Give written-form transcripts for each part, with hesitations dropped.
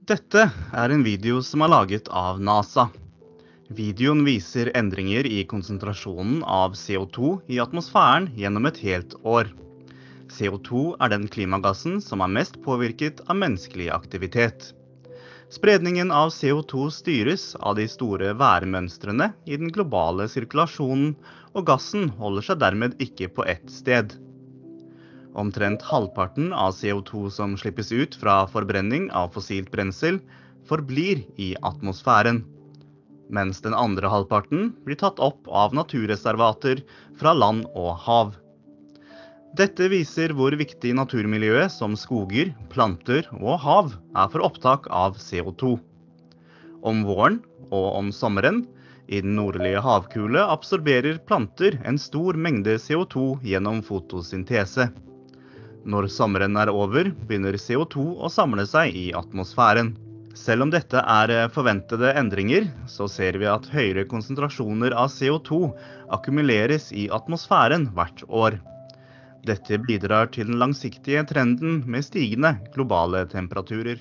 Dette er en video som er laget av NASA. Videoen viser endringer i konsentrasjonen av CO2 i atmosfæren gjennom et helt år. CO2 er den klimagassen som er mest påvirket av menneskelig aktivitet. Spredningen av CO2 styres av de store værmønstrene i den globale sirkulasjonen, og gassen holder seg dermed ikke på ett sted. Omtrent halvparten av CO2 som slippes ut fra forbrenning av fossilt brensel, forblir i atmosfæren, mens den andre halvparten blir tatt opp av naturreservater fra land og hav. Dette viser hvor viktig naturmiljøet som skoger, planter og hav er for opptak av CO2. Om våren og om sommeren, i den nordlige havkule, absorberer planter en stor mengde CO2 gjennom fotosyntese. Når sommeren er over, begynner CO2 å samle seg i atmosfæren. Selv om dette er forventede endringer, så ser vi at høyere konsentrasjoner av CO2 akkumuleres i atmosfæren hvert år. Dette bidrar til den langsiktige trenden med stigende globale temperaturer.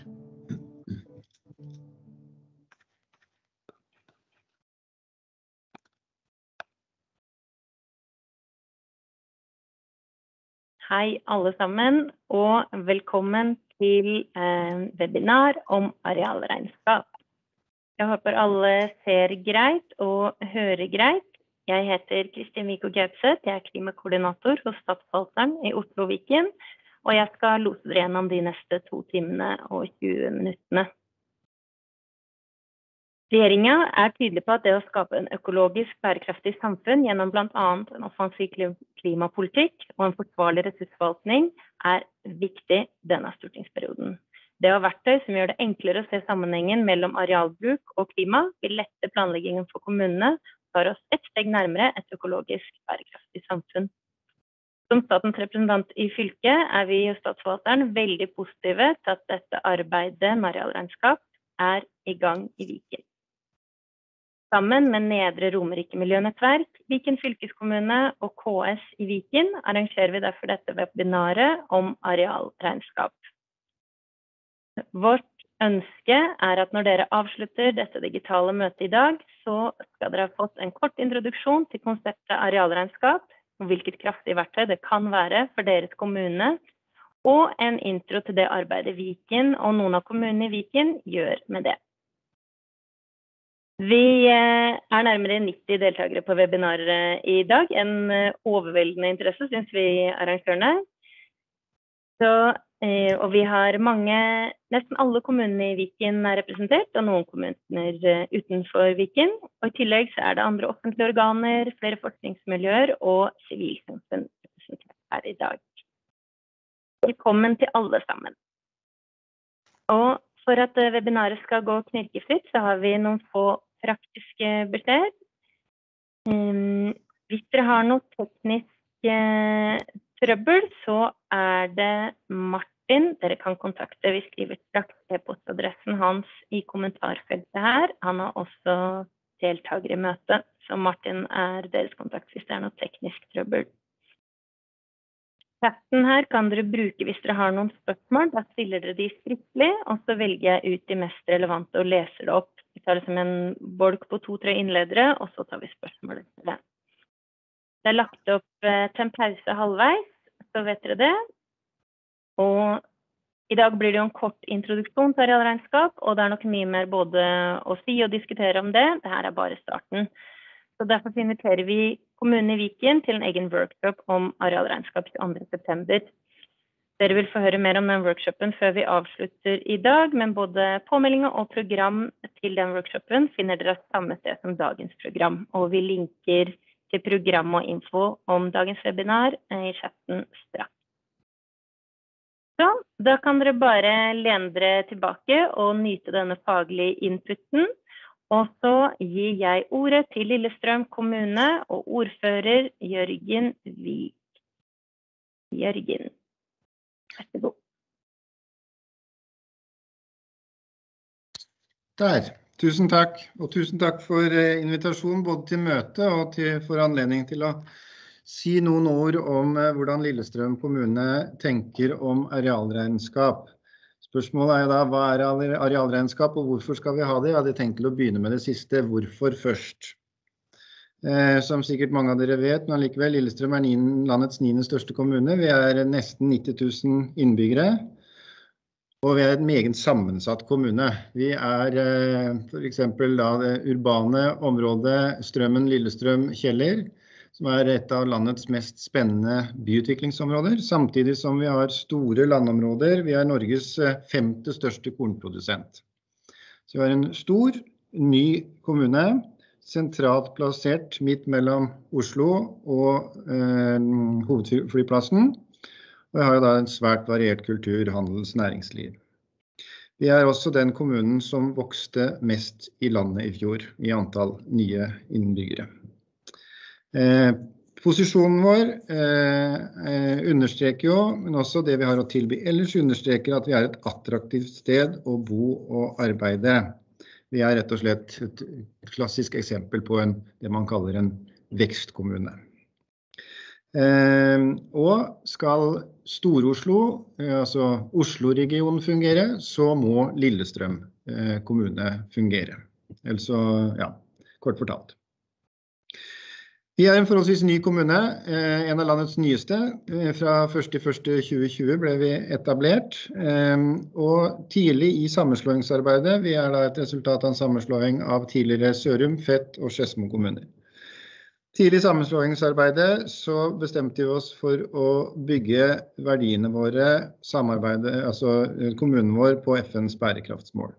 Hei alle sammen, og velkommen til webinar om arealregnskap. Jeg håper alle ser greit og hører greit. Jeg heter Kristin Viko Gaupseth, jeg er klimakoordinator hos Statsforvalteren i Oslo og Viken, og jeg skal lose dere gjennom de neste 2 timene og 20 minuttene. Regjeringen er tydelig på at det å skape en økologisk bærekraftig samfunn gjennom blant annet en offensiv klimapolitikk og en forsvarlig ressursforvaltning er viktig denne stortingsperioden. Det å ha verktøy som gjør det enklere å se sammenhengen mellom arealbruk og klima vil lette planleggingen for kommunene og tar oss et steg nærmere et økologisk bærekraftig samfunn. Som statens representant i fylket er vi i Statsforvalteren veldig positive til at dette arbeidet med arealregnskap er i gang i Viken. Sammen med Nedre Romerike Miljønettverk, Viken fylkeskommune og KS i Viken arrangerer vi derfor dette webinaret om arealregnskap. Vårt ønske er at når dere avslutter dette digitale møtet i dag, så skal dere ha fått en kort introduksjon til konseptet arealregnskap, og hvilket kraftig verktøy det kan være for deres kommune, og en intro til det arbeidet Viken og noen av kommunene i Viken gjør med det. Vi er nærmere 90 deltakere på webinaret i dag, en overveldende interesse synes vi arrangørene. Og vi har nesten alle kommunene i Viken er representert, og noen kommuner utenfor Viken. Og i tillegg så er det andre offentlige organer, flere forskningsmiljøer og sivilsamfunn representert her i dag. Velkommen til alle sammen. Og for at webinaret skal gå knirkefritt, så har vi noen få praktiske beskjeder. Hvis dere har noe teknisk trøbbel, så er det Martin dere kan kontakte. Vi skriver straks e-postadressen hans i kommentarfeltet her. Han er også deltaker i møtet, så Martin er deres kontakt hvis det er noe teknisk trøbbel. Chatten her kan dere bruke hvis dere har noen spørsmål. Da stiller dere de skriftlig, og så velger jeg ut de mest relevante og leser det opp. Vi tar det som en bolk på 2-3 innledere, og så tar vi spørsmålet til det. Det er lagt opp til en pause halvveis, så vet dere det. Og i dag blir det jo en kort introduksjon til arealregnskap, og det er nok mye mer både å si og diskutere om det. Dette er bare starten. Så derfor inviterer vi kommunen i Viken til en egen workshop om arealregnskap 22. september. Dere vil få høre mer om den workshopen før vi avslutter i dag, men både påmeldinger og program til den workshopen finner dere samme sted som dagens program, og vi linker til program og info om dagens webinar i chatten straks. Så, da kan dere bare lene dere tilbake og nyte denne faglige inputen. Og så gir jeg ordet til Lillestrøm kommune og ordfører Jørgen Vik. Jørgen, vær så god. Der, tusen takk. Og tusen takk for invitasjonen både til møtet og for anledningen til å si noen ord om hvordan Lillestrøm kommune tenker om arealregnskap. Spørsmålet jo da, hva arealregnskap, og hvorfor skal vi ha det? Jeg hadde tenkt til å begynne med det siste, hvorfor først? Som sikkert mange av dere vet, men likevel, Lillestrøm landets 9. største kommune. Vi nesten 90 000 innbyggere, og vi en meget sammensatt kommune. Vi for eksempel da det urbane området Strømmen, Lillestrøm, Kjeller, som et av landets mest spennende byutviklingsområder, samtidig som vi har store landområder. Vi Norges 5. største kornprodusent. Så vi en stor, ny kommune, sentralt plassert midt mellom Oslo og hovedflyplassen, og vi har jo da en svært variert kultur, handels, næringsliv. Vi også den kommunen som vokste mest i landet i fjor, i antall nye innbyggere. Posisjonen vår understreker jo, men også det vi har å tilby ellers understreker at vi et attraktivt sted å bo og arbeide. Vi rett og slett et klassisk eksempel på det man kaller en vekstkommune. Og skal Stor-Oslo, altså Oslo-regionen fungere, så må Lillestrøm kommune fungere. Altså, ja, kort fortalt. Vi en forholdsvis ny kommune, en av landets nyeste. Fra 1.1.2020 ble vi etablert, og tidlig i sammenslåingsarbeidet, vi da et resultat av en sammenslåing av tidligere Sørum, Fett og Skedsmo kommuner. Tidlig i sammenslåingsarbeidet så bestemte vi oss for å bygge verdiene våre, altså kommunen vår på FNs bærekraftsmål.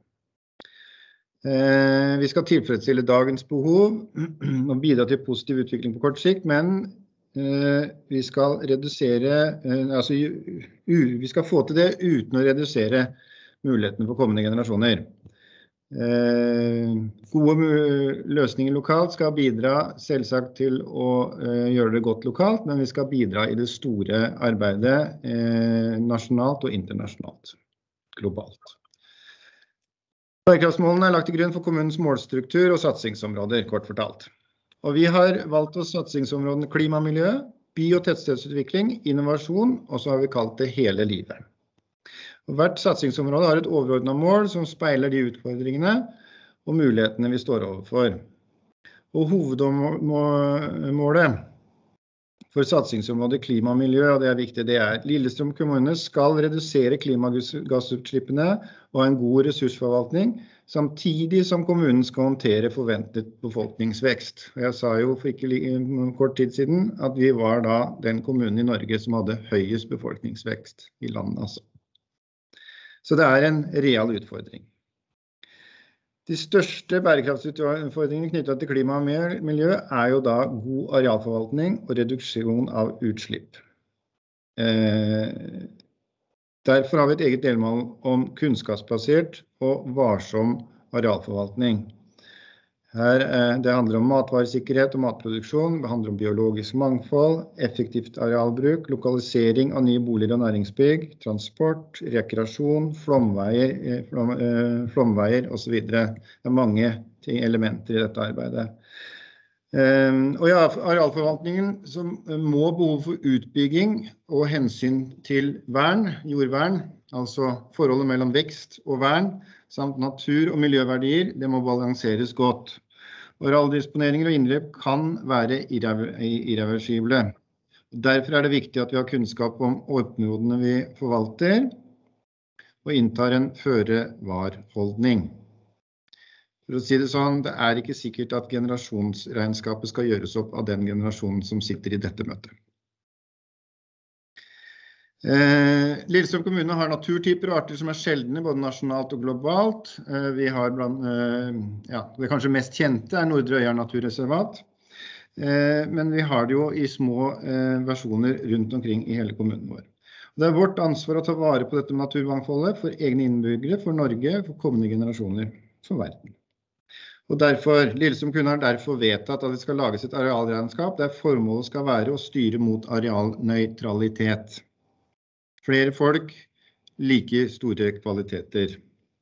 Vi skal tilfredsstille dagens behov og bidra til positiv utvikling på kort sikt, men vi skal vi skal få til det uten å redusere mulighetene for kommende generasjoner. Gode løsninger lokalt skal bidra selvsagt til å gjøre det godt lokalt, men vi skal bidra i det store arbeidet nasjonalt og internasjonalt, globalt. Bærekraftsmålene lagt til grunn for kommunens målstruktur og satsingsområder, kort fortalt. Og vi har valgt oss satsingsområdene klima og miljø, by- og tettstedsutvikling, innovasjon, og så har vi kalt det hele livet. Og hvert satsingsområde har et overordnet mål som speiler de utfordringene og mulighetene vi står overfor. Og hovedmålet for satsingsområdet klima og miljø, og det viktig, det Lillestrøm kommune skal redusere klimagassutslippene og ha en god ressursforvaltning, samtidig som kommunen skal håndtere forventet befolkningsvekst. Jeg sa jo for ikke kort tid siden at vi var da den kommunen i Norge som hadde høyest befolkningsvekst i landet. Altså. Så det en real utfordring. De største bærekraftsutfordringene knyttet til klima og miljø jo da god arealforvaltning og reduksjon av utslipp. Derfor har vi et eget delmål om kunnskapsbasert og varsom arealforvaltning. Det handler om matvaresikkerhet og matproduksjon, det handler om biologisk mangfold, effektivt arealbruk, lokalisering av nye boliger og næringsbygg, transport, rekreasjon, flomveier og så videre. Det mange elementer i dette arbeidet. Og ja, arealforvaltningen som må behov for utbygging og hensyn til vern, jordvern, altså forholdet mellom vekst og vern, samt natur- og miljøverdier, det må balanseres godt. Arealdisponeringer og inngrep kan være irreversible. Derfor det viktig at vi har kunnskap om områdene vi forvalter, og inntar en føre-var-holdning. For å si det sånn, det ikke sikkert at generasjonsregnskapet skal gjøres opp av den generasjonen som sitter i dette møtet. Lillestrøm kommune har naturtyper og arter som sjeldne, både nasjonalt og globalt. Vi har det kanskje mest kjente Nordre Øyer naturreservat, men vi har det jo i små versjoner rundt omkring i hele kommunen vår. Det vårt ansvar å ta vare på dette naturmangfoldet for egne innbyggere, for Norge, for kommende generasjoner, for verden. Og derfor, Lillestrøm kommune har derfor vedtatt at det skal lages et arealregnskap der formålet skal være å styre mot arealnøytralitet. Flere folk, like store kvaliteter.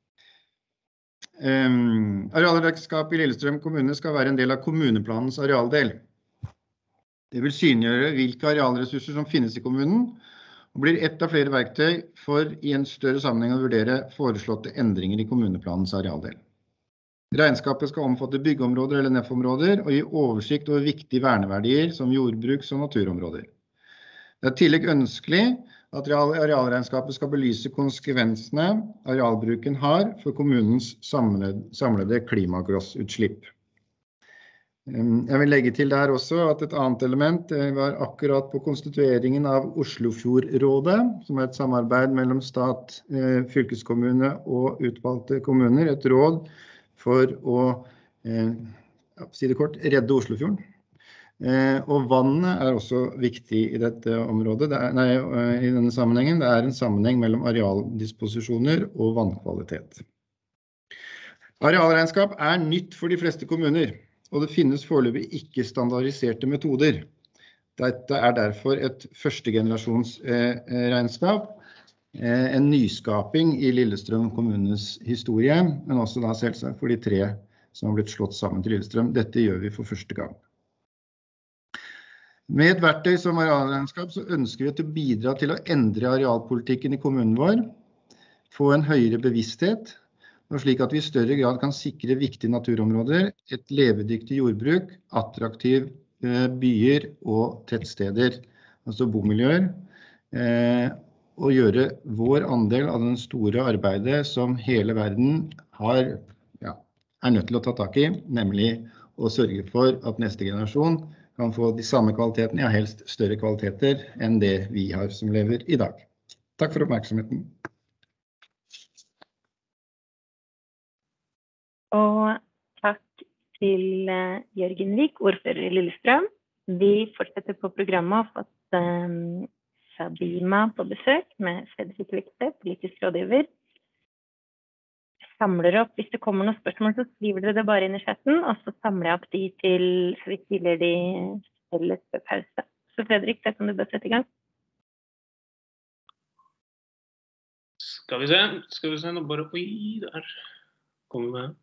Arealregnskapet i Lillestrøm kommune skal være en del av kommuneplanens arealdel. Det vil synliggjøre hvilke arealressurser som finnes i kommunen, og blir ett av flere verktøy for i en større sammenheng å vurdere foreslåtte endringer i kommuneplanens arealdel. Regnskapet skal omfatte byggeområder eller NEF-områder og gi oversikt over viktige verneverdier som jordbruks- og naturområder. Det er tillegg ønskelig at arealregnskapet skal belyse konsekvensene arealbruken har for kommunens samlede klimagassutslipp. Jeg vil legge til der også at et annet element var akkurat på konstitueringen av Oslofjordrådet, som er et samarbeid mellom stat, fylkeskommune og utvalgte kommuner, et råd for å, si det kort, redde Oslofjorden. Og vannet er også viktig i dette området, i denne sammenhengen. Det er en sammenheng mellom arealdisposisjoner og vannkvalitet. Arealregnskap er nytt for de fleste kommuner, og det finnes foreløpig ikke standardiserte metoder. Dette er derfor et førstegenerasjons regnskap, en nyskaping i Lillestrøm kommunes historie, men også da selvsagt for de 3 som har blitt slått sammen til Lillestrøm. Dette gjør vi for første gang. Med et verktøy som arealregnskap så ønsker vi å bidra til å endre arealpolitikken i kommunen vår, få en høyere bevissthet, og slik at vi i større grad kan sikre viktige naturområder, et levedyktig jordbruk, attraktive byer og tettsteder, altså bomiljøer, og gjøre vår andel av den store arbeidet som hele verden er nødt til å ta tak i, nemlig å sørge for at neste generasjon kan få de samme kvalitetene, ja helst større kvaliteter enn det vi har som lever i dag. Takk for oppmerksomheten. Og takk til Jørgen Vik, ordfører i Lillestrøm. Vi fortsetter på programmet og har fått Sabima på besøk med Fredrik Vikse, politisk rådgiver. Samler opp, hvis det kommer noen spørsmål, så skriver dere det bare inn i chatten, og så samler jeg opp de til, så vi stiller de felles ved pause. Så Fredrik, det kan du bare sette i gang. Skal vi se, nå bare, der kommer det.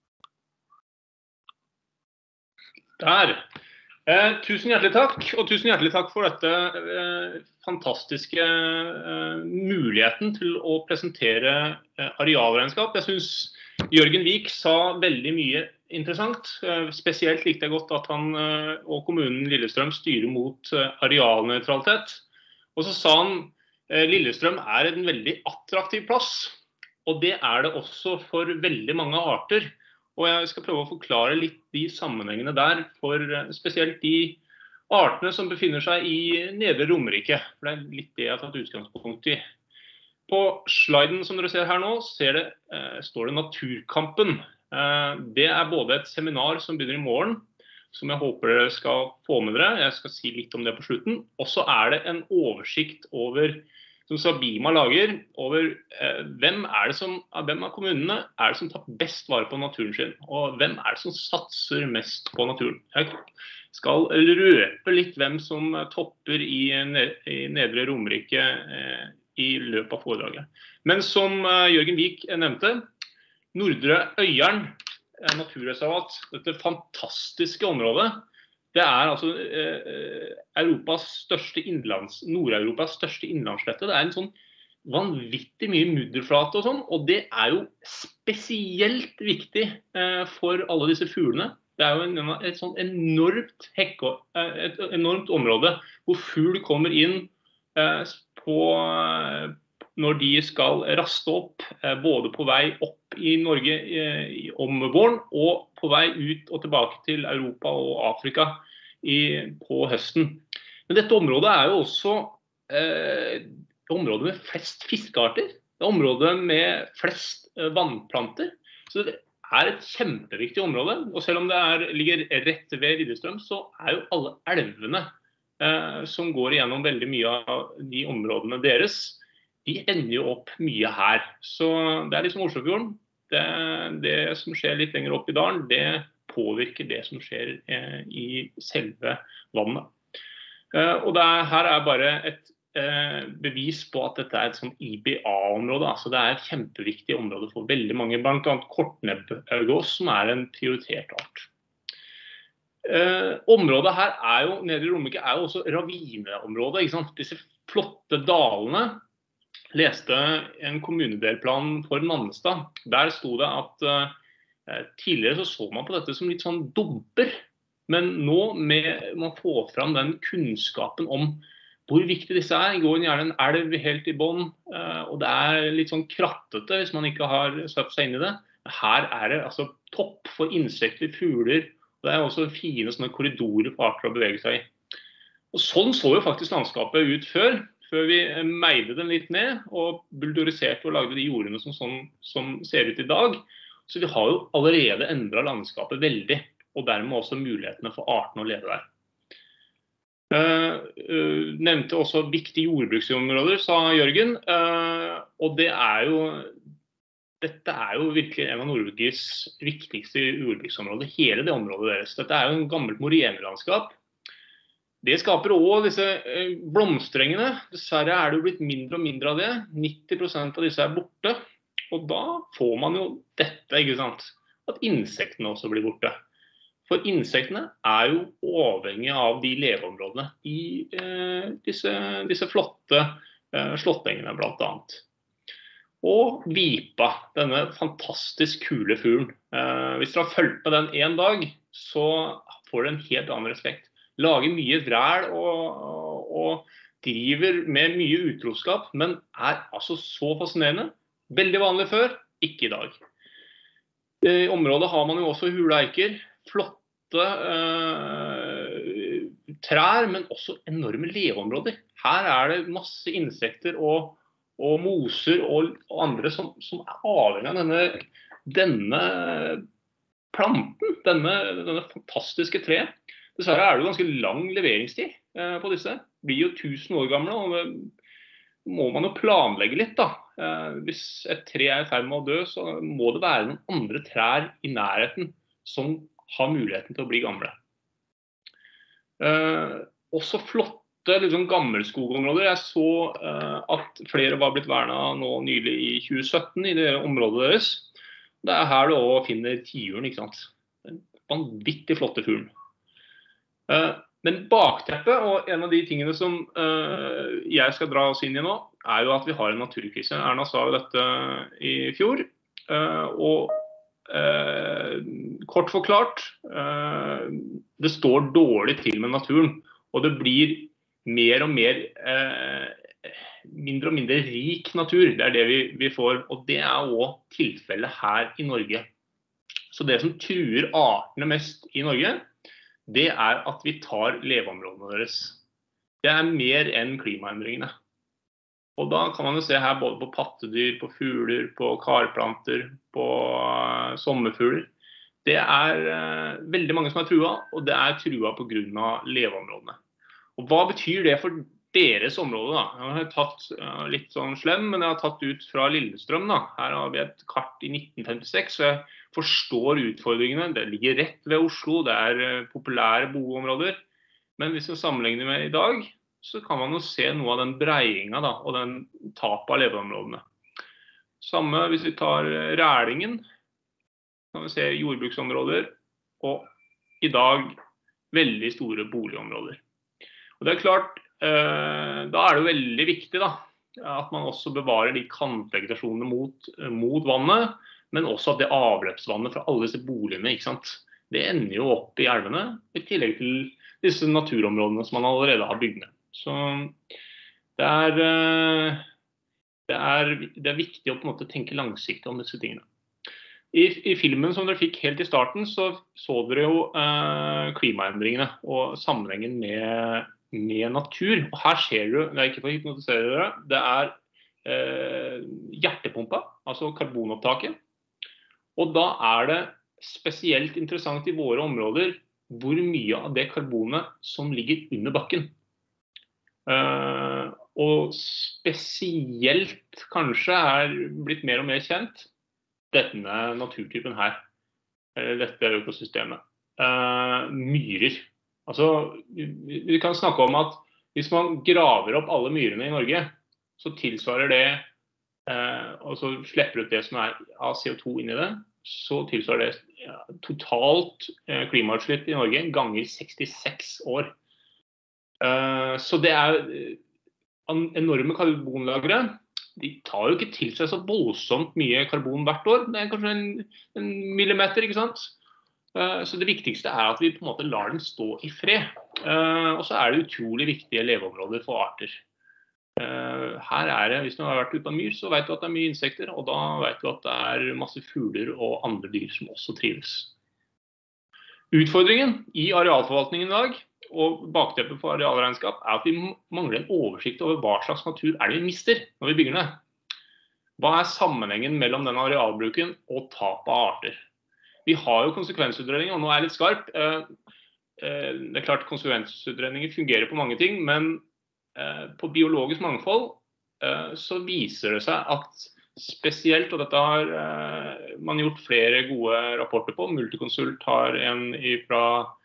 Der. Tusen hjertelig takk, og tusen hjertelig takk for dette fantastiske muligheten til å presentere arealregnskap. Jeg synes Jørgen Vik sa veldig mye interessant. Spesielt likte jeg godt at han og kommunen Lillestrøm styrer mot arealneutralitet. Og så sa han Lillestrøm er en veldig attraktiv plass, og det er det også for veldig mange arter. Og jeg skal prøve å forklare litt de sammenhengene der, for spesielt de artene som befinner seg i Nedre Romerike. For det er litt det jeg har tatt utgangspunkt i. På sliden som dere ser her nå, står det Naturkampen. Det er både et seminar som begynner i morgen, som jeg håper dere skal få med dere. Jeg skal si litt om det på slutten. Og så er det en oversikt over som Sabima lager, over hvem av kommunene er det som tar best vare på naturen sin, og hvem er det som satser mest på naturen. Jeg skal røpe litt hvem som topper i Nedre Romerike i løpet av foredraget. Men som Jørgen Vik nevnte, Nordre Øyeren naturreservat, dette fantastiske området, det er altså Nord-Europas største innlandsslette. Det er en sånn vanvittig mye mudderflate og sånn, og det er jo spesielt viktig for alle disse fuglene. Det er jo et sånn enormt et enormt område hvor fugl kommer inn når de skal raste opp, både på vei opp i Norge om våren, og på vei ut og tilbake til Europa og Afrika på høsten. Men dette området er jo også området med flest fiskearter. Det er området med flest vannplanter. Så det er et kjempeviktig område. Og selv om det ligger rett ved Lillestrøm, så er jo alle elvene som går igjennom veldig mye av de områdene deres, de ender jo opp mye her. Så det er liksom Oslofjorden. Det som skjer litt lenger opp i dalen, det påvirker det som skjer i selve vannet. Og her er bare et bevis på at dette er et sånn IBA-område. Altså det er et kjempeviktig område for veldig mange, blant annet kortnebbgås, som er en prioritert art. Området her Nedre Romerike er jo også ravineområdet, ikke sant? Disse flotte dalene. Leste en kommunedelplan for Nannestad. Der sto det at tidligere så man på dette som litt sånn dumper. Men nå med man får fram den kunnskapen om hvor viktig disse går gjerne en elv helt i bånn, og det litt sånn krattete hvis man ikke har satt seg inn i det. Her det altså topp for insekter, fugler, og det også fine sånne korridorer for arter å bevege seg i. Og sånn så jo faktisk landskapet ut før vi meide den litt ned og buldoriserte og lagde de jordene som ser ut i dag. Så vi har jo allerede endret landskapet veldig, og dermed også mulighetene for arten å leve der. Nevnte også viktige jordbruksområder, sa Jørgen, og dette jo virkelig en av Norges viktigste jordbruksområder, hele det området deres. Dette jo en gammelt morenelandskap. Det skaper også disse blomstrengene. Dessverre det jo blitt mindre og mindre av det. 90% av disse borte, og da får man jo dette, ikke sant? At insektene også blir borte. For insektene jo avhengig av de leveområdene i disse flotte slåttengene blant annet. Og vipa, denne fantastisk kule fuglen. Hvis dere har fulgt med den en dag, så får det en helt annen respekt. Lager mye vræl og driver med mye utroskap, men altså så fascinerende. Veldig vanlig før, ikke i dag. I området har man jo også huleiker, flotte trær, men også enorme leveområder. Her det masse insekter og moser og andre som avhengig av denne planten, denne fantastiske treet. Dessverre det jo ganske lang leveringstid på disse. Blir jo 1000 år gamle, og det må man jo planlegge litt da. Hvis et tre i ferd med å dø, så må det være noen andre trær i nærheten som har muligheten til å bli gamle. Også flotte gammelskogområder. Jeg så at flere var blitt vernet nå nylig i 2017 i det området deres. Det her du også finner tiuren, ikke sant? En vanvittig flotte fuglen. Men bakteppet, og en av de tingene som jeg skal dra oss inn i nå, jo at vi har en naturkrise. Erna sa jo dette i fjor, og kort forklart, det står dårlig til med naturen, og det blir mer og mer, mindre og mindre rik natur. Det det vi får, og det også tilfellet her i Norge. Så det som truer artene mest i Norge, det at vi tar leveområdene deres. Det mer enn klimaendringene. Og da kan man jo se her både på pattedyr, på fugler, på karplanter, på sommerfugler. Det veldig mange som trua, og det trua på grunn av leveområdene. Og hva betyr det for deres område da? Jeg har tatt litt sånn slem, men jeg har tatt ut fra Lillestrøm da. Her har vi et kart i 1956, så jeg forstår utfordringene. Det ligger rett ved Oslo, det populære boområder. Men hvis vi sammenligner med i dag, så kan man jo se noe av den breiinga da, og den tapet av leveområdene. Samme hvis vi tar Rælingen, kan vi se jordbruksområder, og i dag veldig store boligområder. Og det klart, da det jo veldig viktig da, at man også bevarer de kantvegetasjonene mot vannet, men også at det avløpsvannet fra alle disse boligene, ikke sant? Det ender jo opp i elvene, i tillegg til disse naturområdene som man allerede har bygd ned. Så det er viktig å på en måte tenke langsiktig om disse tingene. I filmen som dere fikk helt i starten, så dere jo klimaendringene og sammenhengen med natur. Og her ser du, det ikke for å hypnotisere dere, det hjertepumpa, altså karbonopptaket. Og da det spesielt interessant i våre områder hvor mye av det karbonet som ligger under bakken. Og spesielt kanskje blitt mer og mer kjent denne naturtypen her, eller dette økosystemet. Myrer. Altså, vi kan snakke om at hvis man graver opp alle myrene i Norge, så tilsvarer det og så slipper ut det som av CO2 inn i det, så tilsvarer det totalt klimautslipp i Norge ganger 66 år. Så det enorme karbonlagre, de tar jo ikke til seg så voldsomt mye karbon hvert år. Det kanskje en millimeter, ikke sant? Så det viktigste at vi på en måte lar den stå I fred. Og så det utrolig viktige leveområder for arter. Her det, hvis du har vært ute på myr, så vet du at det mye insekter, og da vet du at det masse fugler og andre dyr som også trives. Utfordringen I arealforvaltningen I dag, og bakteppet for arealregnskap, at vi mangler en oversikt over hva slags natur det vi mister når vi bygger ned. Hva sammenhengen mellom den arealbruken og tap av arter? Vi har jo konsekvensutredninger, og nå jeg litt skarp. Det klart konsekvensutredninger fungerer på mange ting, men på biologisk mangfold så viser det seg at spesielt, og dette har man gjort flere gode rapporter på, Multiconsult har en fra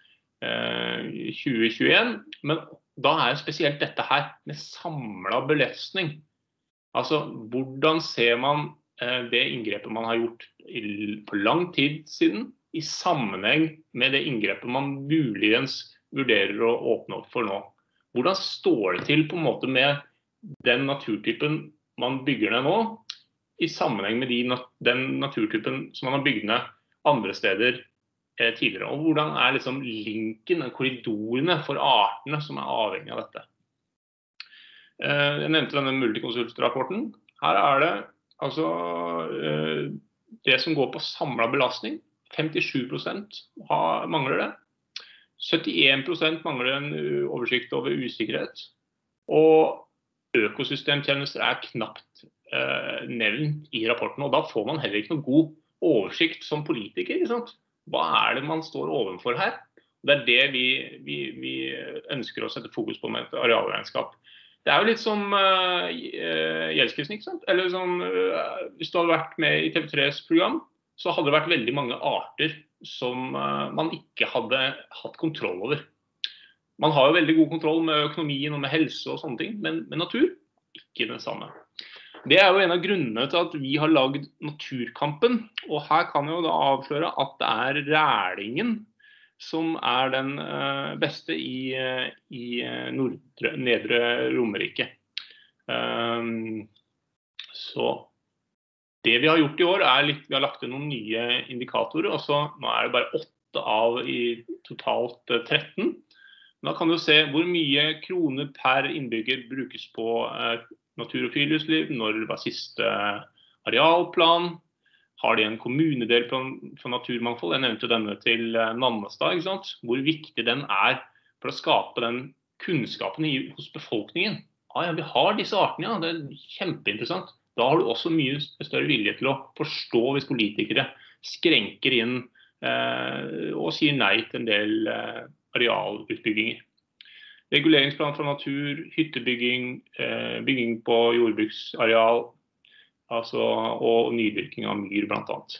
2021, men da det spesielt dette her med samlet belastning. Altså, hvordan ser man det inngrepet man har gjort for lang tid siden, I sammenheng med det inngrepet man muligens vurderer å åpne opp for nå. Hvordan står det til på en måte med den naturtypen man bygger ned nå, I sammenheng med den naturtypen som man har bygd ned andre steder tidligere? Og hvordan liksom linken, korridorene for artene som avhengig av dette? Jeg nevnte denne Multiconsult-rapporten. Her det altså, det som går på samlet belastning, 57% mangler det. 71% mangler en oversikt over usikkerhet. Og økosystemtjenester knapt nevnt I rapporten, og da får man heller ikke noen god oversikt som politiker, ikke sant? Hva det man står ovenfor her? Det det vi ønsker å sette fokus på med et arealregnskap. Det jo litt som gjeldskrissen, ikke sant? Eller sånn, hvis du hadde vært med I TV3s program, så hadde det vært veldig mange arter som man ikke hadde hatt kontroll over. Man har jo veldig god kontroll med økonomien og med helse og sånne ting, men med natur, ikke det samme. Det jo en av grunnene til at vi har laget Naturkampen, og her kan jeg jo da avsløre at det rælingen som den beste I nedre Romerike. Så det vi har gjort I år vi har lagt inn noen nye indikatorer, og så nå det bare 8 av I totalt 13. Da kan du se hvor mye kroner per innbygger brukes på natur og friluftsliv, når det var siste arealplan, har de en kommunedelplan for naturmangfold? Jeg nevnte denne til Nannestad, ikke sant? Hvor viktig den for å skape den kunnskapen hos befolkningen. Ja, vi har disse artene, ja, det kjempeinteressant. Da har du også mye større vilje til å forstå hvis politikere skrenker inn og sier nei til en del arealutbygginger. Reguleringsplan for natur, hyttebygging, bygging på jordbruksareal, altså, og nydyrking av myr blant annet.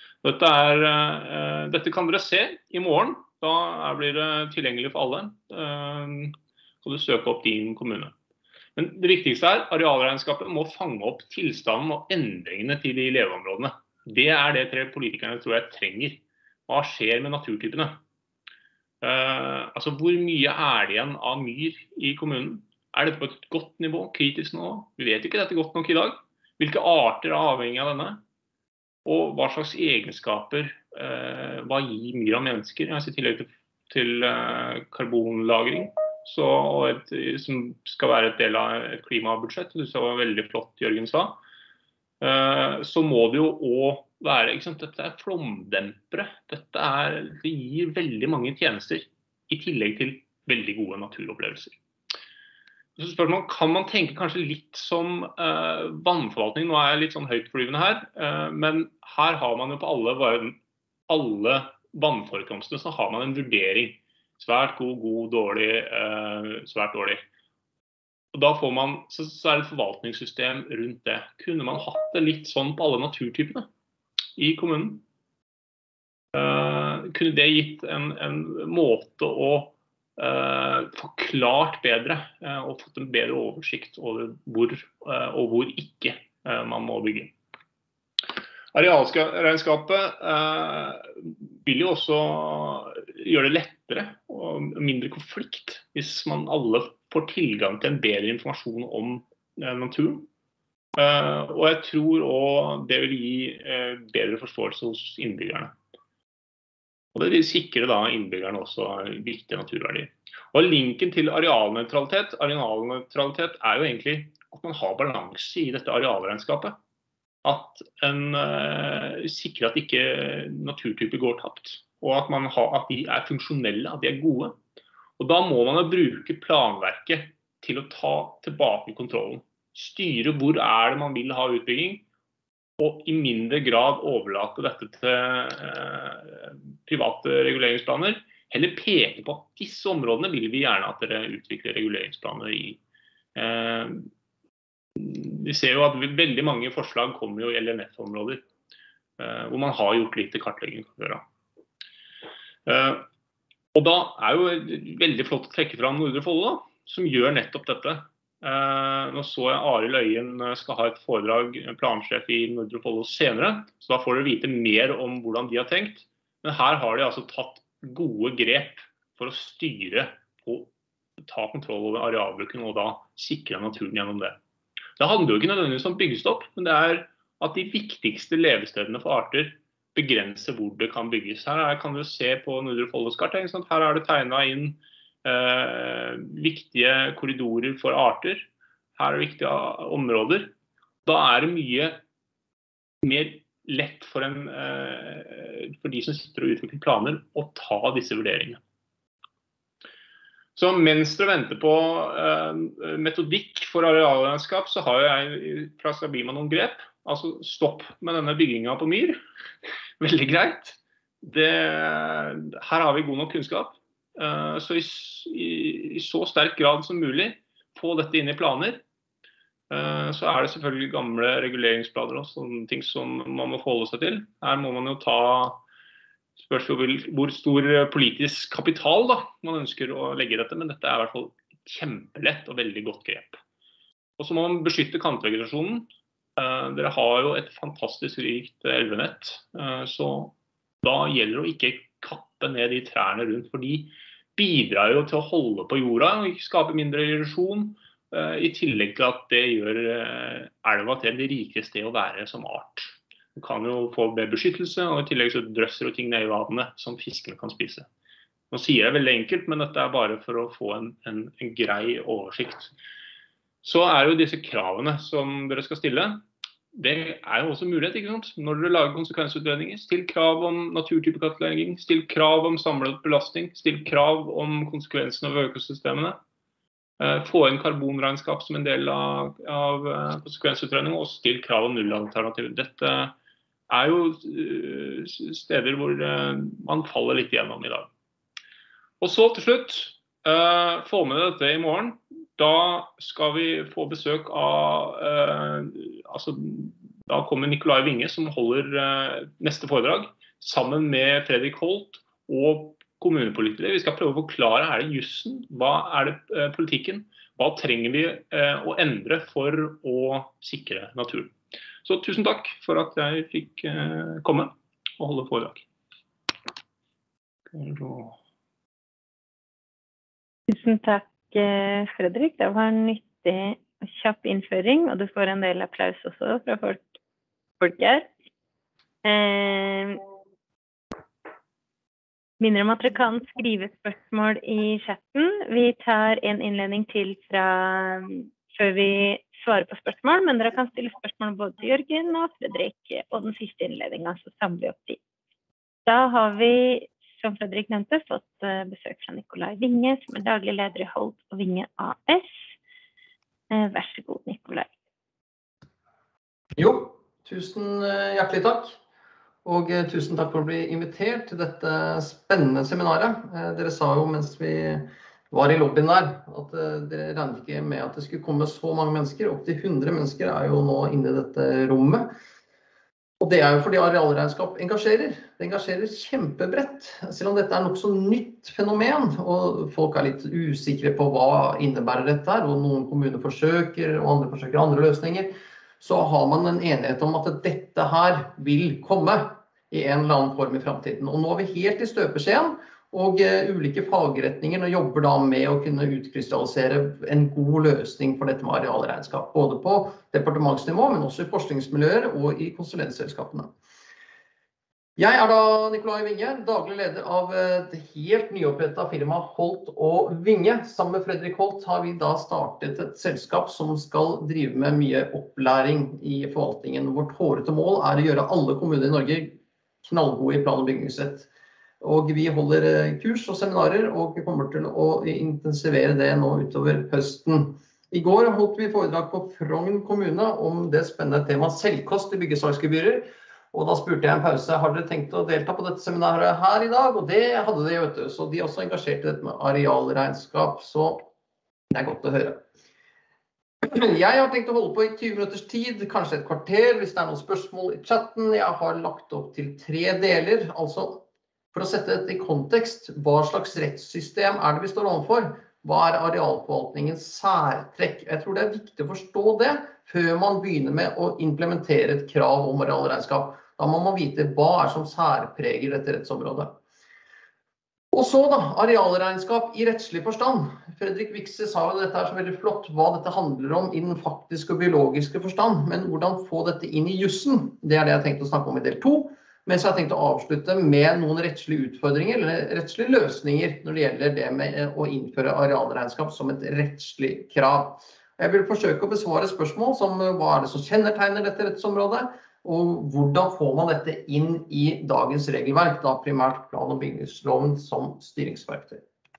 Dette kan dere se I morgen, da blir det tilgjengelig for alle. Så du søker opp din kommune. Men det viktigste arealregnskapet må fange opp tilstanden og endringene til de leveområdene. Det det tre politikerne tror jeg trenger. Hva skjer med naturtypene? Altså, hvor mye det igjen av myr I kommunen? Dette på et godt nivå, kritisk nivå? Vi vet ikke dette godt nok I dag. Hvilke arter avhengig av denne? Og hva slags egenskaper, hva gir myr av mennesker? I tillegg til karbonlagring, som skal være et del av et klimabudsjett, det var veldig flott Jørgen sa, så må det jo også være, ikke sant? Dette flomdempere, det gir veldig mange tjenester I tillegg til veldig gode naturopplevelser. Så spørsmålet, kan man tenke kanskje litt som vannforvaltning? Nå jeg litt sånn høytflyvende her, men her har man jo på alle vannforekomstene så har man en vurdering. Svært god, dårlig, svært dårlig. Og da får man, så det et forvaltningssystem rundt det. Kunne man hatt det litt sånn på alle naturtypene I kommunen? Kunne det gitt en måte å forklart bedre og fått en bedre oversikt over hvor og hvor ikke man må bygge. Arealregnskapet vil jo også gjøre det lettere og mindre konflikt hvis man alle får tilgang til en bedre informasjon om naturen. Og jeg tror også det vil gi bedre forståelse hos innbyggerne. Og det vil sikre da innbyggerne også viktige naturverdier. Og linken til arealneutralitet er jo egentlig at man har balanse i dette arealregnskapet. At en sikrer at ikke naturtyper går tapt, og at de er funksjonelle, at de er gode. Og da må man jo bruke planverket til å ta tilbake kontrollen. Styre hvor er det man vil ha utbygging, og i mindre grad overlate dette til private reguleringsplaner. Heller peke på at disse områdene vil vi gjerne at dere utvikler reguleringsplaner i. Vi ser jo at veldig mange forslag kommer jo i LNF-områder, hvor man har gjort lite kartlegging før. Og da er jo veldig flott å trekke fram Nordre Follo, som gjør nettopp dette. Nå så jeg Arild Øyen skal ha et foredrag, plansjef i Nordre Follo senere, så da får dere vite mer om hvordan de har tenkt. Men her har de altså tatt gode grep for å styre og ta kontroll over arealbruken og da sikre naturen gjennom det. Det handler jo ikke nødvendigvis om byggestopp, men det er at de viktigste levestedene for arter begrenser hvor det kan bygges. Her kan du se på Nordre Follos kart, her er det tegnet inn viktige korridorer for arter. Her er det viktige områder. Da er det mye mer lett for de som sitter og utvikler planer å ta disse vurderingene. Så mens dere venter på metodikk for arealregnskap, så har jeg fra Sabima noen grep. Altså stopp med denne byggingen på myr. Veldig greit. Her har vi god nok kunnskap. Så i så sterk grad som mulig få dette inn i planer. Så er det selvfølgelig gamle reguleringsplaner og sånne ting som man må forholde seg til. Her må man jo ta hvor stor politisk kapital da man ønsker å legge i dette, men dette er i hvert fall kjempelett og veldig godt grep. Og så må man beskytte kantvegetasjonen. Dere har jo et fantastisk rikt elvenett, så da gjelder det å ikke kappe ned de trærne rundt, for de bidrar jo til å holde på jorda og skape mindre erosjon, i tillegg til at det gjør elva til det rikeste sted å være som art. Du kan jo få mer beskyttelse, og i tillegg så drøsser og ting ned i vannet som fiskene kan spise. Nå sier jeg veldig enkelt, men dette er bare for å få en grei oversikt. Så er jo disse kravene som dere skal stille, det er jo også mulighet, ikke sant? Når dere lager konsekvensutredninger, still krav om naturtypekartlegging, still krav om samlet belastning, still krav om konsekvensene av økosystemene, få inn karbonregnskap som en del av konsekvensutredning, og still krav om nullalternativ. Dette er jo steder hvor man faller litt gjennom i dag. Og så til slutt, få med dette i morgen. Da skal vi få besøk av, da kommer Nikolai Winge som holder neste foredrag, sammen med Fredrik Holt og kommunepolitikere. Vi skal prøve å forklare, er det jussen, hva er det politikken, hva trenger vi å endre for å sikre naturen. Så tusen takk for at jeg fikk komme og holde foredrag. Tusen takk, Fredrik. Det var en nyttig og kjapp innføring, og du får en del applaus også fra folk her. Minner om at dere kan skrive spørsmål i chatten. Vi tar en innledning til før vi svarer på spørsmål, men dere kan stille spørsmål både til Jørgen og Fredrik, og den siste innledningen, så samler vi opp tid. Da har vi, som Fredrik nevnte, fått besøk fra Nikolai Winge, som er daglig leder i Holt og Winge AS. Vær så god, Nikolai. Jo, tusen hjertelig takk. Og tusen takk for å bli invitert til dette spennende seminaret. Dere sa jo mens vi var i lobbyen der, at dere regnet ikke med at det skulle komme så mange mennesker. Opp til 100 mennesker er jo nå inne i dette rommet. Og det er jo fordi arealregnskap engasjerer. Det engasjerer kjempebredt. Selv om dette er nok så nytt fenomen, og folk er litt usikre på hva innebærer dette her, og noen kommuner forsøker, og andre forsøker andre løsninger, så har man en enighet om at dette her vil komme i en eller annen form i fremtiden. Og nå er vi helt i støpeskjeen, og ulike fagretninger og jobber da med å kunne utkrystallisere en god løsning for dette med arealregnskap, både på departementsnivå, men også i forskningsmiljøer og i konsulentselskapene. Jeg da Nikolai Vinge, daglig leder av det helt nyopprettet firma Holt og Vinge. Sammen med Fredrik Holt har vi da startet et selskap som skal drive med mye opplæring i forvaltningen. Vårt hårete mål å gjøre alle kommuner i Norge knallgode i plan- og bygningsrett. Og vi holder kurs og seminarer, og vi kommer til å intensivere det nå utover høsten. I går holdt vi foredrag på Frogn kommune om det spennende temaet selvkost i byggesaksgebyrer. Og da spurte jeg en pause, har dere tenkt å delta på dette seminaret her i dag? Og det hadde de, vet du. Så de også engasjert i dette med arealregnskap, så det godt å høre. Jeg har tenkt å holde på i 20 minutters tid, kanskje et kvarter, hvis det noen spørsmål i chatten. Jeg har lagt opp til 3 deler, altså for å sette dette i kontekst, hva slags rettssystem det vi står overfor? Hva arealforvaltningens særtrekk? Jeg tror det viktig å forstå det før man begynner med å implementere et krav om arealregnskap. Da må man vite hva som særpreger dette rettsområdet. Og så da, arealregnskap i rettslig forstand. Fredrik Vikse sa jo dette så veldig flott, hva dette handler om i den faktiske og biologiske forstand, men hvordan få dette inn i jussen, det det jeg tenkte å snakke om i del 2, mens jeg tenkte å avslutte med noen rettslige utfordringer, eller rettslige løsninger når det gjelder det med å innføre arealregnskap som et rettslig krav. Jeg vil forsøke å besvare spørsmål som hva det som kjennetegner dette rettsområdet, og hvordan får man dette inn i dagens regelverk, da primært plan- og bygningsloven som styringsverktøy.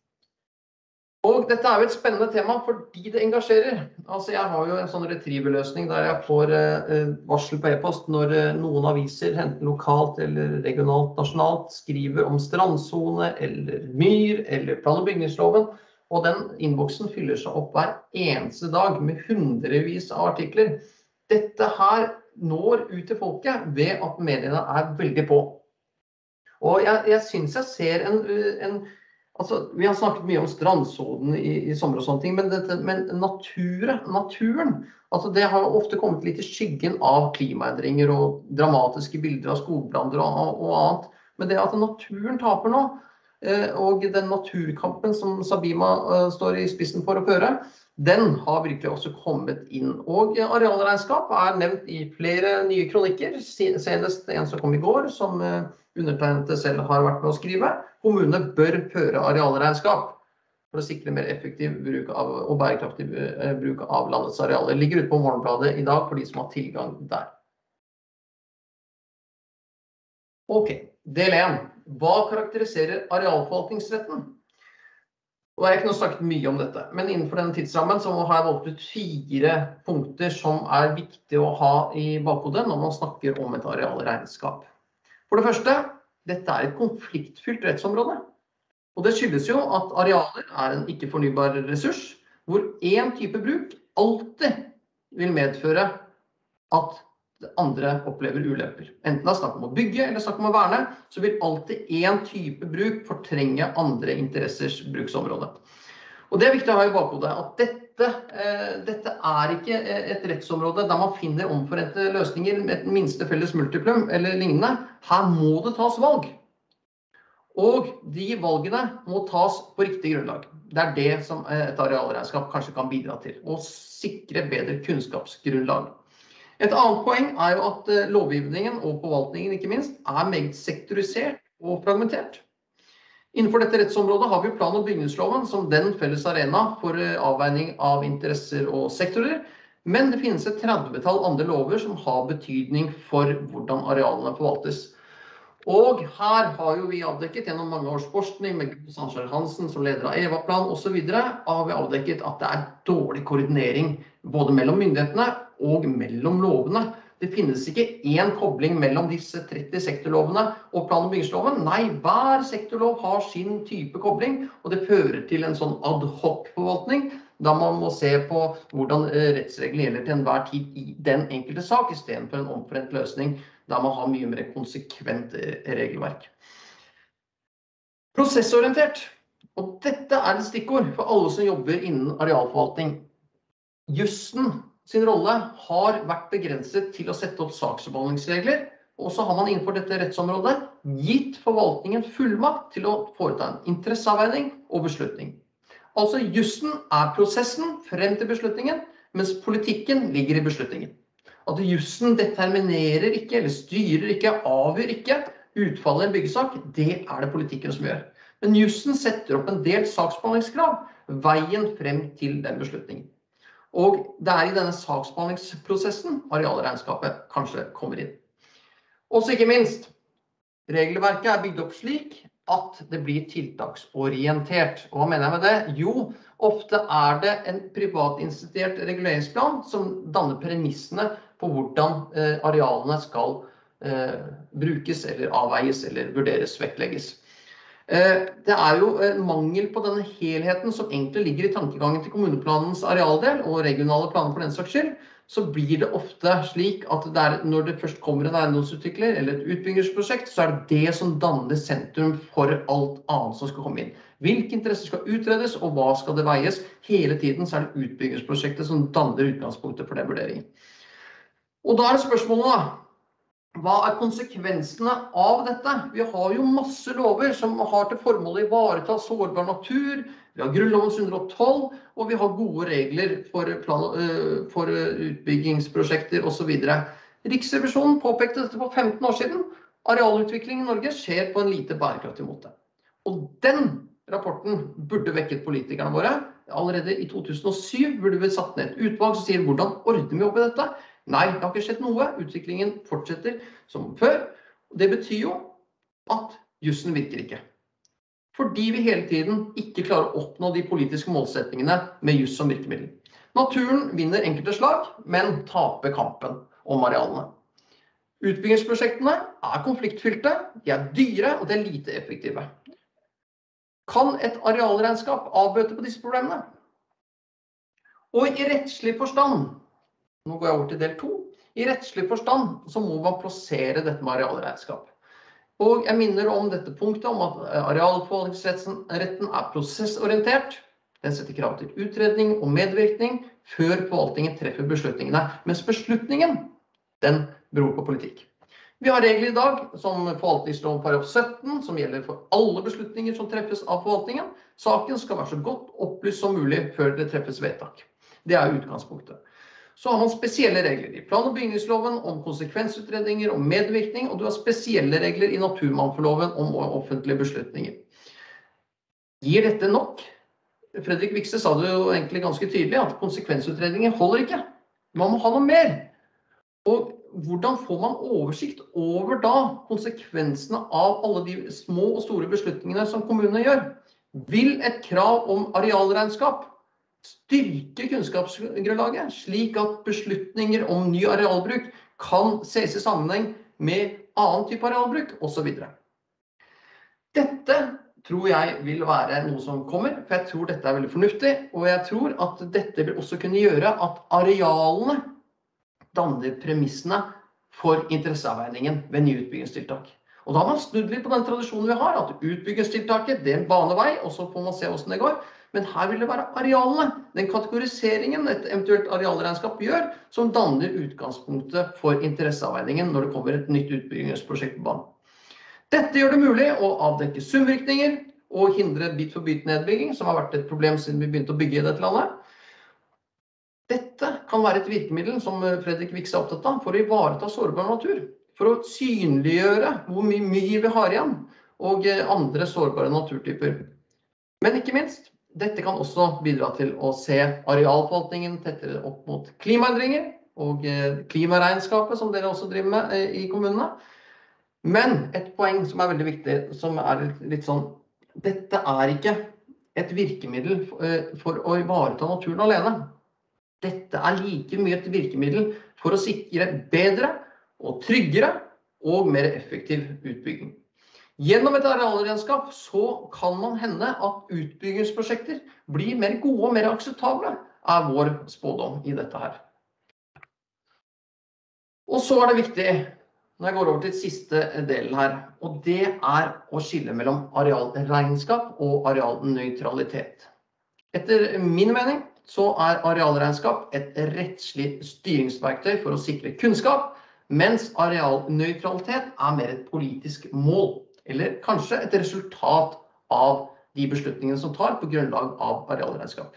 Og dette jo et spennende tema fordi det engasjerer. Altså jeg har jo en sånn retrieverløsning der jeg får varsel på e-post når noen aviser, enten lokalt eller regionalt, nasjonalt, skriver om strandzone eller myr eller plan- og bygningsloven, og den innboksen fyller seg opp hver eneste dag med hundrevis av artikler. Dette her når ut til folket ved at mediene veldig på. Og jeg synes jeg ser altså, vi har snakket mye om strandsonen i sommer og sånne ting, men naturen, altså det har ofte kommet litt i skyggen av klimaendringer og dramatiske bilder av skogbrander og annet. Men det at naturen taper nå, og den naturkampen som Sabima står i spissen for å føre, den har virkelig også kommet inn. Og arealregnskap nevnt i flere nye kronikker, senest en som kom i går, som undertegnede selv har vært med å skrive. Kommunene bør føre arealregnskap for å sikre mer effektiv bruk og bærekraftig bruk av landets arealer. Ligger ute på Morgenbladet i dag for de som har tilgang der. Ok, del 1. Hva karakteriserer arealforvaltningsretten? Og jeg kunne snakket mye om dette, men innenfor denne tidsrammen så har jeg valgt ut 4 punkter som viktig å ha i bakhodet når man snakker om et arealregnskap. For det første, dette et konfliktfylt rettsområde. Og det skyldes jo at arealer en ikke-fornybar ressurs, hvor en type bruk alltid vil medføre at andre opplever ulemper. Enten det snakk om å bygge eller snakk om å verne, så vil alltid en type bruk fortrenge andre interessers bruksområde. Og det viktig å ha i bakhodet, at dette ikke et rettsområde der man finner omforente løsninger med et minste felles multiplum eller lignende. Her må det tas valg. Og de valgene må tas på riktig grunnlag. Det det som et arealregnskap kanskje kan bidra til, å sikre bedre kunnskapsgrunnlag. Et annet poeng jo at lovgivningen og forvaltningen ikke minst meget sektorisert og fragmentert. Innenfor dette rettsområdet har vi plan- og bygningsloven som den felles arena for avveining av interesser og sektorer, men det finnes et 30-tall andre lover som har betydning for hvordan arealene forvaltes. Og her har jo vi avdekket gjennom mange års forskning med Sandskjær Hansen som leder av EVA-plan og så videre, har vi avdekket at det dårlig koordinering både mellom myndighetene og mellom lovene. Det finnes ikke en kobling mellom disse 30 sektorlovene og plan- og bygningsloven. Nei, hver sektorlov har sin type kobling, og det fører til en sånn ad hoc forvaltning, da man må se på hvordan rettsreglene gjelder til enhver tid i den enkelte sak, i stedet for en omforent løsning, da man har mye mer konsekvent regelverk. Prosessorientert, og dette et stikkord for alle som jobber innen arealforvaltning. Jussen sin rolle har vært begrenset til å sette opp saksbehandlingsregler og så har man innenfor dette rettsområdet gitt forvaltningen fullmakt til å foreta en interesseavveining og beslutning. Altså jussen prosessen frem til beslutningen, mens politikken ligger i beslutningen. At jussen determinerer ikke, eller styrer ikke, avgjør ikke utfallet i en byggesak, det det politikken som gjør. Men jussen setter opp en del saksbehandlingskrav, veien frem til den beslutningen. Og det i denne saksbehandlingsprosessen arealregnskapet kanskje kommer inn. Også ikke minst, regelverket bygd opp slik at det blir tiltaksorientert. Og hva mener jeg med det? Jo, ofte det en privatinstituert reguleringsplan som danner premissene på hvordan arealene skal brukes eller avveies eller vurderes, vektlegges. Det jo en mangel på denne helheten som egentlig ligger i tankegangen til kommuneplanens arealdel og regionale planer for den saks skyld, så blir det ofte slik at når det først kommer en eiendomsutvikler eller et utbyggingsprosjekt, så det som danner sentrum for alt annet som skal komme inn. Hvilke interesser skal utredes, og hva skal det veies? Hele tiden så det utbyggingsprosjektet som danner utgangspunktet for den vurderingen. Og da det spørsmålet da, hva konsekvensene av dette? Vi har jo masse lover som har til formål å ivareta sårbar natur, vi har Grunnlovens 112, og vi har gode regler for utbyggingsprosjekter og så videre. Riksrevisjonen påpekte dette for 15 år siden. Arealutvikling i Norge skjer på en lite bærekraftig måte. Og den rapporten burde vekket politikerne våre. Allerede i 2007 burde vi satt ned et utvalg som sier hvordan ordner vi opp i dette? Nei, det har ikke skjedd noe. Utviklingen fortsetter som før. Det betyr jo at jussen virker ikke. Fordi vi hele tiden ikke klarer å oppnå de politiske målsettingene med juss som virkemiddel. Naturen vinner enkelte slag, men taper kampen om arealene. Utbyggingsprosjektene konfliktfylte, de dyre og de lite effektive. Kan et arealregnskap avbøte på disse problemene? Og i rettslig forstand, nå går jeg over til del 2, i rettslig forstand så må man plassere dette med arealregnskap. Og jeg minner om dette punktet om at arealforvaltningsretten prosessorientert. Den setter krav til utredning og medvirkning før forvaltningen treffer beslutningene. Mens beslutningen, den beror på politikk. Vi har regler i dag, som forvaltningsloven paragraf 17, som gjelder for alle beslutninger som treffes av forvaltningen. Saken skal være så godt opplyst som mulig før det treffes vedtak. Det utgangspunktet. Så har man spesielle regler i plan- og bygningsloven om konsekvensutredninger og medvirkning, og du har spesielle regler i naturmangfoldloven om offentlige beslutninger. Gir dette nok? Fredrik Vikse sa det jo egentlig ganske tydelig at konsekvensutredninger holder ikke. Man må ha noe mer. Og hvordan får man oversikt over da konsekvensene av alle de små og store beslutningene som kommunene gjør? Vil et krav om arealregnskap styrke kunnskapsgrunnlaget, slik at beslutninger om ny arealbruk kan ses i sammenheng med annen type arealbruk, og så videre. Dette tror jeg vil være noe som kommer, for jeg tror dette veldig fornuftig, og jeg tror at dette vil også kunne gjøre at arealene danner premissene for interesseavveiningen ved nye utbyggingstiltak. Og da har man snudd litt på den tradisjonen vi har, at utbyggingstiltaket, det en banevei, og så får man se hvordan det går. Men her vil det være arealene, den kategoriseringen et eventuelt arealregnskap gjør, som danner utgangspunktet for interesseavveiningen når det kommer et nytt utbyggingsprosjekt på banen. Dette gjør det mulig å avdekke sumvirkninger og hindre bit-for-bit nedbygging, som har vært et problem siden vi begynte å bygge i dette landet. Dette kan være et virkemiddel som Fredrik Vikse opptatt av for å ivareta sårbar natur, for å synliggjøre hvor mye vi har igjen, og andre sårbare naturtyper. Men ikke minst, dette kan også bidra til å se arealforvaltningen tettere opp mot klimaendringer og klimaregnskapet som dere også driver med i kommunene. Men et poeng som veldig viktig, som litt sånn, dette ikke et virkemiddel for å ivareta naturen alene. Dette like mye et virkemiddel for å sikre bedre og tryggere og mer effektiv utbygging. Gjennom et arealregnskap så kan man hende at utbyggingsprosjekter blir mer gode og mer akseptable, vår spådom i dette her. Og så det viktig, når jeg går over til siste delen her, og det å skille mellom arealregnskap og arealnøytralitet. Etter min mening så arealregnskap et rettslig styringsverktøy for å sikre kunnskap, mens arealnøytralitet mer et politisk mål, eller kanskje et resultat av de beslutningene som tar på grunnlag av arealregnskap.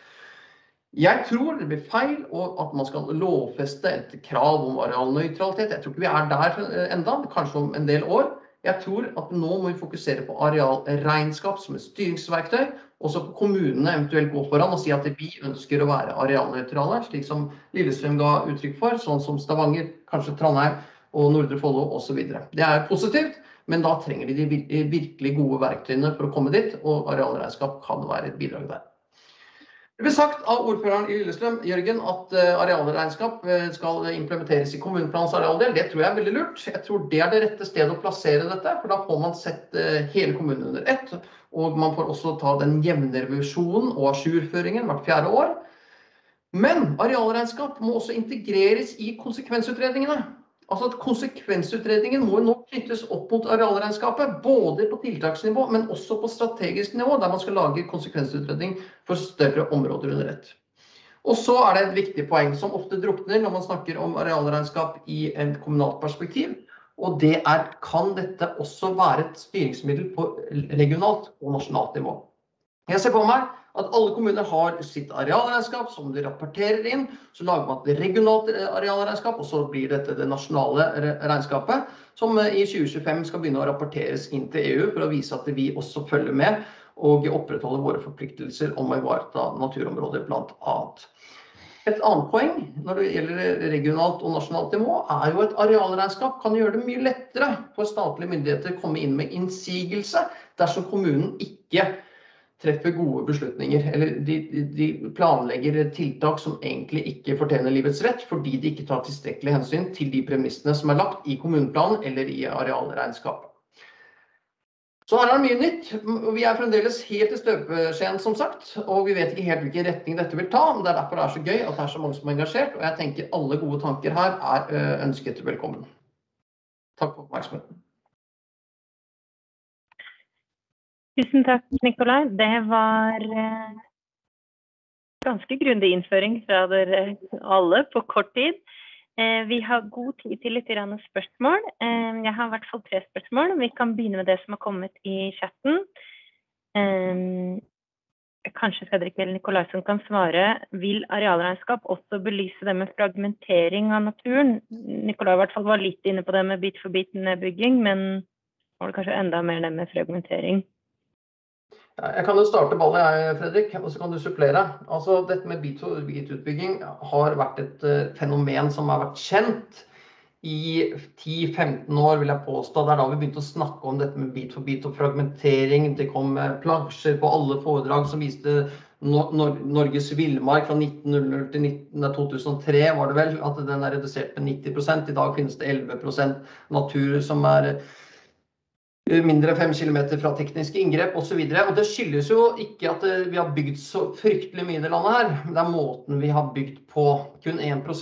Jeg tror det blir feil at man skal lovfeste et krav om arealnøytralitet. Jeg tror ikke vi der enda, kanskje om en del år. Jeg tror at nå må vi fokusere på arealregnskap som et styringsverktøy, og så på kommunene eventuelt gå foran og si at vi ønsker å være arealnøytrale, slik som Lillestrøm ga uttrykk for, sånn som Stavanger, kanskje Trondheim og Nordre Follo og så videre. Det positivt, men da trenger de virkelig gode verktøyene for å komme dit, og arealregnskap kan være et bidrag der. Det ble sagt av ordføreren i Lillestrøm, Jørgen, at arealregnskap skal implementeres i kommuneplanens arealdel. Det tror jeg veldig lurt. Jeg tror det det rette stedet å plassere dette, for da får man sett hele kommunen under ett, og man får også ta den jevne revisjonen og ajourføringen hvert 4. år. Men arealregnskap må også integreres i konsekvensutredningene. Altså at konsekvensutredningen må nå knyttes opp mot arealregnskapet, både på tiltaksnivå, men også på strategisk nivå, der man skal lage konsekvensutredning for større områder under ett. Og så det et viktig poeng som ofte drukner når man snakker om arealregnskap i et kommunalt perspektiv, og det kan dette også være et styringsmiddel på regionalt og nasjonalt nivå. Jeg ser på meg at alle kommuner har sitt arealregnskap som de rapporterer inn, så lager man et regionalt arealregnskap, og så blir dette det nasjonale regnskapet, som i 2025 skal begynne å rapporteres inn til EU for å vise at vi også følger med og opprettholder våre forpliktelser om å ivareta naturområder blant annet. Et annet poeng når det gjelder regionalt og nasjonalt nivå jo at arealregnskap kan gjøre det mye lettere for statlige myndigheter å komme inn med innsigelse dersom kommunen ikke treffer gode beslutninger, eller de planlegger tiltak som egentlig ikke fortjener livets rett, fordi de ikke tar tilstrekkelig hensyn til de premissene som lagt i kommuneplanen eller i arealregnskapet. Så her det mye nytt, og vi fremdeles helt i støpeskjeen som sagt, og vi vet ikke helt hvilken retning dette vil ta, men det derfor det så gøy at det så mange som engasjert, og jeg tenker alle gode tanker her ønsket velkommen. Takk for oppmerksomheten. Tusen takk, Nikolai. Det var ganske grundig innføring fra dere alle på kort tid. Vi har god tid til litt spørsmål. Jeg har I hvert fall 3 spørsmål. Vi kan begynne med det som har kommet I chatten. Kanskje Fredrik eller Nikolaisen kan svare. Vil arealregnskap også belyse det med fragmentering av naturen? Nikolai I hvert fall var litt inne på det med bit for bit nedbygging, men var det kanskje enda mer det med fragmentering? Jeg kan jo starte ballet, Fredrik, og så kan du supplere. Altså, dette med bit-for-bit-utbygging har vært et fenomen som har vært kjent I 10-15 år, vil jeg påstå. Det da vi begynte å snakke om dette med bit-for-bit og fragmentering. Det kom plansjer på alle foredrag som viste Norges villmark fra 1900 til 2003, var det vel, at den redusert med 90%. I dag finnes det 11% natur som mindre 5 kilometer fra tekniske inngrep og så videre. Og det skyldes jo ikke at vi har bygd så fryktelig mye I det landet her, men det måten vi har bygd på. Kun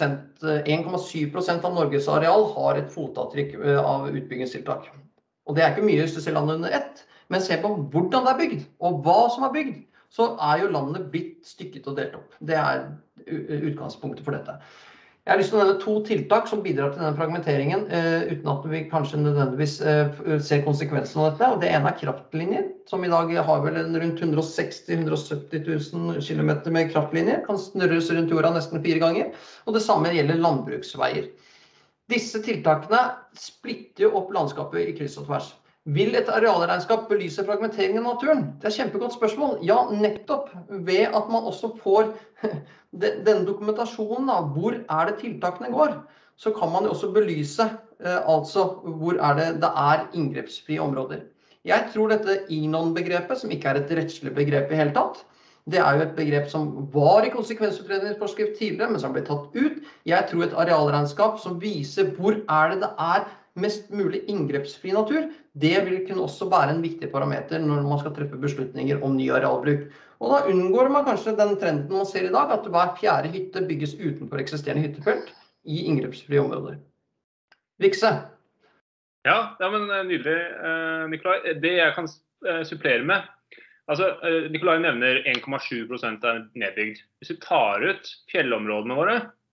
1,7% av Norges areal har et fotavtrykk av utbyggingstiltak. Og det ikke mye hvis du ser landet under ett, men se på hvordan det bygd, og hva som bygd, så jo landet blitt stykket og delt opp. Det utgangspunktet for dette. Jeg har lyst til å nevne 2 tiltak som bidrar til denne fragmenteringen, uten at vi kanskje nødvendigvis ser konsekvensene av dette. Og det ene kraftlinjer, som I dag har vel rundt 160-170 000 kilometer med kraftlinjer, kan snurres rundt jorda nesten 4 ganger, og det samme gjelder landbruksveier. Disse tiltakene splitter jo opp landskapet I kryss og tvers. Vil et arealregnskap belyse fragmentering av naturen? Det kjempegodt spørsmål. Ja, nettopp ved at man også får denne dokumentasjonen av hvor det tiltakene går, så kan man jo også belyse altså hvor det inngrepsfrie områder. Jeg tror dette INON-begrepet, som ikke et rettslig begrep I hele tatt, det jo et begrep som var I konsekvensutredningsforskrift tidligere, men som ble tatt ut. Jeg tror et arealregnskap som viser hvor det mest mulig inngrepsfri natur, det vil kunne også være en viktig parameter når man skal treffe beslutninger om ny arealbruk. Og da unngår man kanskje den trenden man ser I dag, at hver 4. hytte bygges utenfor eksisterende hyttefelt I inngrepsfrie områder. Vikse? Ja, men nydelig, Nikolai. Det jeg kan supplere med, altså Nikolai nevner 1,7% nedbygd. Hvis vi tar ut fjellområdene våre,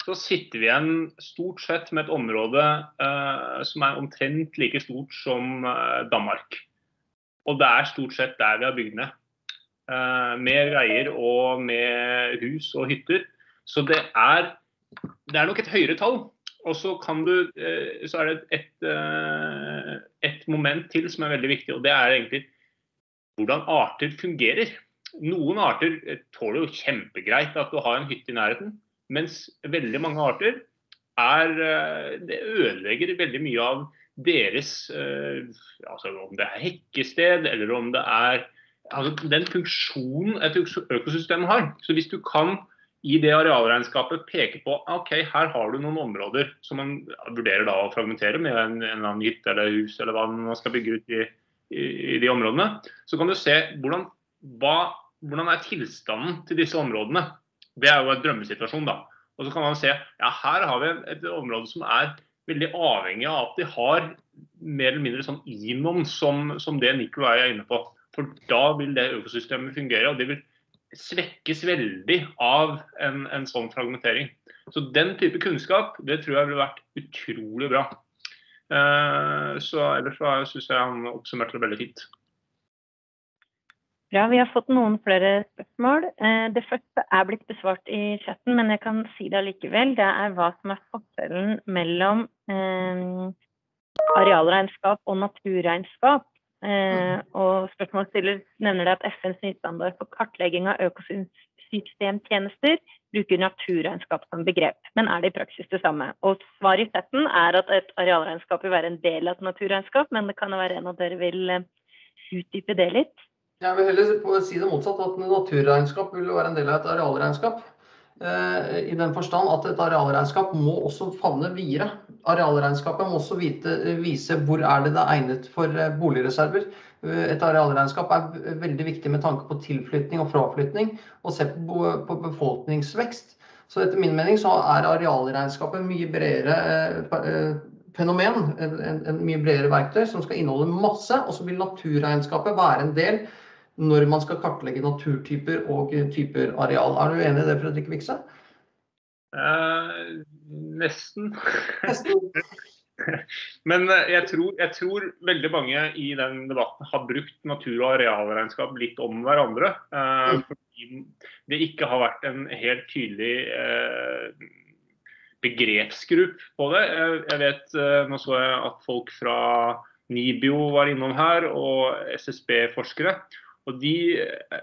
så sitter vi igjen stort sett med et område som omtrent like stort som Danmark. Og det stort sett der vi har bygd ned. Med veier og med hus og hytter. Så det nok et høyere tall. Og så så det et moment til som veldig viktig, og det egentlig hvordan arter fungerer. Noen arter tåler jo kjempegreit at du har en hytte i nærheten, mens veldig mange arter det ødelegger veldig mye av deres, altså om det hekkested, eller om det altså den funksjonen et økosystem har. Så hvis du kan i det arealregnskapet peke på, ok, her har du noen områder som man vurderer da å fragmentere med en eller annen hytte eller hus, eller hva man skal bygge ut i de områdene, så kan du se hvordan tilstanden til disse områdene. Det jo en drømmesituasjon da. Og så kan man se, ja, her har vi et område som veldig avhengig av at de har mer eller mindre sånn inom som det Nikolai inne på. For da vil det økosystemet fungere, og det vil svekkes veldig av en sånn fragmentering. Så den type kunnskap, det tror jeg ville vært utrolig bra. Så ellers synes jeg han oppsummerte det veldig fint. Bra, vi har fått noen flere spørsmål. Det første blitt besvart i chatten, men jeg kan si det likevel. Det hva som forskjellen mellom arealregnskap og naturregnskap. Og spørsmålsstiller nevner det at FNs nystandard for kartlegging av økosystemtjenester bruker naturregnskap som begrep, men det i praksis det samme? Og svaret i chatten at et arealregnskap vil være en del av et naturregnskap, men det kan være en av dere vil utdype det litt? Jeg vil heller si det motsatt, at naturregnskap vil være en del av et arealregnskap. I den forstand at et arealregnskap må også favne videre. Arealregnskapet må også vise hvor det egnet for boligreserver. Et arealregnskap veldig viktig med tanke på tilflytning og fraflytning, og se på befolkningsvekst. Så etter min mening så arealregnskapet mye bredere fenomen, en mye bredere verktøy som skal inneholde masse, og så vil naturregnskapet være en del når man skal kartlegge naturtyper og typer areal. Du enig i det, Fredrik Vikse? Nesten. Men jeg tror veldig mange i den debatten har brukt natur- og arealregnskap litt om hverandre, fordi det ikke har vært en helt tydelig begrepsgrupp på det. Jeg vet, nå så jeg at folk fra NIBIO var innom her, og SSB-forskere, og vi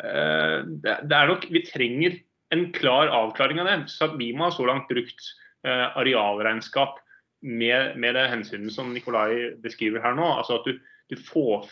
trenger en klar avklaring av det. Sabima har så langt brukt arealregnskap med det hensynet som Nikolai beskriver her nå, altså at du får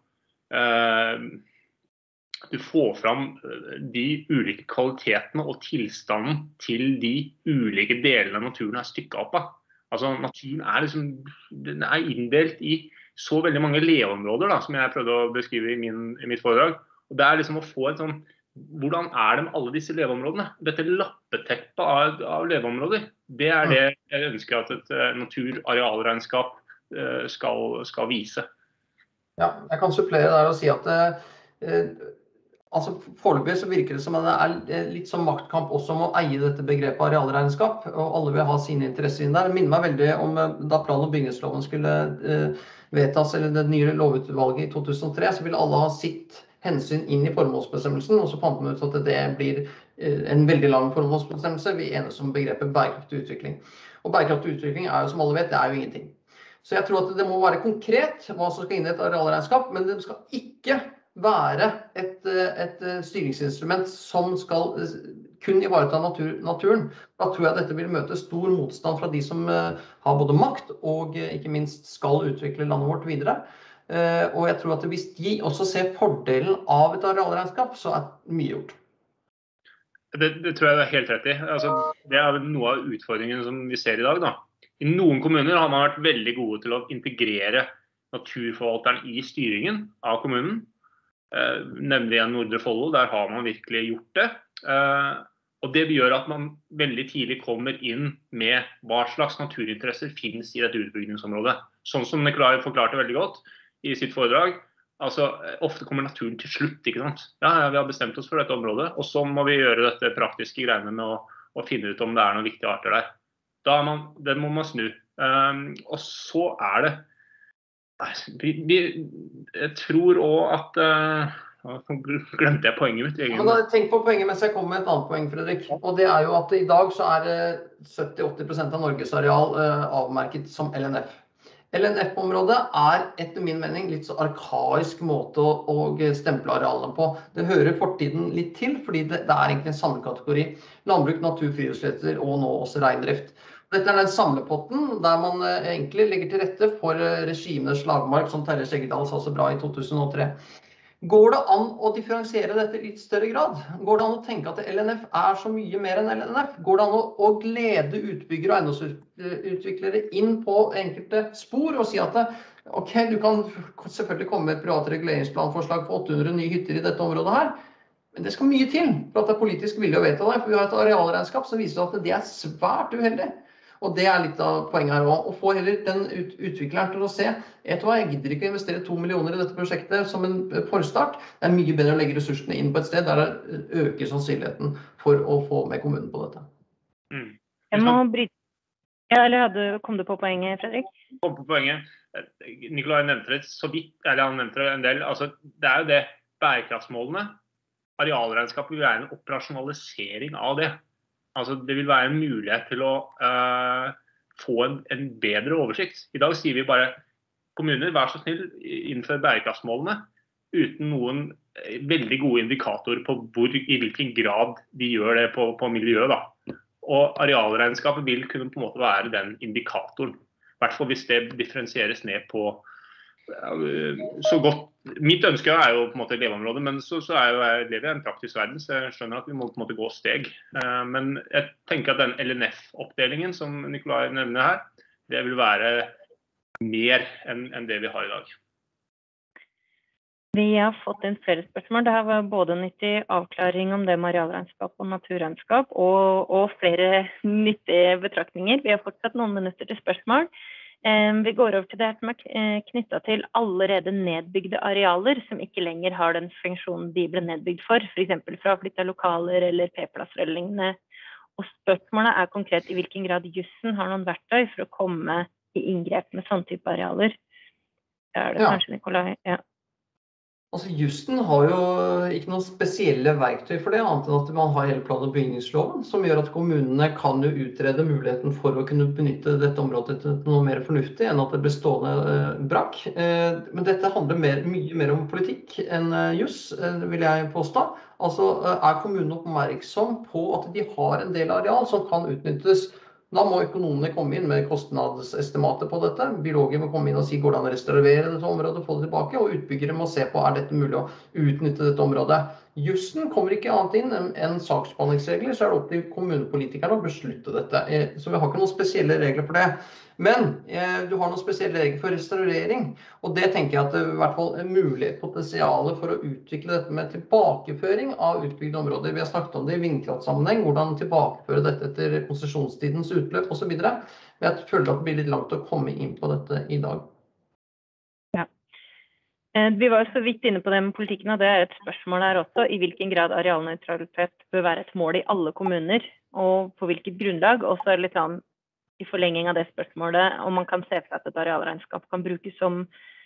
fram de ulike kvalitetene og tilstanden til de ulike delene av naturen stykket opp av. Altså naturen den inndelt i så veldig mange leveområder da, som jeg prøvde å beskrive i mitt foredrag. Og det liksom å få hvordan det med alle disse leveområdene? Dette lappeteppet av leveområder, det det jeg ønsker at et naturarealregnskap skal vise. Ja, jeg kan supplere der og si at altså foreløpig så virker det som at det litt som maktkamp også om å eie dette begrepet arealregnskap, og alle vil ha sine interesser inn der. Det minner meg veldig om da plan- og bygningsloven skulle vedtas, eller det nye lovutvalget i 2003, så ville alle ha sitt hensyn inn i formålsbestemmelsen, og så fant man ut at det blir en veldig lang formålsbestemmelse. Vi enes om begrepet bærekraftig utvikling. Og bærekraftig utvikling jo, som alle vet, det jo ingenting. Så jeg tror at det må være konkret hva som skal inn i et arealregnskap, men det skal ikke være et styringsinstrument som skal kun ivareta naturen. Da tror jeg at dette vil møte stor motstand fra de som har både makt og ikke minst skal utvikle landet vårt videre. Og jeg tror at hvis de også ser fordelen av et arealregnskap, så mye gjort. Det tror jeg helt rett i. Altså, det noe av utfordringen som vi ser i dag da. I noen kommuner har man vært veldig gode til å integrere naturforvalteren i styringen av kommunen. Nemlig igjen Nordre Follo, der har man virkelig gjort det. Og det gjør at man veldig tidlig kommer inn med hva slags naturinteresser finnes i dette utbyggingsområdet. Sånn som Nikolai forklarte veldig godt i sitt foredrag. Altså, ofte kommer naturen til slutt, ikke sant? Ja, vi har bestemt oss for dette området, og så må vi gjøre dette praktiske greiene med å finne ut om det noen viktige arter der. Den må man snu. Og så det jeg tror også at glemte jeg poenget mitt egentlig. Ja, tenk på poenget mens jeg kommer med et annet poeng, Fredrik. Og det jo at i dag så det 70-80% av Norges areal avmerket som LNF. LNF-området etter min mening litt så arkaisk måte å stemple arealene på. Det hører fortiden litt til, fordi det egentlig en samme kategori. Landbruk, natur, friluftsrettigheter og nå også reindrift. Dette den samlepotten der man egentlig legger til rette for regimenes slagmark, som Terje Skjeggedal sa så bra i 2003. Går det an å differensiere dette i litt større grad? Går det an å tenke at LNF så mye mer enn LNF? Går det an å glede utbyggere og eiendomsutviklere inn på enkelte spor og si at ok, du kan selvfølgelig komme med et privat reguleringsplanforslag for 800 nye hytter i dette området her, men det skal mye til for at det politisk vilje å vedta det, for vi har et arealregnskap som viser at det svært uheldig. Og det litt av poenget her også, å få heller den utvikleren til å se, jeg gidder ikke å investere 2 millioner i dette prosjektet som en forstart, det mye bedre å legge ressursene inn på et sted der det øker sannsynligheten for å få med kommunen på dette. Jeg må bryte. Ja, eller kom du på poenget, Fredrik? Kom på poenget. Nikolai nevnte det så vidt, eller han nevnte det en del, altså det jo det bærekraftsmålene, arealregnskapet vil være en operasjonalisering av det. Altså, det vil være en mulighet til å få en bedre oversikt. I dag sier vi bare, kommuner, vær så snill, innfør bærekraftsmålene, uten noen veldig gode indikatorer på i hvilken grad de gjør det på miljøet. Da. Og arealregnskapet vil kunne på en måte være den indikatoren. I hvert fall hvis det differensieres ned på så godt. Mitt ønske jo på en måte leveområdet, men så jeg lever i en praktisk verden, så jeg skjønner at vi må på en måte gå steg. Men jeg tenker at den LNF-oppdelingen som Nikolai nevner her, det vil være mer enn det vi har i dag. Vi har fått inn flere spørsmål. Det her var både nyttig avklaring om det med arealregnskap og naturregnskap, og flere nyttige betraktninger. Vi har fortsatt noen minutter til spørsmål. Vi går over til det som knyttet til allerede nedbygde arealer, som ikke lenger har den funksjonen de ble nedbygd for eksempel fraflyttet lokaler eller P-plasser eller lignende. Og spørsmålet konkret i hvilken grad jussen har noen verktøy for å komme i inngrep med sånn type arealer. Det kanskje Nikolai? Ja. Altså jussen har jo ikke noen spesielle verktøy for det, annet enn at man har hele plan- og bygningsloven, som gjør at kommunene kan jo utrede muligheten for å kunne benytte dette området til noe mer fornuftig enn at det blir stående brakk. Men dette handler mye mer om politikk enn juss, vil jeg påstå. Altså kommunen oppmerksom på at de har en del areal som kan utnyttes. Da må økonomene komme inn med kostnadsestimater på dette. Biologer må komme inn og si går det an å restaurere dette området og få det tilbake, og utbyggere må se på dette mulig å utnytte dette området. Jussen kommer ikke annet inn enn saksbehandlingsregler, så det opp til kommunepolitikerne å beslutte dette. Så vi har ikke noen spesielle regler for det. Men du har noen spesielle regler for restaurering, og det tenker jeg at det i hvert fall mulig potensial for å utvikle dette med tilbakeføring av utbygde områder. Vi har snakket om det i vindkraftsammenheng, hvordan tilbakeføre dette etter konsesjonstidens utløp og så videre. Men jeg føler at det blir litt langt å komme inn på dette i dag. Ja. Vi var så vidt inne på det med politikken, og det et spørsmål her også, i hvilken grad arealnøytralitet bør være et mål i alle kommuner, og på hvilket grunnlag, og så litt sånn i forlenging av det spørsmålet, om man kan se for at et arealregnskap kan brukes som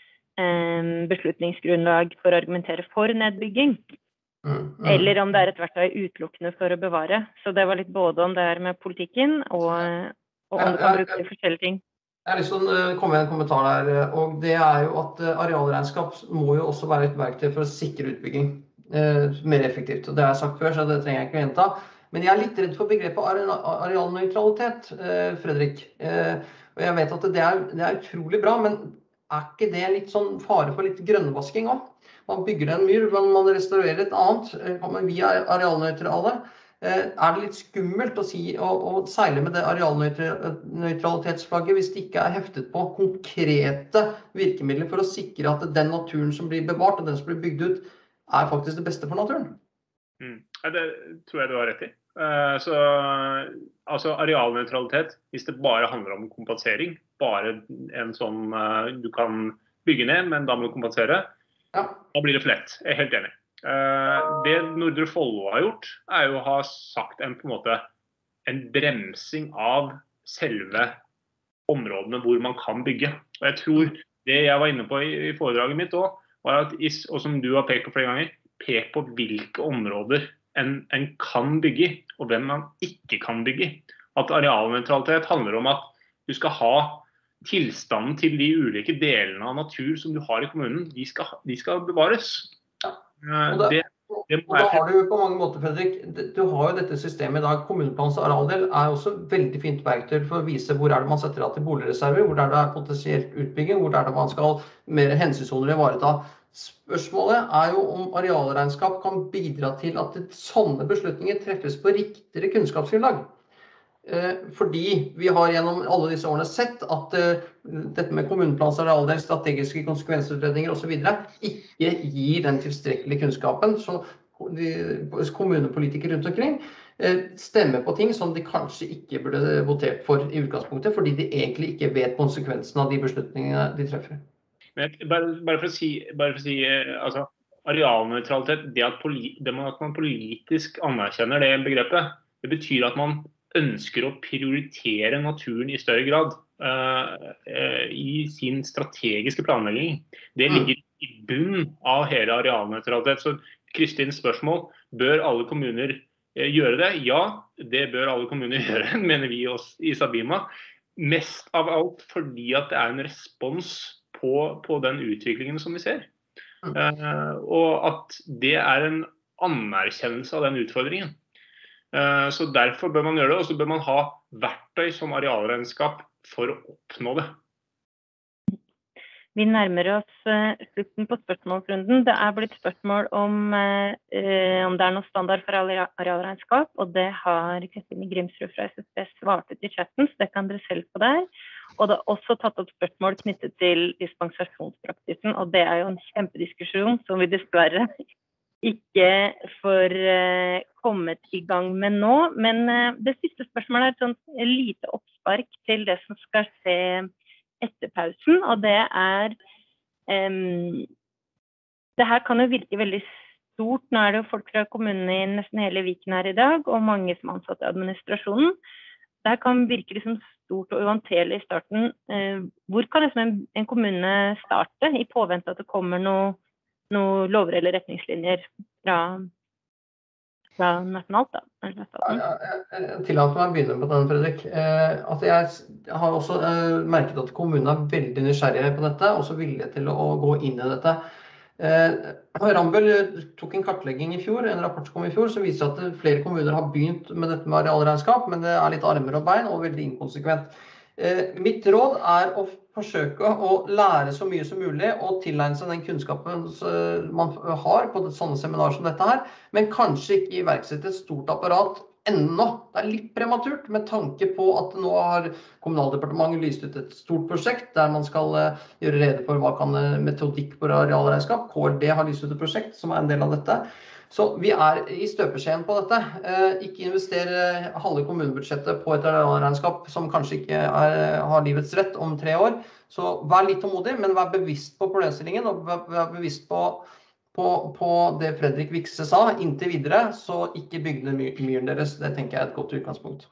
beslutningsgrunnlag for å argumentere for nedbygging, eller om det et verktøy utelukkende for å bevare. Så det var litt både om det med politikken, og om det kan brukes til forskjellige ting. Jeg har lyst til å komme med en kommentar der, og det jo at arealregnskap må jo også være et verktøy for å sikre utbygging mer effektivt. Og det har jeg sagt før, så det trenger jeg ikke å gjenta. Men jeg litt redd for begrepet arealnøytralitet, Fredrik. Og jeg vet at det utrolig bra, men ikke det litt sånn fare for litt grønnvasking også? Man bygger en myr, men man restaurerer et annet. Vi arealnøytrale. Det litt skummelt å seile med det arealnøytralitetsflagget hvis det ikke heftet på konkrete virkemidler for å sikre at den naturen som blir bevart og den som blir bygd ut, faktisk det beste for naturen? Det tror jeg du har rett i. Altså arealnøytralitet, hvis det bare handler om kompensering, bare en sånn du kan bygge ned, men da må du kompensere, da blir det for lett. Jeg helt enig. Det Nordre Follo har gjort, jo å ha sagt på en måte en bremsing av selve områdene hvor man kan bygge. Og jeg tror det jeg var inne på i foredraget mitt også, var at, og som du har pekt på flere ganger, pek på hvilke områder en kan bygge i, og hvem man ikke kan bygge i. At arealneutralitet handler om at du skal ha tilstanden til de ulike delene av natur som du har i kommunen, de skal bevares. Og da har du på mange måter, Fredrik, du har jo dette systemet i dag. Kommuneplanens arealdel er også veldig fint verktøy for å vise hvor er det man setter av til boligreserver, hvor er det potensielt utbygging, hvor er det man skal mer hensynssoner ivareta. Spørsmålet er jo om arealregnskap kan bidra til at sånne beslutninger treffes på riktigere kunnskapsgrunnlag. Fordi vi har gjennom alle disse årene sett at dette med kommuneplans arealdel, strategiske konsekvensutredninger og så videre ikke gir den tilstrekkelige kunnskapen, så kommunepolitikere rundt omkring stemmer på ting som de kanskje ikke burde votert for i utgangspunktet, fordi de egentlig ikke vet konsekvensen av de beslutningene de treffer. Men bare for å si altså, arealneutralitet, det at man politisk anerkjenner det begrepet, det betyr at man ønsker å prioritere naturen i større grad i sin strategiske planlegging. Det ligger i bunn av hele arealneutralitet. Så Kristins spørsmål, bør alle kommuner gjøre det? Ja, det bør alle kommuner gjøre, mener vi i Sabima. Mest av alt fordi at det en respons på den utviklingen som vi ser. Og at det en anerkjennelse av den utfordringen. Så derfor bør man gjøre det, og så bør man ha verktøy som arealregnskap for å oppnå det. Vi nærmer oss slutten på spørsmålsrunden. Det blitt spørsmål om det noe standard for arealregnskap, og det har Kristine Grimsrud fra SSB svart ut i chatten, så det kan dere selv på der. Og det også tatt opp spørsmål knyttet til dispensasjonspraksisen, og det jo en kjempediskusjon som vi dessverre ikke får kommet i gang med nå. Men det siste spørsmålet et sånt lite oppspark til det som skal skje etter pausen, og det det her kan jo virke veldig stort. Nå det jo folk fra kommunene i nesten hele Viken her i dag, og mange som ansatt i administrasjonen. Det her kan virke liksom stort og uantellig i starten. Hvor kan liksom en kommune starte i påvente at det kommer noe lover eller retningslinjer fra nasjonalt da? Jeg tillater meg å begynne på den, Fredrik. At jeg har også merket at kommunene veldig nysgjerrige på dette, og så villige til å gå inn i dette. Rambøll tok en kartlegging i fjor, en rapport som kom i fjor, som viser at flere kommuner har begynt med dette med arealregnskap, men det litt armer og bein og veldig inkonsekvent. Mitt råd å forsøke å lære så mye som mulig og tilegne seg den kunnskapen man har på sånne seminarer som dette her, men kanskje ikke iverksette et stort apparat ennå. Det litt prematurt med tanke på at nå har Kommunaldepartementet lyst ut et stort prosjekt der man skal gjøre rede for hva kan metodikk på arealregnskap. KLD har lyst ut et prosjekt som en del av dette. Så vi i støpeskjeen på dette. Ikke investere halve kommunebudsjettet på et arealregnskap som kanskje ikke har livets rett om 3 år. Så vær litt tålmodig, men vær bevisst på problemstillingen, og vær bevisst på det Fredrik Vikse sa inntil videre, så ikke bygg ned myren deres. Det tenker jeg et godt utgangspunkt.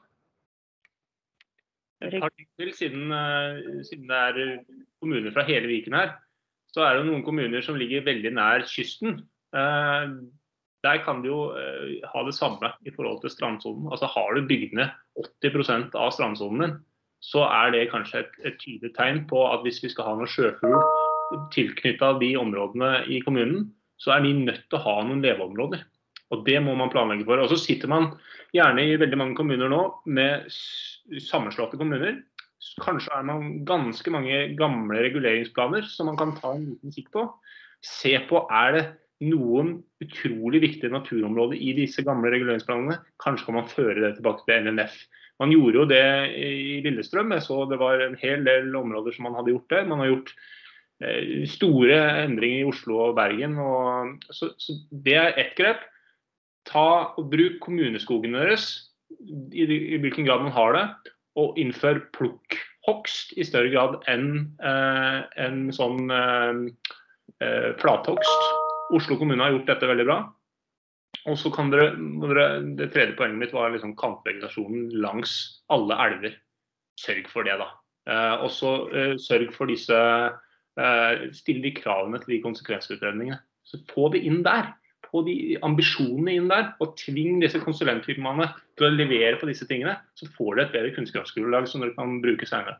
Et par ting til, siden det kommuner fra hele Viken her, så det noen kommuner som ligger veldig nær kysten. Der kan du jo ha det samme i forhold til strandsonen. Altså har du bygd ned 80% av strandsonen din, så det kanskje et tydelig tegn på at hvis vi skal ha noe sjøfugl tilknyttet de områdene i kommunen, så de nødt til å ha noen leveområder. Og det må man planlegge for. Og så sitter man gjerne i veldig mange kommuner nå med sammenslåtte kommuner. Kanskje man ganske mange gamle reguleringsplaner som man kan ta en liten kikk på. Se på, det noen utrolig viktige naturområder i disse gamle reguleringsplanene? Kanskje kan man føre det tilbake til NNF. Man gjorde jo det i Lillestrøm, så det var en hel del områder som man hadde gjort det. Man har gjort store endringer i Oslo og Bergen, så det ett grep. Bruk kommuneskogen deres, i hvilken grad man har det, og innfør plukkhogst i større grad enn sånn flathogst. Oslo kommune har gjort dette veldig bra. Og så kan det tredje poenget mitt var liksom kantvegetasjonen langs alle elver. sørg for det da. Og så sørg for disse, still de kravene til de konsekvensutredningene. Så få det inn der, få de ambisjonene inn der, og tving disse konsulentfirmaene til å levere på disse tingene, så får dere et bedre kunnskapsgrunnlag som dere kan bruke senere.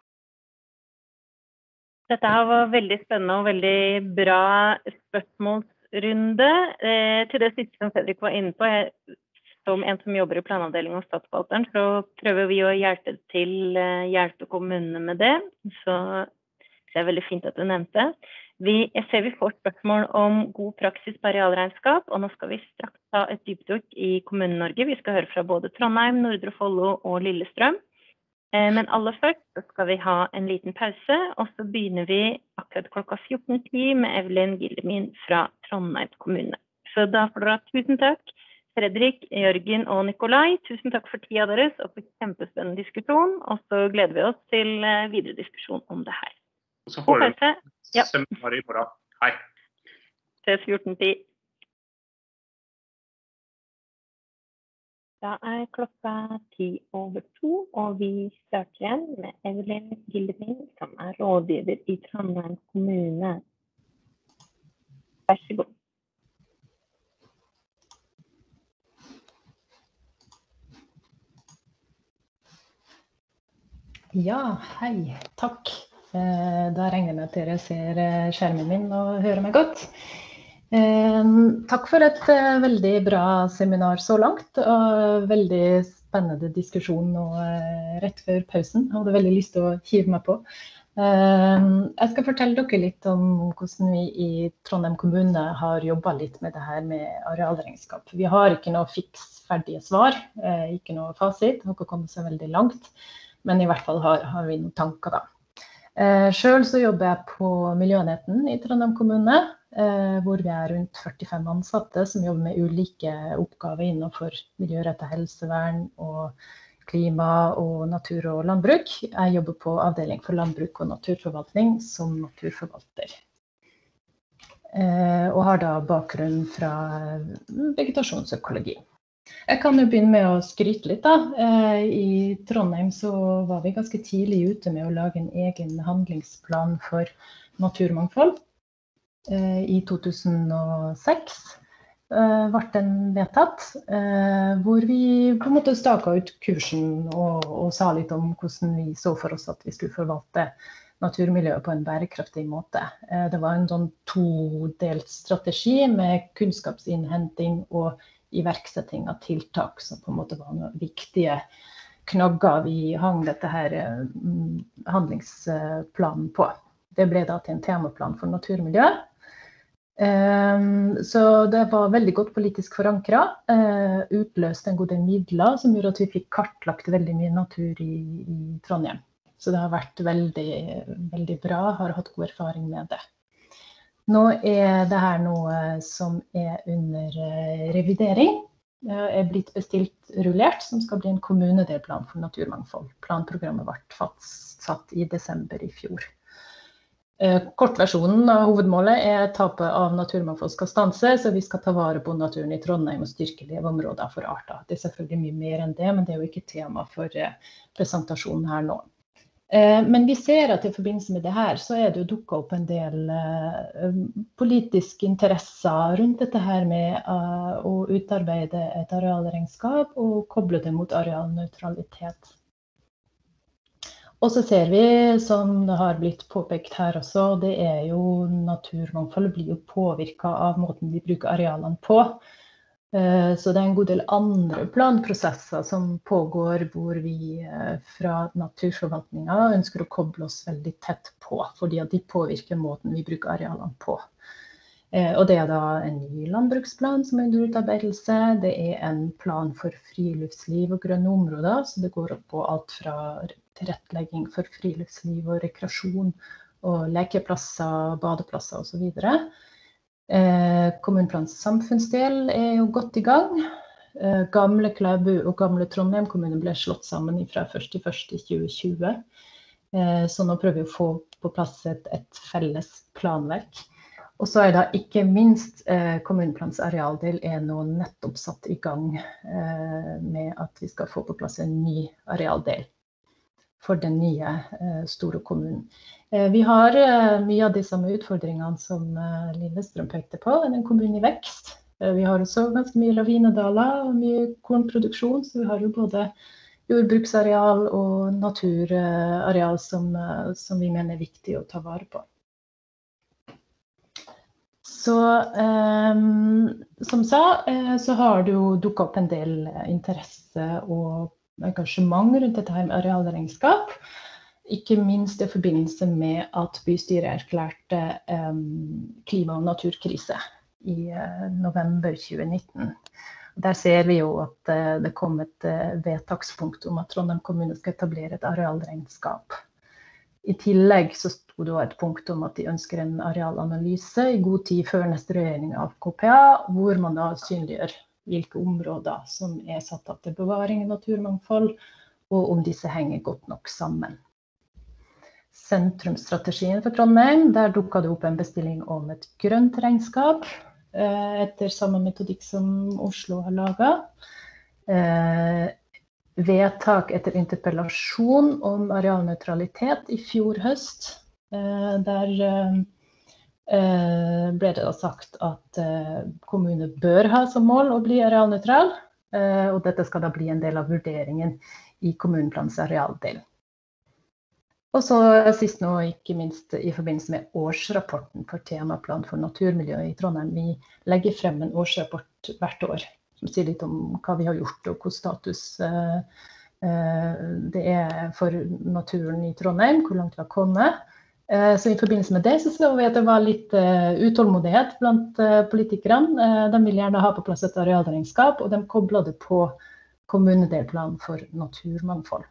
Dette her var veldig spennende og veldig bra spørsmålsrunde. Til det siste som Fredrik var inne på, som en som jobber i planavdelingen og statsforvalteren, så prøver vi å hjelpe kommunene med det. Så det veldig fint at du nevnte. Jeg ser vi får spørsmål om god praksis på arealregnskap, og nå skal vi straks ta et dypdykk i Kommune-Norge. Vi skal høre fra både Trondheim, Nordre Follo og Lillestrøm. Men aller først så skal vi ha en liten pause, og så begynner vi akkurat klokka 14:10 med Evelyn Gildemin fra Trondheim kommune. Så da får dere ha tusen takk, Fredrik, Jørgen og Nikolai. Tusen takk for tida deres og for kjempespennende diskusjon, og så gleder vi oss til videre diskusjon om det her. Så får dere seminar i morgen. Hei. Ses 14:10. Da klokka 1:10 og vi starter igjen med Evelyn Gildemin, som rådgiver i Trondheim kommune. Vær så god. Ja, hei, takk. Da regner jeg med at dere ser skjermen min og hører meg godt. Takk for et veldig bra seminar så langt, og veldig spennende diskusjon nå rett før pausen. Jeg hadde veldig lyst til å hive meg på. Jeg skal fortelle dere litt om hvordan vi i Trondheim kommune har jobbet litt med det her med arealregnskap. Vi har ikke noe fiks ferdige svar, ikke noe fasit, det har ikke kommet så veldig langt, men i hvert fall har vi noen tanker da. Selv så jobber jeg på miljøenheten i Trondheim kommune, hvor vi rundt 45 ansatte som jobber med ulike oppgaver innenfor miljørettet helsevern og klima og natur og landbruk. Jeg jobber på avdeling for landbruk og naturforvaltning som naturforvalter. Og har da bakgrunn fra vegetasjonsøkologi. Jeg kan jo begynne med å skryte litt da. I Trondheim så var vi ganske tidlig ute med å lage en egen handlingsplan for naturmangfold. I 2006 ble den vedtatt, hvor vi på en måte staket ut kursen og sa litt om hvordan vi så for oss at vi skulle forvalte naturmiljøet på en bærekraftig måte. Det var en sånn todelt strategi med kunnskapsinnhenting og iverksetting av tiltak som på en måte var noen viktige knagger vi hang dette her handlingsplanen på. Det ble da til en temaplan for naturmiljø. Så det var veldig godt politisk forankret, utløste en god del midler som gjorde at vi fikk kartlagt veldig mye natur i Trondheim. Så det har vært veldig, veldig bra, har hatt god erfaring med det. Nå det her noe som under revidering, blitt bestilt rullert, som skal bli en kommunedelplan for naturmangfold. Planprogrammet ble fastsatt i desember i fjor. Kortversjonen av hovedmålet tapet av naturmangfold skal stanse, så vi skal ta vare på naturen i Trondheim og styrke leveområder for arter. Det selvfølgelig mye mer enn det, men det jo ikke tema for presentasjonen her nå. Men vi ser at i forbindelse med det her, så det jo dukket opp en del politiske interesser rundt dette her med å utarbeide et arealregnskap og koble det mot arealneutralitet. Og så ser vi, som det har blitt påpekt her også, det jo naturmangfoldet blir jo påvirket av måten vi bruker arealene på. Så det en god del andre planprosesser som pågår hvor vi fra naturforvaltningen ønsker å koble oss veldig tett på, fordi at de påvirker måten vi bruker arealene på. Og det da en ny landbruksplan som under utarbeidelse, det en plan for friluftsliv og grønne områder, så det går opp på alt fra tilrettelegging for friluftsliv og rekreasjon og lekeplasser, badeplasser og så videre. Kommuneplans samfunnsdel jo godt i gang. Gamle Klæbu og gamle Trondheim kommune ble slått sammen fra 1.1.2020. Så nå prøver vi å få på plass et felles planverk. Og så da ikke minst kommuneplans arealdel nå nettopp satt i gang med at vi skal få på plass en ny arealdel. for den nye store kommunen. Vi har mye av de samme utfordringene som Lillestrøm pekte på, en kommune i vekst. Vi har også ganske mye lavinedaler og mye kornproduksjon, så vi har jo både jordbruksareal og naturareal som vi mener er viktig å ta vare på. Så som sa, så har det jo dukket opp en del interesse og engasjement rundt dette her med arealregnskap. Ikke minst i forbindelse med at bystyret erklærte klima- og naturkrise i november 2019. Der ser vi jo at det kom et vedtakspunkt om at Trondheim kommune skal etablere et arealregnskap. I tillegg så sto det et punkt om at de ønsker en arealanalyse i god tid før neste regjering av KPA, hvor man da synliggjør hvilke områder som er satt av til bevaring av naturmangfold, og om disse henger godt nok sammen. Sentrumsstrategien for Trondheim, der dukket det opp en bestilling om et grønt regnskap, etter samme metodikk som Oslo har laget. Vedtak etter interpellasjon om arealneutralitet i fjor høst. Der ble det da sagt at kommunene bør ha som mål å bli arealnøytral, og dette skal da bli en del av vurderingen i kommuneplanens arealdel. Og så sist nå, ikke minst i forbindelse med årsrapporten for temaplan for naturmiljø i Trondheim. Vi legger frem en årsrapport hvert år, som sier litt om hva vi har gjort og hvor status det er for naturen i Trondheim, hvor langt vi har kommet. Så i forbindelse med det så vi at det var litt utålmodighet blant politikerne. De vil gjerne ha på plass et arealregnskap, og de koblet det på kommunedelplan for naturmangfold.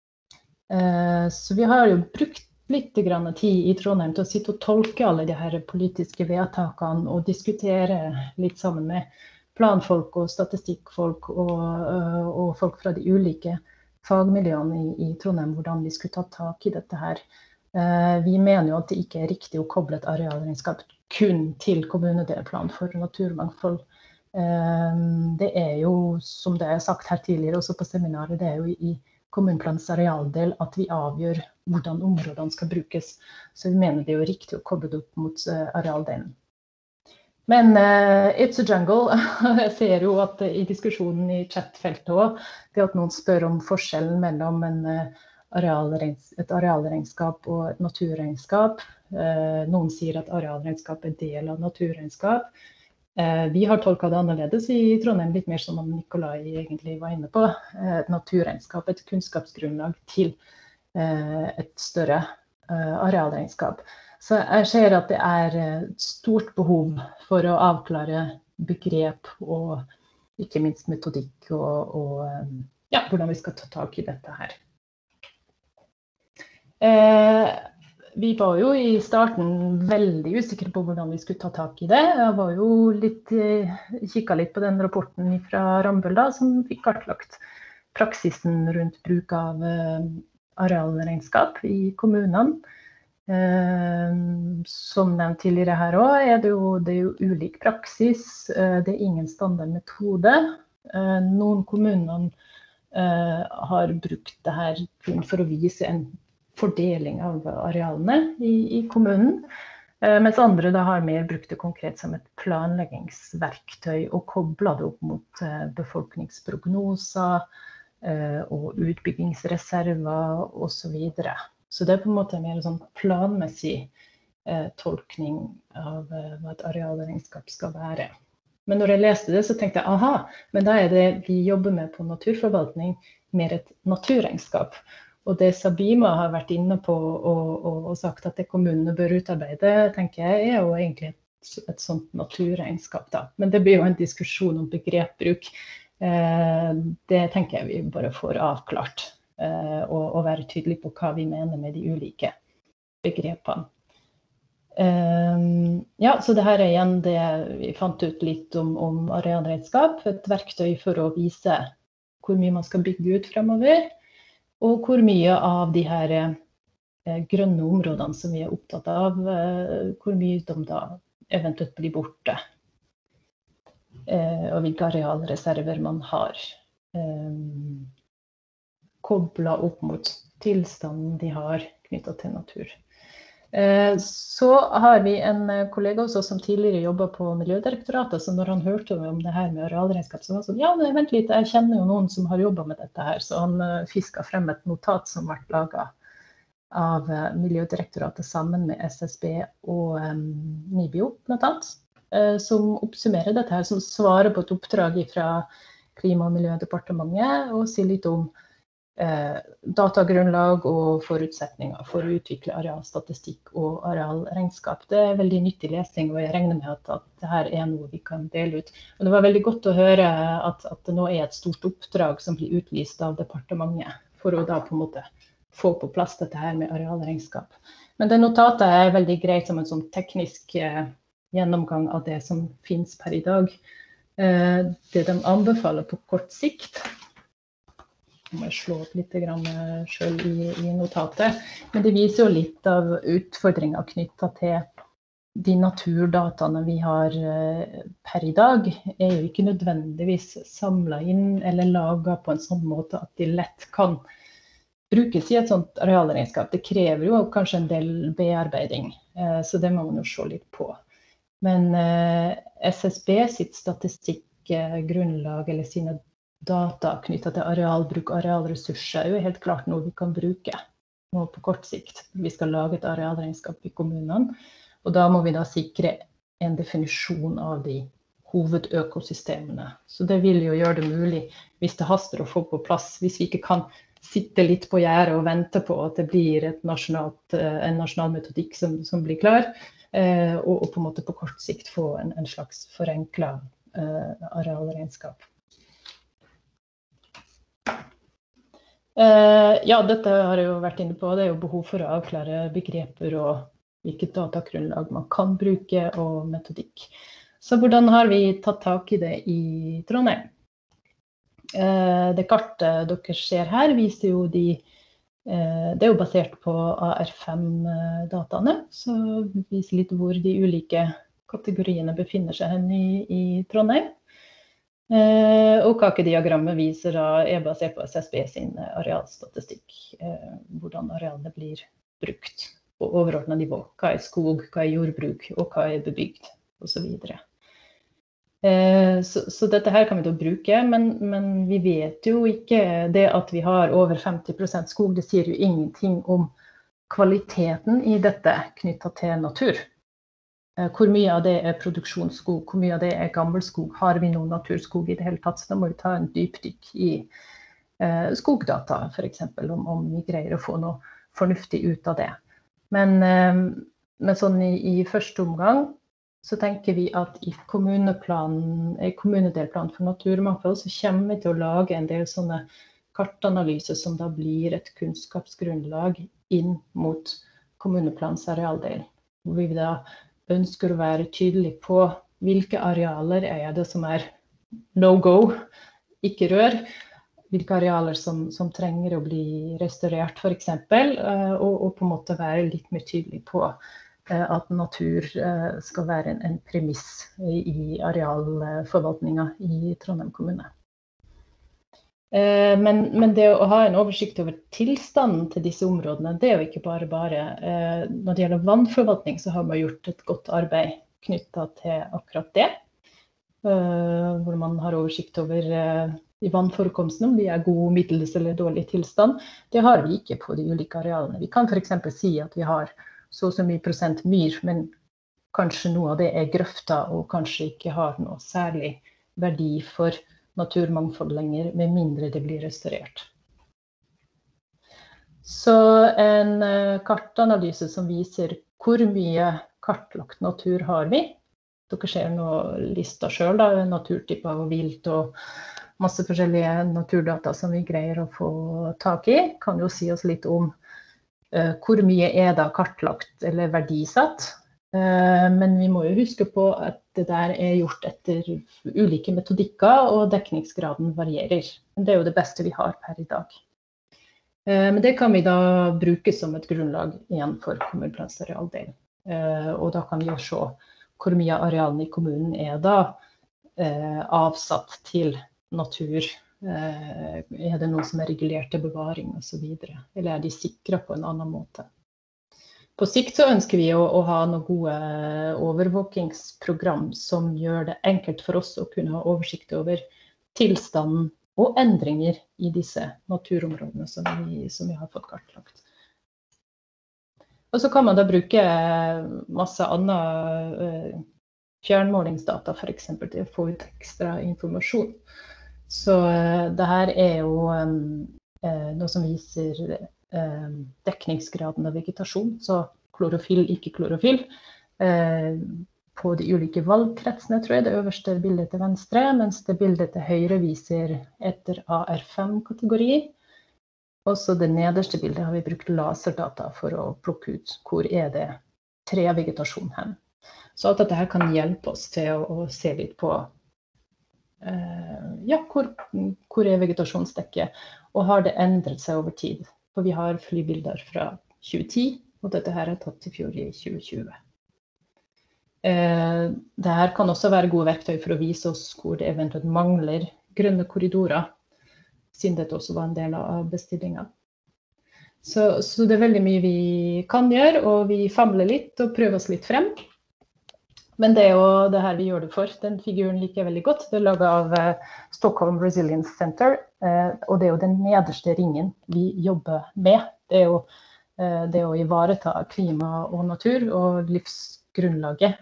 Så vi har jo brukt litt tid i Trondheim til å sitte og tolke alle de her politiske vedtakene og diskutere litt sammen med planfolk og statistikkfolk og folk fra de ulike fagmiljøene i Trondheim, hvordan vi skulle ta tak i dette her. Vi mener jo at det ikke er riktig å koble et arealregnskap kun til kommunedelplan for naturmangfold. Det er jo, som det er sagt her tidligere også på seminaret, det er jo i kommuneplanens arealdel at vi avgjør hvordan områdene skal brukes. Så vi mener det er jo riktig å koble det opp mot arealdelen. Men it's a jungle. Jeg ser jo at i diskusjonen i chatfeltet også, det at noen spør om forskjellen mellom et arealregnskap og et naturregnskap. Noen sier at arealregnskap er del av naturregnskap. Vi har tolket det annerledes i Trondheim, litt mer som Nikolai egentlig var inne på. Et naturregnskap, et kunnskapsgrunnlag til et større arealregnskap. Så jeg ser at det er et stort behov for å avklare begrep og ikke minst metodikk og ja, hvordan vi skal ta tak i dette her. Vi var jo i starten veldig usikre på hvordan vi skulle ta tak i det. Jeg var jo kikket litt på den rapporten fra Rambøll da, som fikk kartlagt praksisen rundt bruk av arealregnskap i kommunene. Som nevnt tidligere her også, det er jo ulik praksis, det er ingen standardmetode. Noen kommuner har brukt det her for å vise en fordeling av arealene i kommunen, mens andre da har mer brukt det konkret som et planleggingsverktøy og koblet det opp mot befolkningsprognoser og utbyggingsreserver og så videre. Så det er på en måte en mer sånn planmessig tolkning av hva et arealregnskap skal være. Men når jeg leste det så tenkte jeg, aha, men da er det vi jobber med på naturforvaltning mer et naturregnskap. Og det Sabima har vært inne på og sagt at det kommunene bør utarbeide, tenker jeg, er jo egentlig et sånt naturregnskap da. Men det blir jo en diskusjon om begrepsbruk. Det tenker jeg vi bare får avklart og være tydelig på hva vi mener med de ulike begrepene. Ja, så det her er igjen det vi fant ut litt om arealregnskap, et verktøy for å vise hvor mye man skal bygge ut fremover, og hvor mye av de her grønne områdene som vi er opptatt av, hvor mye de da eventuelt blir borte, og hvilke arealreserver man har koblet opp mot tilstanden de har knyttet til natur. Så har vi en kollega også som tidligere jobbet på Miljødirektoratet, så når han hørte om det her med arealregnskap, så var han sånn, ja, men vent litt, jeg kjenner jo noen som har jobbet med dette her, så han fisket frem et notat som ble laget av Miljødirektoratet sammen med SSB og NIBIO, blant annet, som oppsummerer dette her, som svarer på et oppdrag fra Klima- og miljødepartementet, og sier litt om datagrunnlag og forutsetninger for å utvikle arealstatistikk og arealregnskap. Det er veldig nyttig lesing, og jeg regner med at dette er noe vi kan dele ut. Og det var veldig godt å høre at det nå er et stort oppdrag som blir utlyst av departementet, for å da på en måte få på plass dette her med arealregnskap. Men det notatet er veldig greit som en sånn teknisk gjennomgang av det som finnes per i dag. Det de anbefaler på kort sikt, jeg må slå opp litt selv i notatet, men det viser jo litt av utfordringer knyttet til de naturdataene vi har per i dag, er jo ikke nødvendigvis samlet inn eller laget på en sånn måte at de lett kan brukes i et sånt arealregnskap. Det krever jo kanskje en del bearbeiding, så det må man jo se litt på. Men SSB sitt statistikkgrunnlag eller sine data knyttet til arealbruk og arealressurser er jo helt klart noe vi kan bruke nå på kort sikt. Vi skal lage et arealregnskap i kommunene, og da må vi da sikre en definisjon av de hovedøkosystemene. Så det vil jo gjøre det mulig hvis det haster å få på plass, hvis vi ikke kan sitte litt på gjerdet og vente på at det blir en nasjonal metodikk som blir klar, og på en måte på kort sikt få en slags forenklet arealregnskap. Ja, dette har jeg jo vært inne på. Det er jo behov for å avklare begreper og hvilket datagrunnlag man kan bruke og metodikk. Så hvordan har vi tatt tak i det i Trondheim? Det kartet dere ser her viser jo det er jo basert på AR5-dataene, så viser litt hvor de ulike kategoriene befinner seg hen i Trondheim. Og kakediagrammet viser er basert på SSB sin arealstatistikk, hvordan arealene blir brukt på overordnet nivå. Hva er skog, hva er jordbruk, og hva er bebygd, og så videre. Så dette her kan vi da bruke, men vi vet jo ikke det at vi har over 50% skog. Det sier jo ingenting om kvaliteten i dette knyttet til natur. Hvor mye av det er produksjonsskog, hvor mye av det er gammelskog, har vi noen naturskog i det hele tatt, så da må vi ta en dypdykk i skogdata, for eksempel, om vi greier å få noe fornuftig ut av det. Men sånn i første omgang, så tenker vi at i kommunedelplanen for naturmangfold, så kommer vi til å lage en del sånne kartanalyser som da blir et kunnskapsgrunnlag inn mot kommuneplans arealdel, hvor vi da ønsker å være tydelig på hvilke arealer er det som er no-go, ikke rør, hvilke arealer som trenger å bli restaurert for eksempel, og på en måte være litt mer tydelig på at natur skal være en premiss i arealforvaltningen i Trondheim kommune. Men det å ha en oversikt over tilstanden til disse områdene, det er jo ikke bare. Når det gjelder vannforvaltning, så har man gjort et godt arbeid knyttet til akkurat det, hvor man har oversikt over i vannforekomstene, om de er god, middels eller dårlig tilstand. Det har vi ikke på de ulike arealene. Vi kan for eksempel si at vi har så mye prosent myr, men kanskje noe av det er grøfta, og kanskje ikke har noe særlig verdi for naturmangfold lenger, med mindre det blir restaurert. Så en kartanalyse som viser hvor mye kartlagt natur har vi. Dere ser nå lista selv, naturtyper og vilt og masse forskjellige naturdata som vi greier å få tak i. Kan jo si oss litt om hvor mye er da kartlagt eller verdisatt. Men vi må jo huske på at det der er gjort etter ulike metodikker, og dekningsgraden varierer. Det er jo det beste vi har per i dag. Men det kan vi da bruke som et grunnlag igjen for kommuneplans arealdel. Og da kan vi jo se hvor mye av arealen i kommunen er da avsatt til natur Er det noe som er regulert til bevaring og så videre? Eller er de sikret på en annen måte? På sikt så ønsker vi å ha noen gode overvåkingsprogram som gjør det enkelt for oss å kunne ha oversikt over tilstanden og endringer i disse naturområdene som vi har fått kartlagt. Og så kan man da bruke masse annen fjernmålingsdata for eksempel til å få ut ekstra informasjon. Så det her er jo noe som viser dekningsgraden av vegetasjon, så klorofyll, ikke klorofyll. På de ulike valgkretsene, tror jeg, det øverste bildet til venstre, mens det bildet til høyre viser etter AR5-kategori. Og så det nederste bildet har vi brukt laserdata for å plukke ut hvor er det trevegetasjon hen. Så at dette her kan hjelpe oss til å se litt på hvor er vegetasjonsdekket, og har det endret seg over tid. For vi har flybilder fra 2010, og dette her er tatt i fjor i 2020. Det her kan også være gode verktøy for å vise oss hvor det eventuelt mangler grønne korridorer, siden dette også var en del av bestillingen. Så det er veldig mye vi kan gjøre, og vi famler litt og prøver oss litt frem. Men det er jo det her vi gjør det for. Den figuren liker jeg veldig godt. Det er laget av Stockholm Resilience Center, og det er jo den nederste ringen vi jobber med. Det er jo det å ivareta klima og natur og livsgrunnlaget.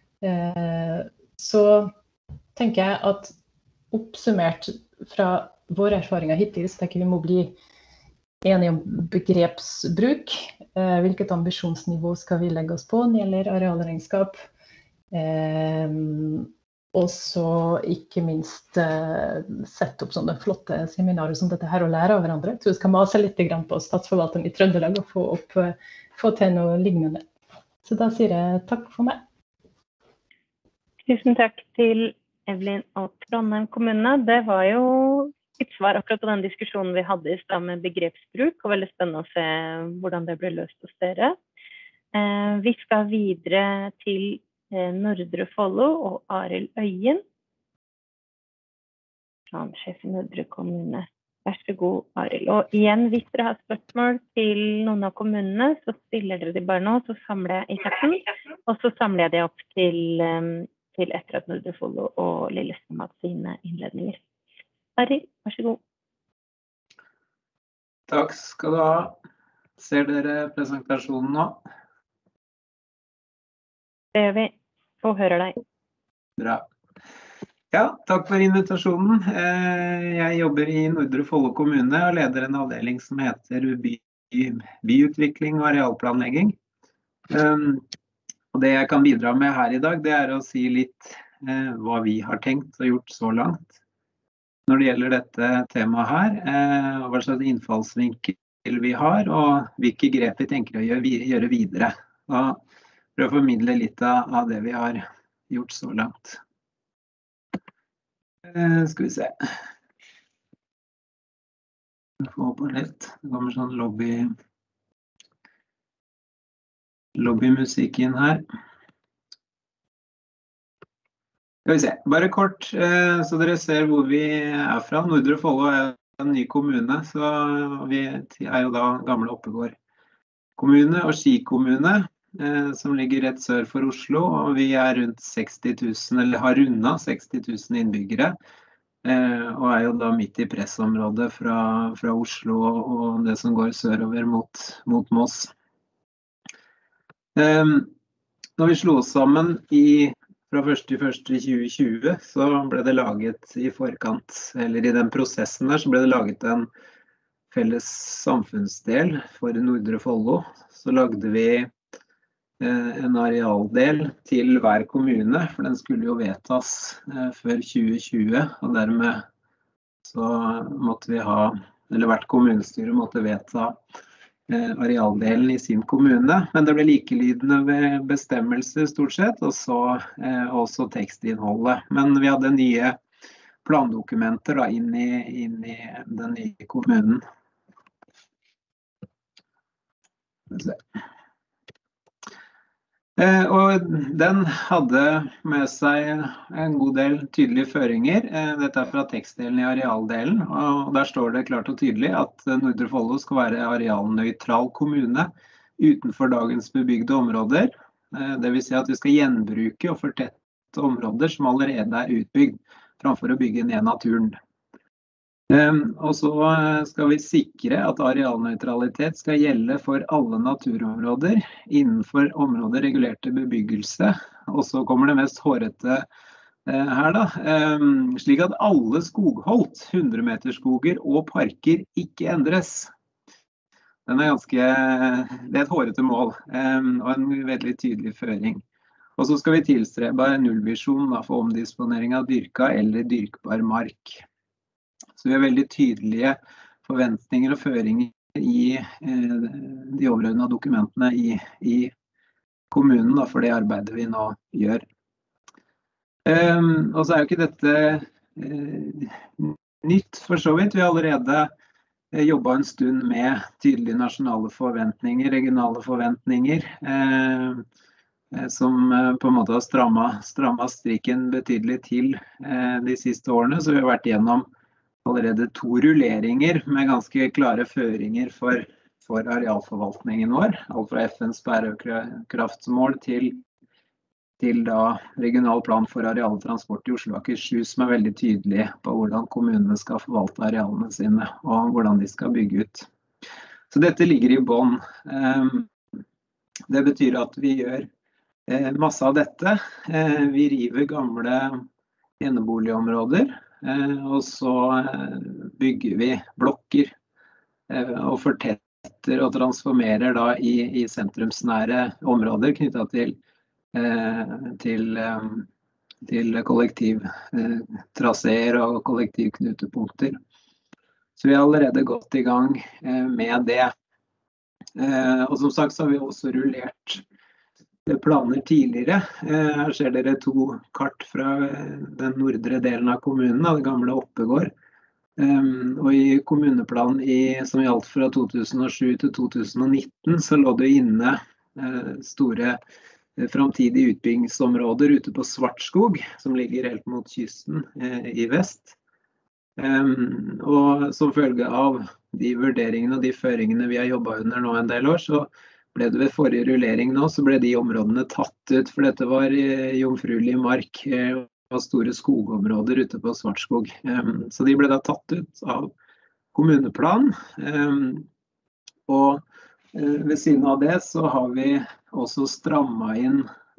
Så tenker jeg at oppsummert fra våre erfaringer hittil, så tenker vi må bli enige om begrepsbruk. Hvilket ambisjonsnivå skal vi legge oss på når det gjelder arealregnskap? Og så ikke minst sette opp sånne flotte seminarer som dette her og lære av hverandre. Jeg tror jeg skal mase litt på statsforvalteren i Trøndelag og få til noe lignende. Så da sier jeg takk for meg. Tusen takk til Evelyn og Trondheim kommune. Det var jo et svar akkurat på den diskusjonen vi hadde i sted med begrepsbruk, og veldig spennende å se hvordan det ble løst hos dere. Vi skal videre til Nordre Follo og Arild Øyen. Plansjef i Nordre kommune. Vær så god, Arild. Og igjen, hvis dere har spørsmål til noen av kommunene, så stiller dere de bare nå, så samler jeg i chatten, og så samler jeg de opp til etter at Nordre Follo og Lillestrøm har sine innledninger. Arild, vær så god. Takk skal du ha. Ser dere presentasjonen nå? Det gjør vi, og hører deg. Bra. Ja, takk for invitasjonen. Jeg jobber i Nordre Follo kommune og leder en avdeling som heter byutvikling og arealplanlegging. Og det jeg kan bidra med her i dag, det er å si litt hva vi har tenkt og gjort så langt når det gjelder dette temaet her, og hva slags innfallsvinkel vi har, og hvilke grep vi tenker å gjøre videre. Og prøve å formidle litt av det vi har gjort så langt. Skal vi se. Jeg får på litt. Det kommer sånn lobbymusikk inn her. Skal vi se. Bare kort, så dere ser hvor vi er fra. Nordre Follo er en ny kommune, så vi er jo da gamle Oppegård kommune og Ski kommune, som ligger rett sør for Oslo, og vi er rundt 60 000, eller har rundet 60 000 innbyggere, og er jo da midt i pressområdet fra Oslo og det som går sørover mot Moss. Når vi slo oss sammen fra 1.1.2020, så ble det laget i forkant, eller i den prosessen der, så ble det laget en felles samfunnsdel for Nordre Follo. Så lagde vi en arealdel til hver kommune, for den skulle jo vedtas før 2020, og dermed så måtte vi ha, eller hvert kommunestyre måtte vedta arealdelen i sin kommune, men det ble likelydende ved bestemmelser stort sett, og så også tekstinnholdet. Men vi hadde nye plandokumenter da, inn i den nye kommunen. Og den hadde med seg en god del tydelige føringer. Dette fra tekstdelen i arealdelen, og der står det klart og tydelig at Nordre Follo skal være arealnøytral kommune utenfor dagens bebygde områder. Det vil si at vi skal gjenbruke og fortette områder som allerede er utbygd, framfor å bygge ned naturen. Og så skal vi sikre at arealnøytralitet skal gjelde for alle naturområder innenfor områder regulert til bebyggelse. Og så kommer det mest hårete her da, slik at alle skogholt, 100-meterskoger og parker ikke endres. Det er et hårete mål og en veldig tydelig føring. Og så skal vi tilstrebe en nullvisjon for omdisponering av dyrka eller dyrkbar mark. Så vi har veldig tydelige forventninger og føringer i de overordnede dokumentene i kommunen for det arbeidet vi nå gjør. Og så er jo ikke dette nytt for så vidt. Vi har allerede jobbet en stund med tydelige nasjonale forventninger, regionale forventninger, som på en måte har strammet strikken betydelig til de siste årene. Så vi har vært gjennom allerede 2 rulleringer med ganske klare føringer for arealforvaltningen vår. Alt fra FNs bærekraftsmål til da regional plan for areal og transport i Oslo og Akershus, som er veldig tydelig på hvordan kommunene skal forvalte arealene sine og hvordan de skal bygge ut. Så dette ligger i bånn. Det betyr at vi gjør masse av dette. Vi river gamle eneboligområder. Og så bygger vi blokker og fortetter og transformerer da i sentrumsnære områder knyttet til kollektivtraseer og kollektivknutepunkter. Så vi har allerede gått i gang med det. Og som sagt så har vi også rullert planer tidligere. Her ser dere 2 kart fra den nordre delen av kommunen, det gamle Oppegård. Og i kommuneplanen som gjaldt fra 2007 til 2019, så lå det inne store framtidige utbyggingsområder ute på Svartskog, som ligger helt mot kysten i vest. Og som følge av de vurderingene og de føringene vi har jobbet under nå en del år, så ble det ved forrige rullering nå, så ble de områdene tatt ut, for dette var jomfruelig mark og store skogområder ute på Svartskog. Så de ble da tatt ut av kommuneplan. Og ved siden av det så har vi også strammet inn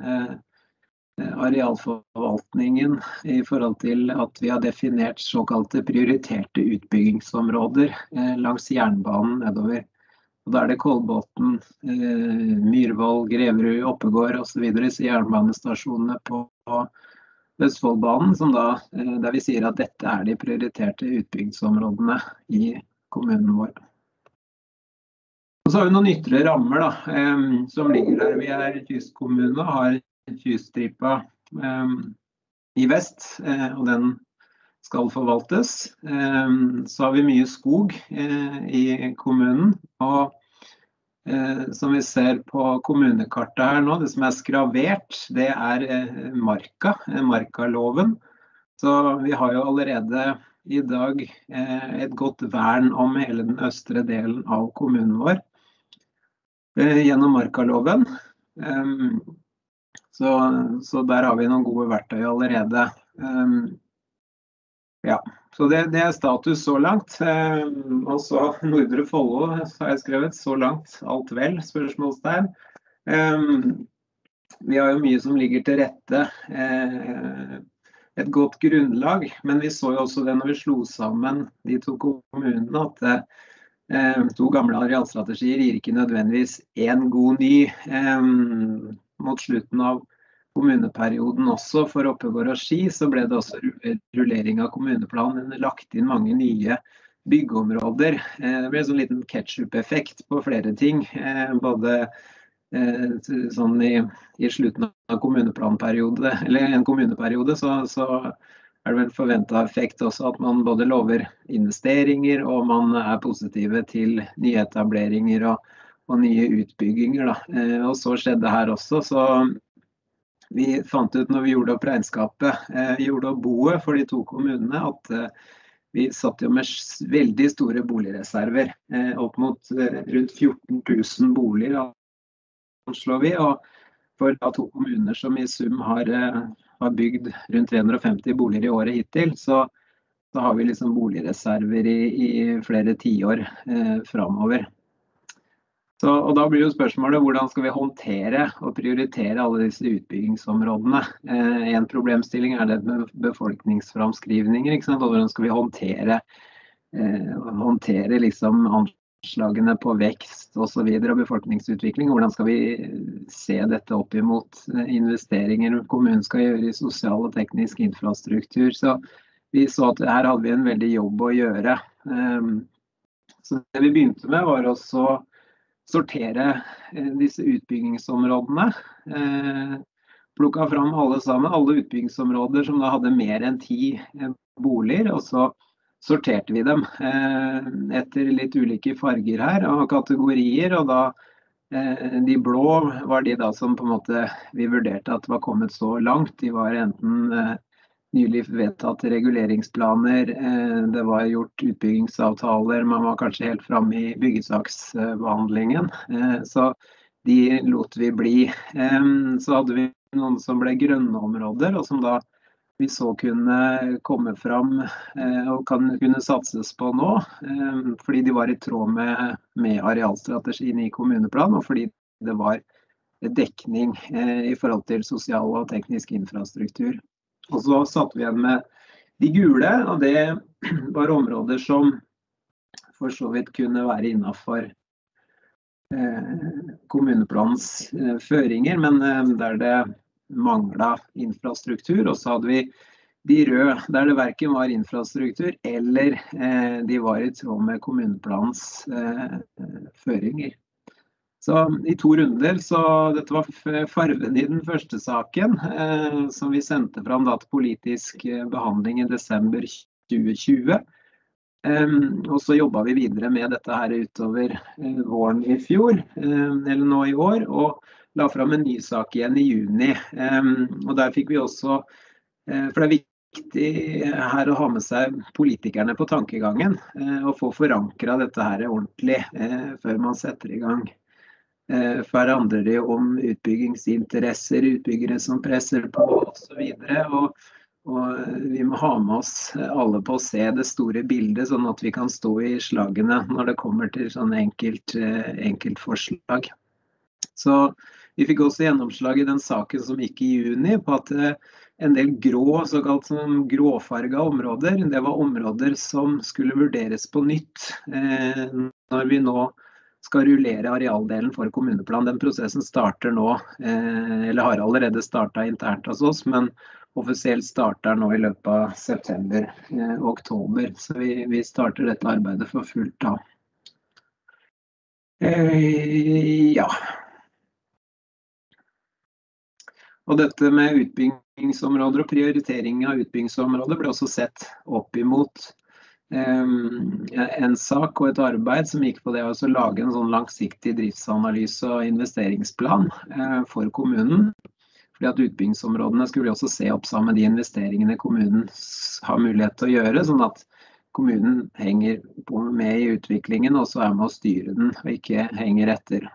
arealforvaltningen i forhold til at vi har definert såkalte prioriterte utbyggingsområder langs jernbanen nedover. Og da er det Kolbotn, Myrvoll, Greverud, Oppegård og så videre, så jernbanestasjonene på Østfoldbanen, som da, der vi sier at dette er de prioriterte utbyggingsområdene i kommunen vår. Og så har vi noen ytre rammer da, som ligger der. Vi er kystkommune, har kyststripa i vest, og den skal forvaltes. Så har vi mye skog i kommunen, og som vi ser på kommunekartet her nå, det som er skravert, det er markaloven. Så vi har jo allerede i dag et godt vern om hele den østre delen av kommunen vår gjennom markaloven. Så der har vi noen gode verktøy allerede. Ja, så det er status så langt. Og så Nordre Follo har jeg skrevet så langt, alt vel, spørsmålstegn. Vi har jo mye som ligger til rette, et godt grunnlag, men vi så jo også det når vi slo sammen de 2 kommunene, at 2 gamle arealstrategier gir ikke nødvendigvis en god ny. Mot slutten av kommuneperioden også for Oppegård og Ski, så ble det også rullering av kommuneplanen, lagt inn mange nye byggeområder. Det ble en sånn liten ketchup-effekt på flere ting, både sånn i slutten av kommuneplanperiode, eller en kommuneperiode, så er det vel forventet effekt også at man både lover investeringer, og man er positive til nyetableringer nye utbygginger da. Og så skjedde her også, så vi fant ut når vi gjorde opp regnskapet, gjorde opp boet for de 2 kommunene, at vi satt jo med veldig store boligreserver, opp mot rundt 14 000 boliger, anslår vi, og for 2 kommuner som i sum har bygd rundt 350 boliger i året hittil, så har vi liksom boligreserver i flere tiår fremover. Og da blir jo spørsmålet, hvordan skal vi håndtere og prioritere alle disse utbyggingsområdene? En problemstilling det med befolkningsframskrivninger, ikke sant? Og hvordan skal vi håndtere liksom anslagene på vekst og så videre, og befolkningsutvikling? Hvordan skal vi se dette opp imot investeringer kommunen skal gjøre i sosial og teknisk infrastruktur? Så vi så at her hadde vi en veldig jobb å gjøre. Så det vi begynte med var også sortere disse utbyggingsområdene, plukket fram alle utbyggingsområder som da hadde mer enn 10 boliger, og så sorterte vi dem etter litt ulike farger her og kategorier, og da de blå var de da som på en måte vi vurderte at var kommet så langt. De var enten nylig vedtatt reguleringsplaner, det var gjort utbyggingsavtaler, man var kanskje helt fremme i byggesaksbehandlingen, så de lot vi bli. Så hadde vi noen som ble grønne områder, og som da vi så kunne komme fram og kunne satses på nå, fordi de var i tråd med arealstrategien i kommuneplan, og fordi det var dekning i forhold til sosial og teknisk infrastruktur. Og så satt vi igjen med de gule, og det var områder som for så vidt kunne være innenfor kommuneplanens føringer, men der det manglet infrastruktur. Og så hadde vi de røde, der det hverken var infrastruktur eller de var i tråd med kommuneplanens føringer. Så i 2 runder, så dette var farven i den første saken, som vi sendte fram da til politisk behandling i desember 2020. Og så jobbet vi videre med dette her utover våren i fjor, eller nå i år, og la fram en ny sak igjen i juni. Og der fikk vi også, for det viktig her å ha med seg politikerne på tankegangen, og få forankret dette her ordentlig før man setter i gang. For her handler det om utbyggingsinteresser, utbyggere som presser på og så videre, og vi må ha med oss alle på å se det store bildet, sånn at vi kan stå i slagene når det kommer til sånne enkelt forslag. Så vi fikk også gjennomslag i den saken som gikk i juni på at en del såkalt som gråfarga områder, det var områder som skulle vurderes på nytt når vi nå skal rullere arealdelen for kommuneplan. Den prosessen starter nå, eller har allerede startet internt hos oss, men offisielt starter nå i løpet av september og oktober. Så vi starter dette arbeidet for fullt da. Ja. Og dette med utbyggingsområder og prioritering av utbyggingsområder ble også sett opp imot en sak og et arbeid som gikk på det å lage en sånn langsiktig driftsanalyse og investeringsplan for kommunen. Fordi at utbyggingsområdene skulle vi også se opp sammen med de investeringene kommunen har mulighet til å gjøre, sånn at kommunen henger med i utviklingen og så med å styre den, og ikke henger etter.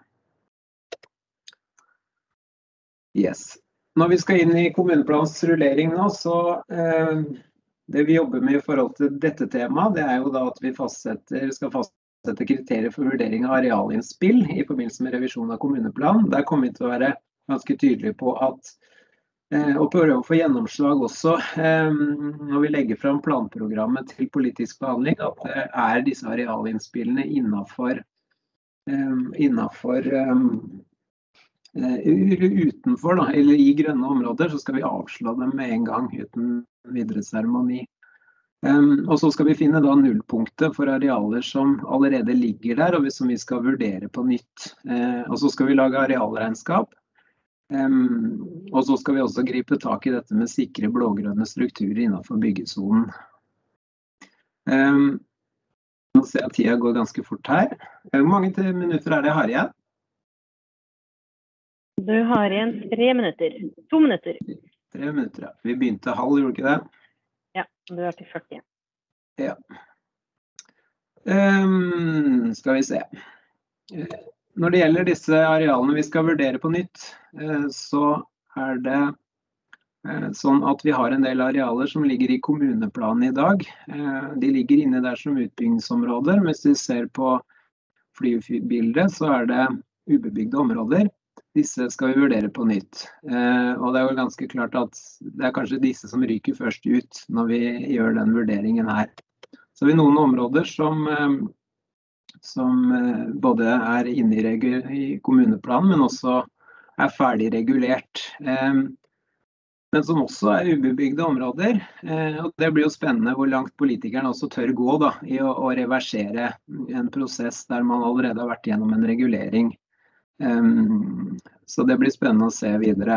Yes. Når vi skal inn i kommuneplans rullering nå, så det vi jobber med i forhold til dette temaet, det jo da at vi skal fastsette kriterier for vurdering av arealinnspill i forbindelse med revisjon av kommuneplan. Der kommer vi til å være ganske tydelige på at, og prøve å få gjennomslag også når vi legger fram planprogrammet til politisk behandling, at det disse arealinnspillene utenfor da, eller i grønne områder, så skal vi avslå dem med en gang uten videre seremoni. Og så skal vi finne da nullpunktet for arealer som allerede ligger der, og som vi skal vurdere på nytt. Og så skal vi lage arealregnskap. Og så skal vi også gripe tak i dette med sikre blågrønne strukturer innenfor byggesonen. Nå ser jeg at tiden går ganske fort her. Hvor mange minutter det her igjen? Du har igjen 3 minutter. 2 minutter. 3 minutter, ja. Vi begynte halv, gjorde ikke det? Ja, du har til 40 igjen. Ja. Skal vi se. Når det gjelder disse arealene vi skal vurdere på nytt, så det sånn at vi har en del arealer som ligger i kommuneplanen i dag. De ligger inne der som utbyggingsområder. Hvis vi ser på flybildet, så det ubebygde områder. Disse skal vi vurdere på nytt. Og det jo ganske klart at det kanskje disse som ryker først ut når vi gjør den vurderingen her. Så har vi noen områder som både inne i kommuneplanen, men også ferdig regulert. Men som også ubebygde områder. Og det blir jo spennende hvor langt politikerne også tør gå da, i å reversere en prosess der man allerede har vært gjennom en regulering. Så det blir spennende å se videre.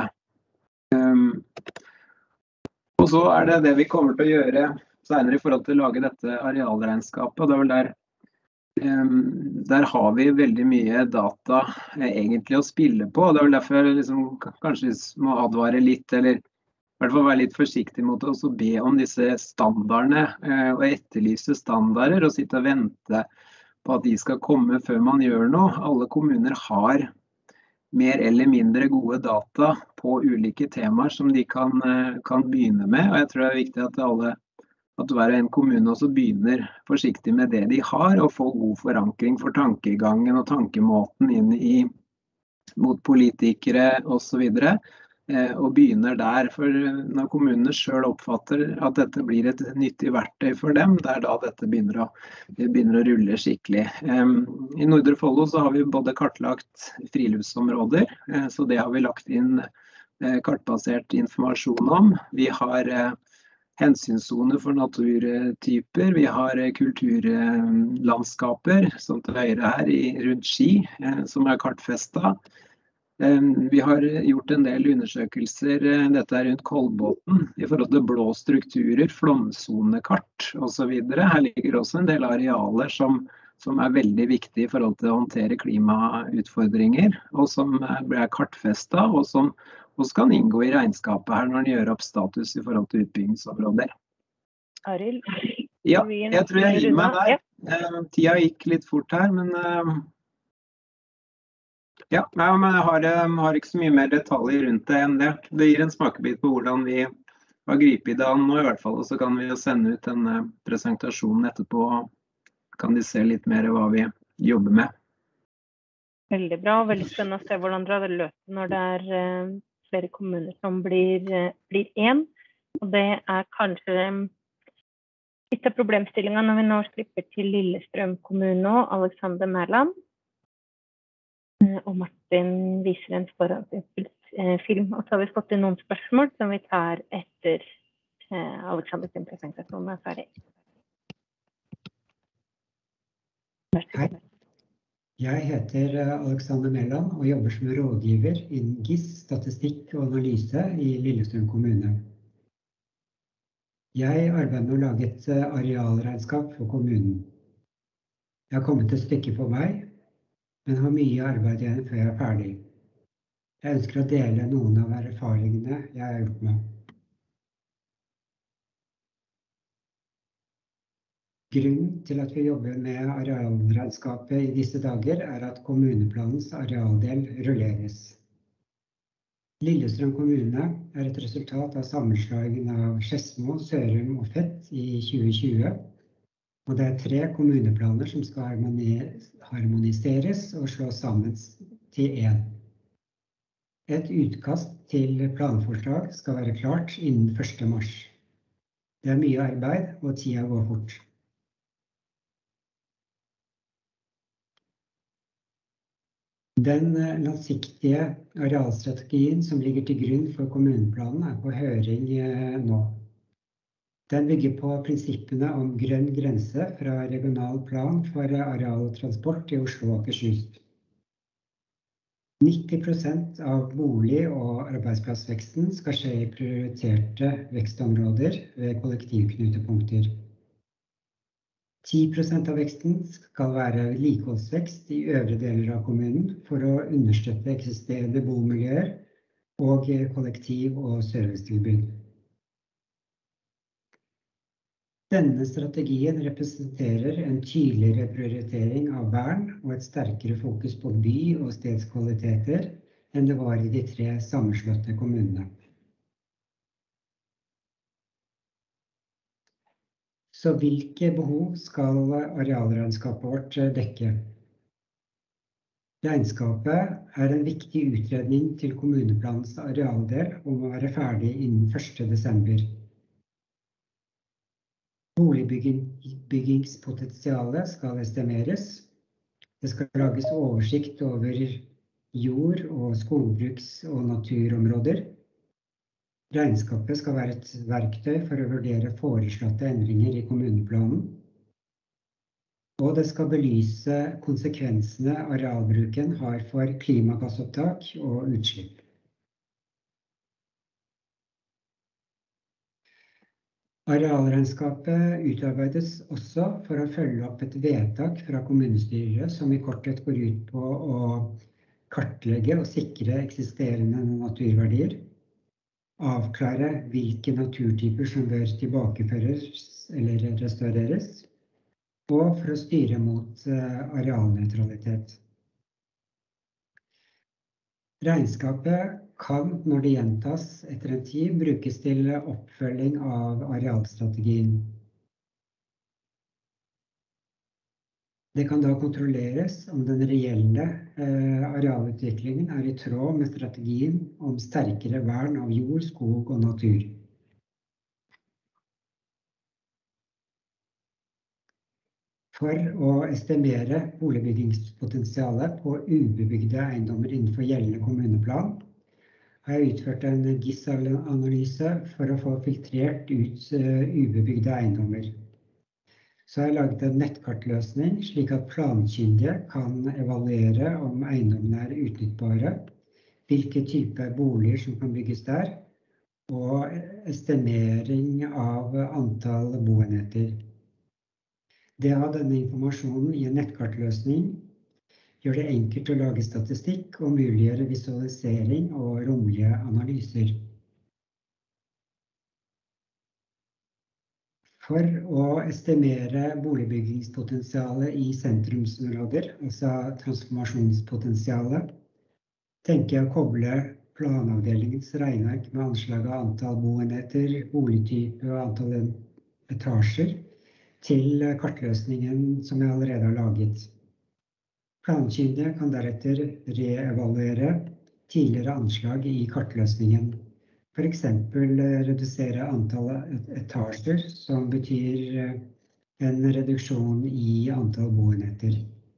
Og så det vi kommer til å gjøre senere i forhold til å lage dette arealregnskapet. Det vel der har vi veldig mye data egentlig å spille på. Det vel derfor jeg liksom, kanskje må advare litt, eller i hvert fall være litt forsiktig mot å be om disse standardene og etterlyse standarder og sitte og vente på at de skal komme før man gjør noe. Alle kommuner har mer eller mindre gode data på ulike temaer som de kan begynne med. Og jeg tror det viktig at hver en kommune også begynner forsiktig med det de har, og får god forankring for tankegangen og tankemåten inn mot politikere og så videre. Og begynner der, for når kommunene selv oppfatter at dette blir et nyttig verktøy for dem, det da dette begynner å rulle skikkelig. I Nordre Follo så har vi både kartlagt friluftsområder, så det har vi lagt inn kartbasert informasjon om. Vi har hensynssoner for naturtyper, vi har kulturlandskaper, som til høyre her rundt Ski, som kartfestet. Vi har gjort en del undersøkelser, dette rundt Kolbotn, i forhold til blå strukturer, flomsonekart og så videre. Her ligger også en del arealer som veldig viktige i forhold til å håndtere klimautfordringer, og som ble kartfestet, og som også kan inngå i regnskapet her når den gjør opp status i forhold til utbyggingsområder. Arild? Ja, jeg tror jeg gir meg der. Tida gikk litt fort her, men... Ja, men jeg har ikke så mye mer detaljer rundt det enn det. Det gir en smakebit på hvordan vi har gripet det an nå i hvert fall, og så kan vi jo sende ut en presentasjon etterpå, kan de se litt mer hva vi jobber med. Veldig bra, og veldig spennende å se hvordan dere løper når det flere kommuner som blir en, og det kanskje litt av problemstillingen når vi nå slipper til Lillestrøm kommune og Alexander Mæland. Og Martin viser en forhåndsfilm, og så har vi fått inn noen spørsmål som vi tar etter Alexanders presentasjon ferdig. Hei, jeg heter Alexander Mæland og jobber som rådgiver innen GIS, statistikk og analyse i Lillestrøm kommune. Jeg arbeider med å lage et arealregnskap for kommunen. Jeg har kommet et stykke på vei, men har mye arbeid igjen før jeg ferdig. Jeg ønsker å dele noen av erfaringene jeg har gjort med. Grunnen til at vi jobber med arealregnskapet i disse dager at kommuneplanens arealdel rulleres. Lillestrøm kommune et resultat av sammenslagingen av Skedsmo, Sørum og Fett i 2020. Og det 3 kommuneplaner som skal harmoniseres og slås sammen til 1. Et utkast til planforslag skal være klart innen 1. mars. Det mye arbeid, og tida går fort. Den langsiktige arealstrategien som ligger til grunn for kommuneplanen på høring nå. Den bygger på prinsippene om grønn grense fra regional plan for areal og transport i Oslo og Akershus. 90% av bolig- og arbeidsplassveksten skal skje i prioriterte vekstområder ved kollektivknutepunkter. 10% av veksten skal være vedlikeholdsvekst i øvre deler av kommunen for å understøtte eksisterende bomiljøer og kollektiv- og servicetilbud. Denne strategien representerer en tydeligere prioritering av vern og et sterkere fokus på by- og stedskvaliteter enn det var i de 3 sammenslåtte kommunene. Så hvilke behov skal arealregnskapet vårt dekke? Regnskapet er en viktig utredning til kommuneplanens arealdel og må være ferdig innen 1. desember. Boligbyggingspotensialet skal estimeres. Det skal lages oversikt over jord- og skogbruks- og naturområder. Regnskapet skal være et verktøy for å vurdere foreslåtte endringer i kommuneplanen. Og det skal belyse konsekvensene arealbruken har for klimagassopptak og utslipp. Arealregnskapet utarbeides også for å følge opp et vedtak fra kommunestyret som i korthet går ut på å kartlegge og sikre eksisterende naturverdier, avklare hvilke naturtyper som bør tilbakeføres eller restaureres, og for å styre mot arealneutralitet. Regnskapet kan, når det gjentas etter en tid, brukes til oppfølging av arealstrategien. Det kan da kontrolleres om den reelle arealutviklingen er i tråd med strategien om sterkere vern av jord, skog og natur. For å estimere boligbyggingspotensialet på ubebygde eiendommer innenfor gjeldende kommuneplan, har jeg utført en GIS-analyse for å få filtrert ut ubebygde eiendommer. Så har jeg laget en nettkartløsning slik at plankyndige kan evaluere om eiendommene er utnyttbare, hvilke typer boliger som kan bygges der, og estimering av antall boenheter. Det å ha denne informasjonen i en nettkartløsning gjør det enkelt å lage statistikk og muliggjøre visualisering og rommelige analyser. For å estimere boligbyggingspotensialet i sentrumsområder, altså transformasjonspotensialet, tenker jeg å koble planavdelingens regneark med anslag av antall boenheter, boligtype og antall etasjer til kartløsningen som jeg allerede har laget. Plankyndige kan deretter reevaluere tidligere anslag i kartløsningen. For eksempel redusere antallet etasjer, som betyr en reduksjon i antall boenheter.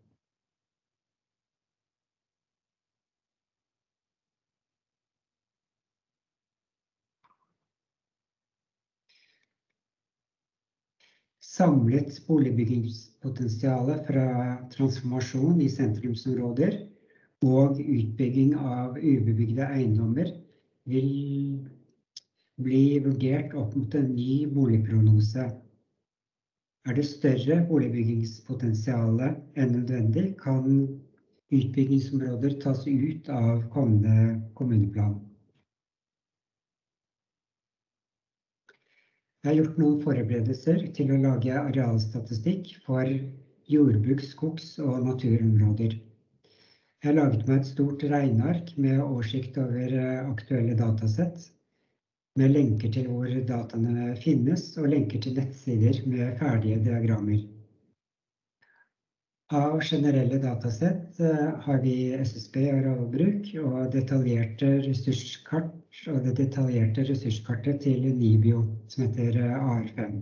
Samlet boligbyggingspotensialet fra transformasjon i sentrumsområder og utbygging av ubebygde eiendommer vil bli vurdert opp mot en ny boligprognose. Er det større boligbyggingspotensialet enn nødvendig, kan utbyggingsområder tas ut av kommende kommuneplan. Jeg har gjort noen forberedelser til å lage arealstatistikk for jordbruks-, skogs- og naturområder. Jeg har laget meg et stort regneark med oversikt over aktuelle datasett, med lenker til hvor dataene finnes, og lenker til nettsider med ferdige diagrammer. Av generelle datasett har vi SSB og arealbruk og detaljerte ressurskart, og det detaljerte ressurskartet til NIBIO, som heter AR5.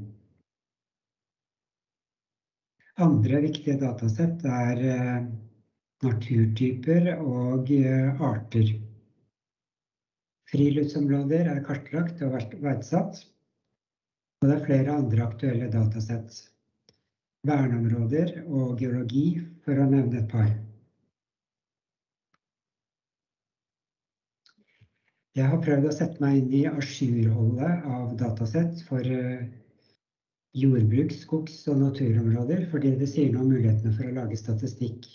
Andre viktige datasett er naturtyper og arter. Friluftsområder er kartlagt og verdsatt, og det er flere andre aktuelle datasett. Verneområder og geologi, for å nevne et par. Jeg har prøvd å sette meg inn i ajourholdet av datasett for jordbruk, skogs- og naturområder, fordi det sier noe om mulighetene for å lage statistikk.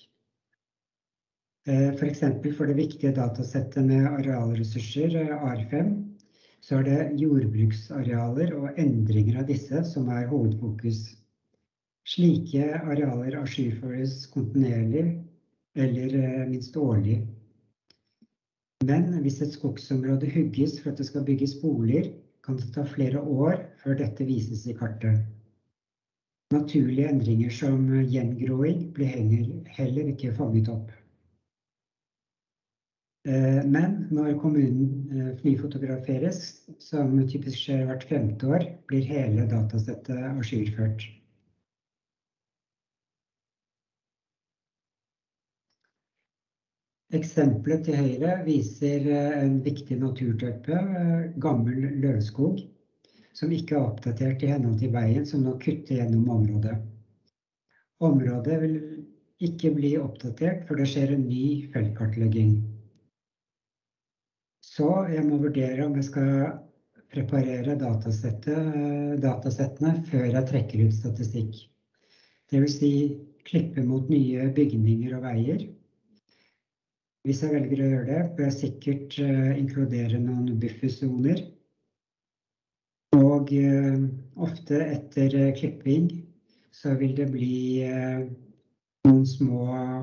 For eksempel for det viktige datasettet med arealressurser, AR5, så er det jordbruksarealer og endringer av disse som er hovedfokus. Slike arealer ajourføres kontinuerlig eller minst årlig. Men hvis et skogsområde hugges for at det skal bygges boliger, kan det ta flere år før dette vises i kartet. Naturlige endringer som gjengroing blir heller ikke fanget opp. Men når kommunen flyfotograferes, som typisk skjer hvert 5. år, blir hele datasettet ajourført. Eksempelet til høyre viser en viktig naturtype, gammel løvskog, som ikke er oppdatert i henhold til veien som nå kutter gjennom området. Området vil ikke bli oppdatert før det skjer en ny feltkartlegging. Så jeg må vurdere om jeg skal preparere datasettene før jeg trekker ut statistikk. Det vil si klippe mot nye bygninger og veier. Hvis jeg velger å gjøre det, bør jeg sikkert inkludere noen buffersoner. Og ofte etter klipping så vil det bli noen små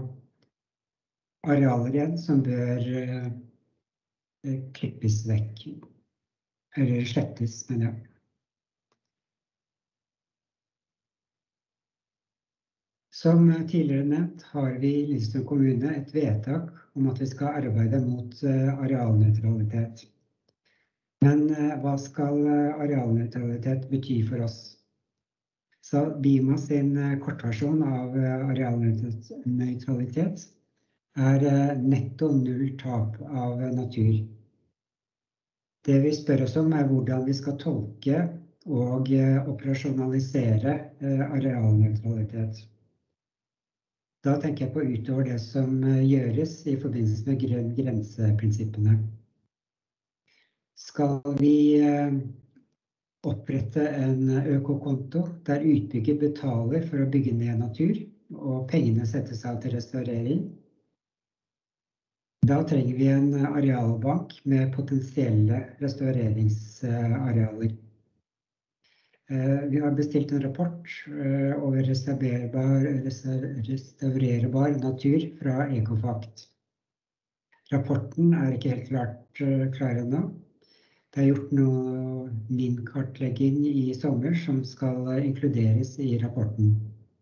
arealer igjen som bør klippes vekk, eller slettes, mener jeg. Som tidligere nevnt har vi i Lillestrøm kommune et vedtak om at vi skal arbeide mot arealnøytralitet. Men hva skal arealnøytralitet bety for oss? Så BIMA sin kortversjon av arealnøytralitet er netto null tap av natur. Det vi spør oss om er hvordan vi skal tolke og operasjonalisere arealnøytralitet. Da tenker jeg på utover det som gjøres i forbindelse med grenseprinsippene. Skal vi opprette en økokonto der utbygger betaler for å bygge ned natur, og pengene settes av til restaurering? Da trenger vi en arealbank med potensielle restaureringsarealer. Vi har bestilt en rapport over restaurerbar natur fra Ecofakt. Rapporten er ikke helt klar ennå. Det er gjort noe min-kartlegging i sommer som skal inkluderes i rapporten.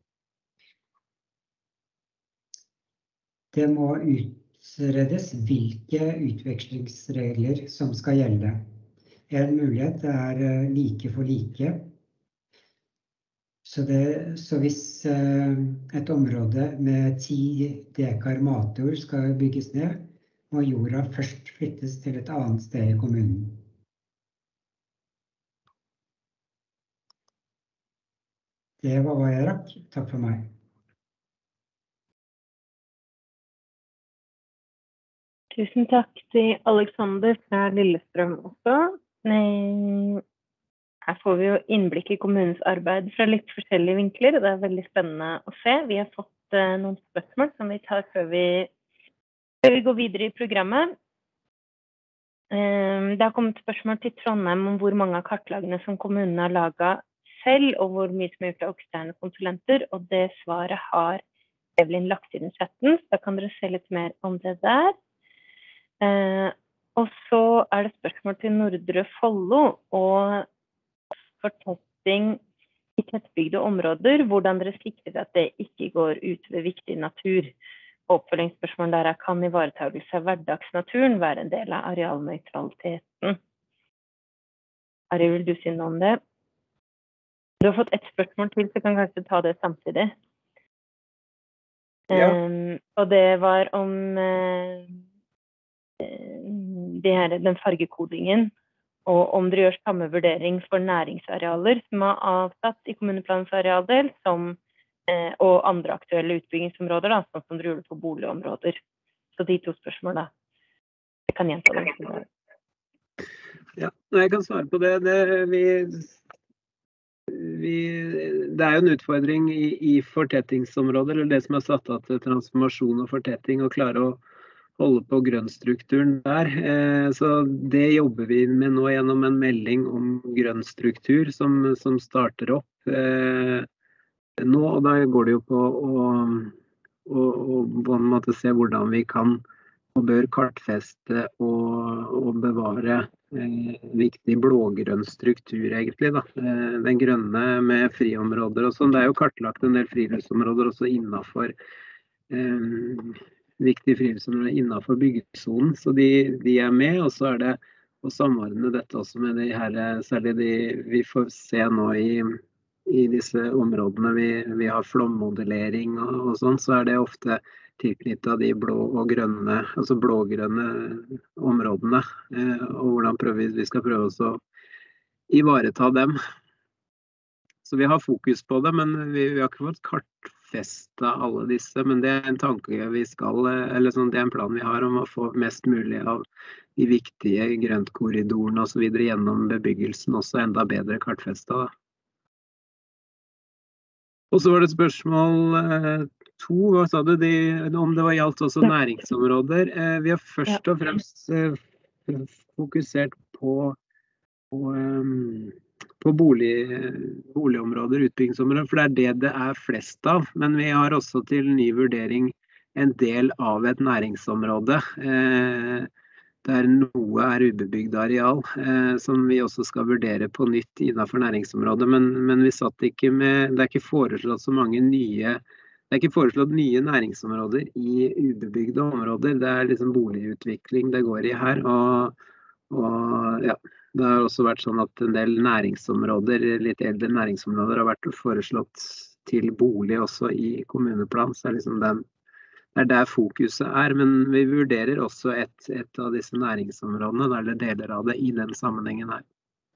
Det må utredes hvilke utvekslingsregler som skal gjelde. En mulighet er like for like. Så hvis et område med 10 dekar matjord skal bygges ned, må jorda først flyttes til et annet sted i kommunen. Det var hva jeg rakk. Takk for meg. Tusen takk til Alexander fra Lillestrøm også. Her får vi jo innblikk i kommunens arbeid fra litt forskjellige vinkler, og det er veldig spennende å se. Vi har fått noen spørsmål som vi tar før vi går videre i programmet. Det har kommet spørsmål til Trondheim om hvor mange av kartlagene som kommunen har laget selv, og hvor mye som er gjort av eksterne konsulenter, og det svaret har Evelyn lagt i den chatten, så da kan dere se litt mer om det der. Og så er det spørsmål til Nordre Follo og for testing i tettbygde områder, hvordan dere sikrer at det ikke går ut ved viktig natur. Oppfølgingsspørsmål der kan ivaretagelse av hverdagsnaturen være en del av arealnøytraliteten. Ari, vil du si noe om det? Du har fått et spørsmål til, så kan kanskje ta det samtidig. Ja. Og det var om den fargekodingen, og om dere gjør samme vurdering for næringsarealer som er avsatt i kommuneplanens arealdel, og andre aktuelle utbyggingsområder, da, sånn som dere gjorde på boligområder. Så de 2 spørsmål da. Jeg kan gjenta det. Ja, jeg kan svare på det. det jo en utfordring i fortettingsområder, eller det som satt av til transformasjon og fortetting, å klare å holde på grønnstrukturen der. Så det jobber vi med nå gjennom en melding om grønnstruktur som starter opp nå, og da går det jo på å på en måte se hvordan vi kan og bør kartfeste og bevare viktig blågrønn struktur egentlig da. Den grønne med friområder og sånn. Det jo kartlagt en del friluftsområder også innenfor viktige friluftsområder innenfor byggesonen, så de med, og så det å samordne dette også med de her, særlig vi får se nå i disse områdene vi har flommodellering og sånn, så det ofte tilknyttet de blå og grønne, altså blågrønne områdene, og hvordan vi skal prøve oss å ivareta dem. Så vi har fokus på det, men vi har ikke fått kartfestet alle disse, men det en tanke vi skal, eller sånn, det en plan vi har om å få mest mulig av de viktige grøntkorridorene og så videre gjennom bebyggelsen, også enda bedre kartfestet da. Og så var det spørsmål 2, hva sa du, om det gjaldt også næringsområder. Vi har først og fremst fokusert på boligområder, utbyggingsområder, for det flest av. Men vi har også til ny vurdering en del av et næringsområde, der noe ubebygd areal, som vi også skal vurdere på nytt innenfor næringsområdet, men vi satt ikke med, det ikke foreslått så mange nye, det ikke foreslått nye næringsområder i ubebygde områder, det liksom boligutvikling det går i her, og ja, det har også vært sånn at en del næringsområder, litt eldre næringsområder har vært foreslått til bolig også i kommuneplan, så liksom det der fokuset men vi vurderer også et av disse næringsområdene, eller deler av det i den sammenhengen her.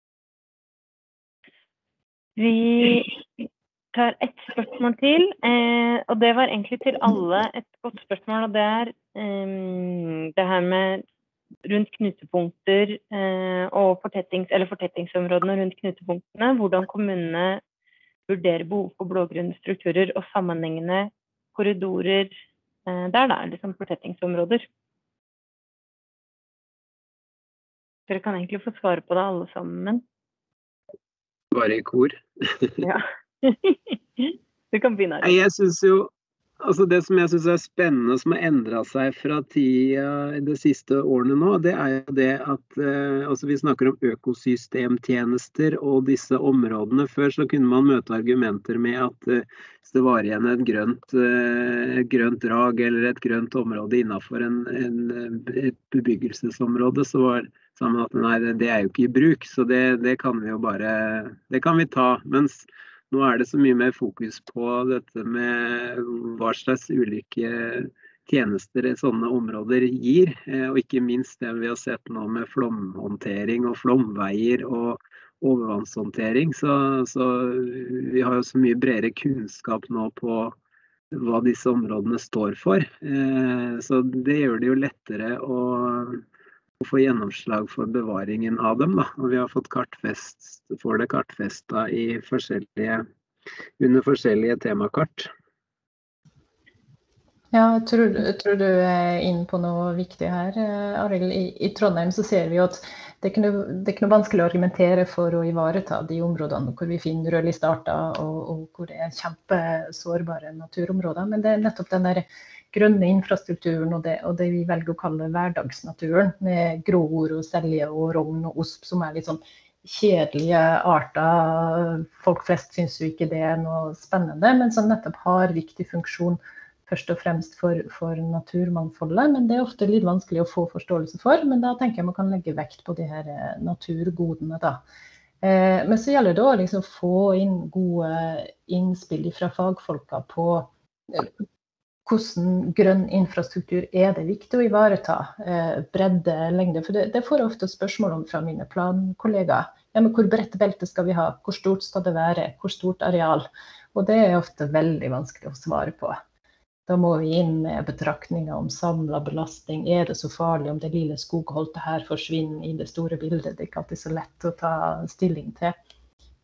Vi tar et spørsmål til, og det var egentlig til alle et godt spørsmål, og det det her med rundt knutepunkter og fortettingsområdene rundt knutepunktene, hvordan kommunene vurderer behov for blågrønne strukturer og sammenhengende korridorer der liksom fortettingsområder. Dere kan egentlig få svare på det alle sammen. Bare i kor. Ja. Du kan begynne. Jeg synes jo, altså det som jeg synes spennende som har endret seg fra de siste årene nå, det jo det at altså vi snakker om økosystemtjenester og disse områdene. Før så kunne man møte argumenter med at hvis det var igjen et grønt drag eller et grønt område innenfor et bebyggelsesområde, så var sammen at nei, det jo ikke i bruk, så det kan vi jo bare, det kan vi ta, mens nå det så mye mer fokus på dette med hva slags ulike tjenester sånne områder gir, og ikke minst det vi har sett nå med flomhåndtering og flomveier og overvannshåndtering, så vi har jo så mye bredere kunnskap nå på hva disse områdene står for, så det gjør det jo lettere å få gjennomslag for bevaringen av dem da, og vi har fått det kartfestet under forskjellige temakart. Ja, jeg tror du inne på noe viktig her, Arild. I Trondheim så ser vi jo at det ikke noe vanskelig å argumentere for å ivareta de områdene hvor vi finner rødliste arter og hvor det kjempesårbare naturområder, men det nettopp den der grønne infrastrukturen og det vi velger å kalle hverdagsnaturen, med gråord og selje og rogn og osp, som litt sånn kjedelige arter. Folk flest synes jo ikke det noe spennende, men som nettopp har viktig funksjon først og fremst for naturmangfoldet, men det ofte litt vanskelig å få forståelse for, men da tenker jeg man kan legge vekt på de her naturgodene da. Men så gjelder det å liksom få inn gode innspill fra fagfolka på hvordan grønn infrastruktur det viktig å ivareta, bredde, lengde, for det får jeg ofte spørsmål om fra mine plankollegaer. Ja, men hvor bredt belte skal vi ha? Hvor stort skal det være? Hvor stort areal? Og det ofte veldig vanskelig å svare på. Da må vi inn med betraktninger om samlet belastning. Det så farlig om det lille skogholtet her forsvinner i det store bildet? Det ikke alltid så lett å ta stilling til.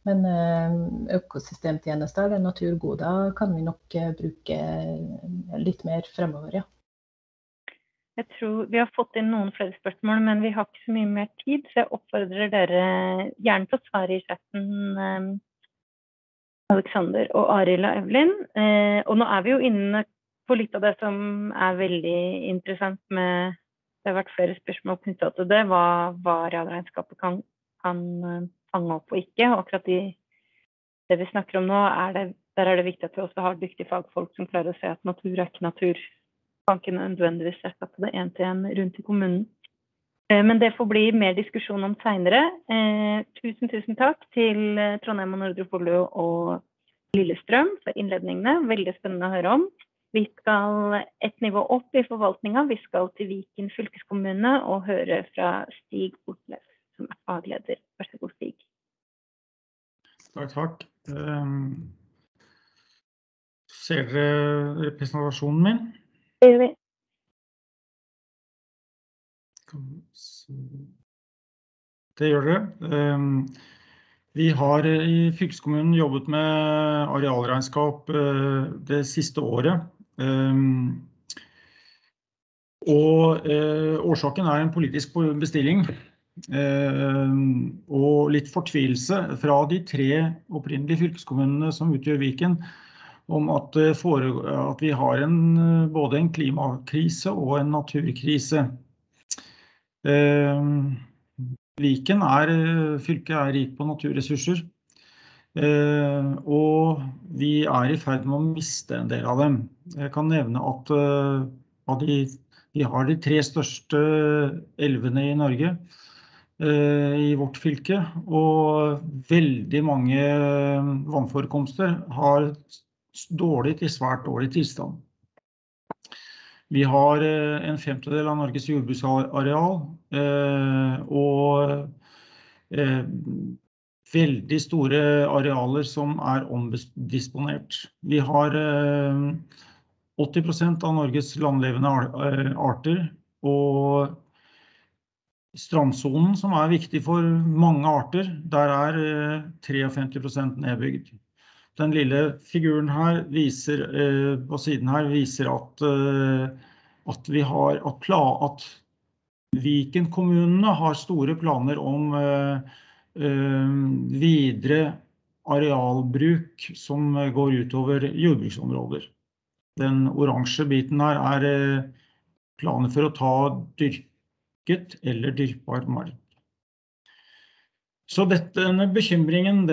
Men økosystemtjenester eller naturgoder kan vi nok bruke litt mer fremover, ja. Jeg tror vi har fått inn noen flere spørsmål, men vi har ikke så mye mer tid, så jeg oppfordrer dere gjerne til å svare i chatten, Alexander og Arild og Evelyn. Og nå vi jo inne på litt av det som veldig interessant med, det har vært flere spørsmål knyttet til det, hva arealregnskapet kan fange opp og ikke. Og akkurat det vi snakker om nå, der det viktig at vi også har dyktige fagfolk som klarer å se at natur ikke natur. Kan ikke nødvendigvis erstatte det en til en rundt i kommunen. Men det får bli mer diskusjon om senere. Tusen takk til Trondheim og Nordre Follo og Lillestrøm for innledningene. Veldig spennende å høre om. Vi skal et nivå opp i forvaltningen. Vi skal til Viken fylkeskommune og høre fra Stig Ortlev, som fagleder. Vær så god, Stig. Takk. Ser dere representasjonen min? Det gjør vi. Det gjør det. Vi har i fylkeskommunen jobbet med arealregnskap det siste året. Og årsaken en politisk bestilling og litt fortvilelse fra de 3 opprinnelige fylkeskommunene som utgjør Viken, om at vi har både en klimakrise og en naturkrise. Viken fylket rik på naturressurser, og vi i ferd med å miste en del av dem. Jeg kan nevne at vi har de 3 største elvene i Norge, i vårt fylke, og veldig mange vannforekomster har svært dårlig tilstand. Vi har en 1/5 av Norges jordbruksareal, og veldig store arealer som omdisponert. Vi har 80% av Norges landlevende arter, og strandzonen, som viktig for mange arter, der 53% nedbygd. Den lille figuren her på siden her viser at Viken-kommunene har store planer om videre arealbruk som går utover jordbruksområder. Den oransje biten her planer for å ta dyrket eller dyrkbar mark. Så denne bekymringen,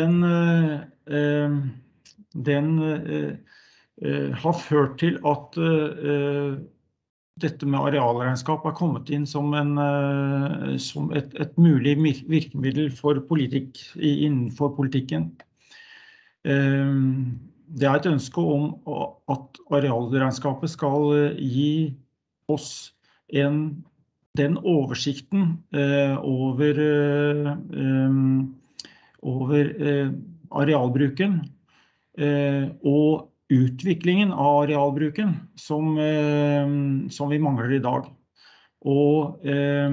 den har ført til at dette med arealregnskap har kommet inn som et mulig virkemiddel innenfor politikken. Det et ønske om at arealregnskapet skal gi oss den oversikten over arealbruken og utviklingen av arealbruken som vi mangler i dag, og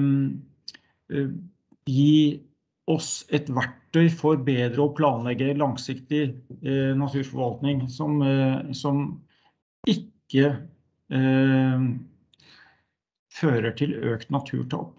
gi oss et verktøy for bedre å planlegge langsiktig naturforvaltning som ikke fører til økt naturtap.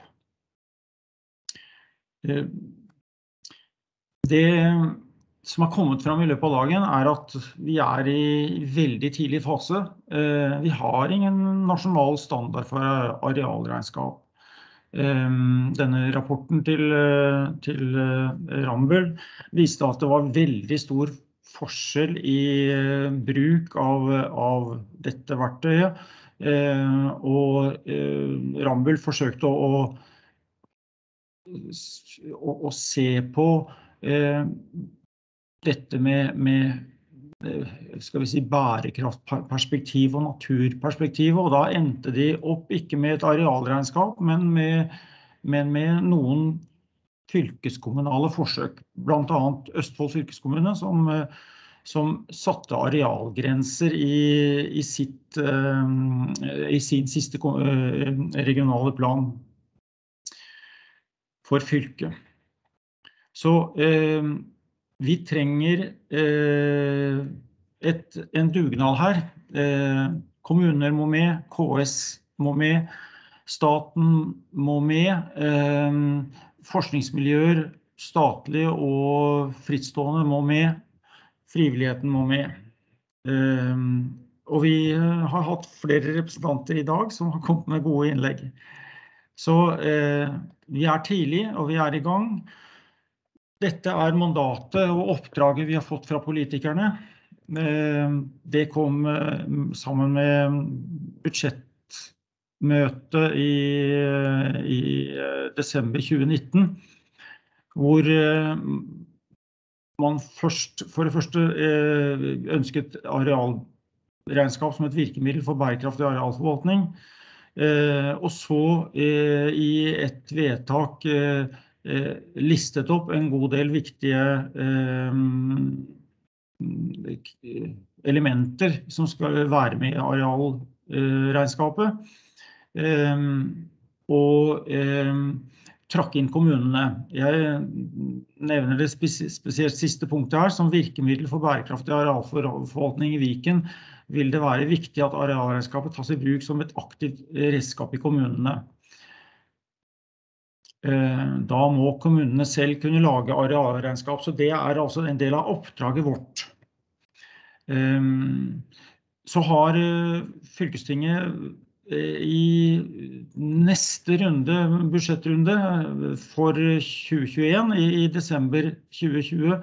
Det som har kommet frem i løpet av dagen at vi i veldig tidlig fase. Vi har ingen nasjonal standard for arealregnskap. Denne rapporten til Rambøll viste at det var veldig stor forskjell i bruk av dette verktøyet, og Rambøll forsøkte å se på dette med skal vi si bærekraftperspektiv og naturperspektiv, og da endte de opp ikke med et arealregnskap, men med noen fylkeskommunale forsøk, blant annet Østfold fylkeskommune, som satte arealgrenser i sin siste regionale plan for fylket. Så vi trenger en dugnad her. Kommuner må med, KS må med, staten må med, forskningsmiljøer, statlige og frittstående må med, frivilligheten må med. Og vi har hatt flere representanter i dag som har kommet med gode innlegg. Så vi tidlig, og vi i gang. Dette mandatet og oppdraget vi har fått fra politikerne. Det kom sammen med budsjettmøtet i desember 2019, hvor man for det første ønsket arealregnskap som et virkemiddel for bærekraftig arealforvaltning, og så i et vedtak listet opp en god del viktige elementer som skal være med i arealregnskapet, og trakk inn kommunene. Jeg nevner det spesielt siste punktet her, som virkemiddel for bærekraftig arealforvaltning i Viken, vil det være viktig at arealregnskapet tas i bruk som et aktivt redskap i kommunene. Da må kommunene selv kunne lage arealregnskap, så det altså en del av oppdraget vårt. Så har fylkestinget i neste runde, budsjettrunde for 2021, i desember 2020,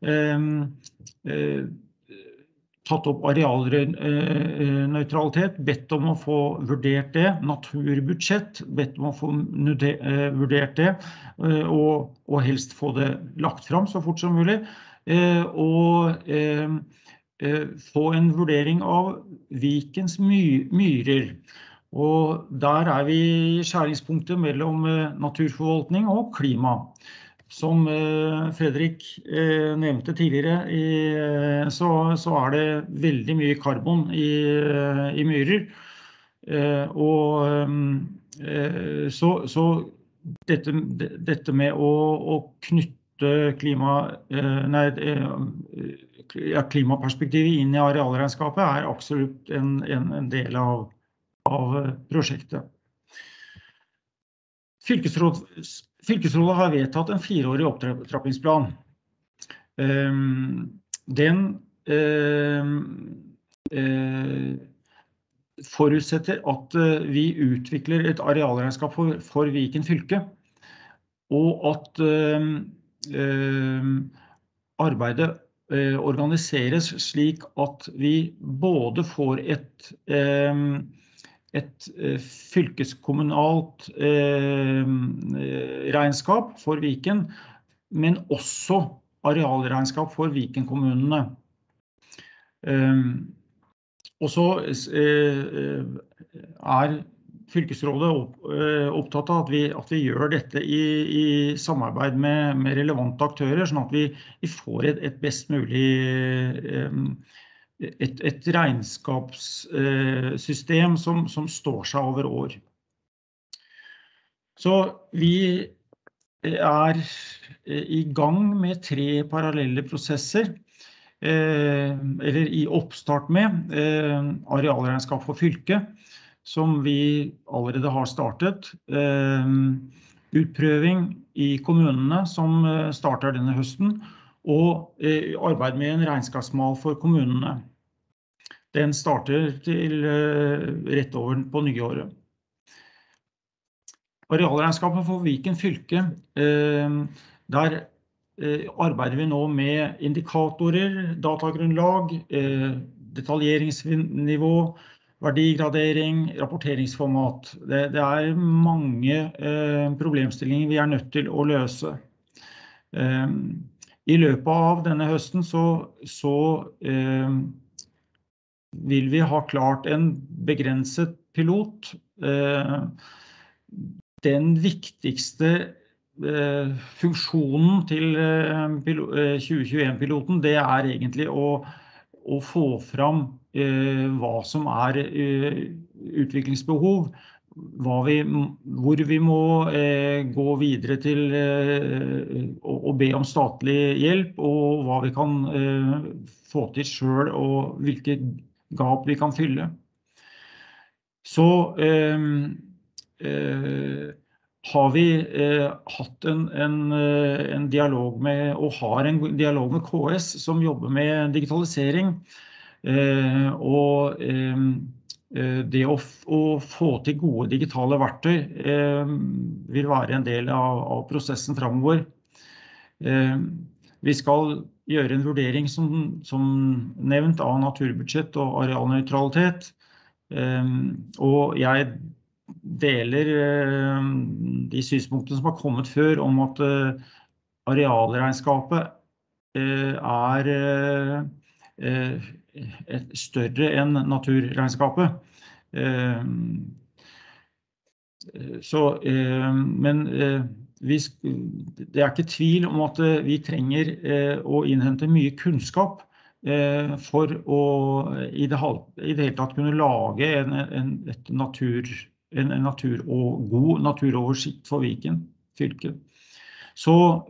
tatt opp arealnøytralitet, bedt om å få vurdert det, naturbudsjett, bedt om å få vurdert det, og helst få det lagt fram så fort som mulig, og få en vurdering av Vikens myrer. Og der vi i skjæringspunktet mellom naturforvaltning og klima. Som Fredrik nevnte tidligere, så det veldig mye karbon i myrer. Og så dette med å knytte klimaperspektivet inn i arealregnskapet absolutt en del av prosjektet. Fylkesrådet har vedtatt en 4-årig opptrappingsplan. Den forutsetter at vi utvikler et arealregnskap for Viken fylke, og at arbeidet organiseres slik at vi både får et fylkeskommunalt regnskap for Viken, men også arealregnskap for Viken-kommunene. Og så fylkesrådet opptatt av at vi gjør dette i samarbeid med relevante aktører, sånn at vi får et best mulig et regnskapssystem som står seg over år. Så vi i gang med 3 parallelle prosesser, eller i oppstart med arealregnskap for fylket, som vi allerede har startet, utprøving i kommunene som starter denne høsten, og arbeid med en regnskapsmal for kommunene. Den starter rett over på nyåret. Arealregnskapet for Viken fylke, der arbeider vi nå med indikatorer, datagrunnlag, detaljeringsnivå, verdigradering, rapporteringsformat. Det mange problemstillinger vi nødt til å løse. I løpet av denne høsten så vil vi ha klart en begrenset pilot. Den viktigste funksjonen til 2021-piloten, det egentlig å få fram hva som utviklingsbehov, hvor vi må gå videre til å be om statlig hjelp, og hva vi kan få til selv, og hvilke gap vi kan fylle. Så har vi hatt en dialog med, og har en dialog med KS som jobber med digitalisering, og det å få til gode digitale verktøy vil være en del av prosessen fremover. Vi skal gjøre en vurdering som nevnt av naturbudsjett og arealneutralitet, og jeg deler de synspunktene som har kommet før om at arealregnskapet større enn naturregnskapet. Men det ikke tvil om at vi trenger å innhente mye kunnskap for å i det hele tatt kunne lage en god naturoversikt for Viken fylke. Så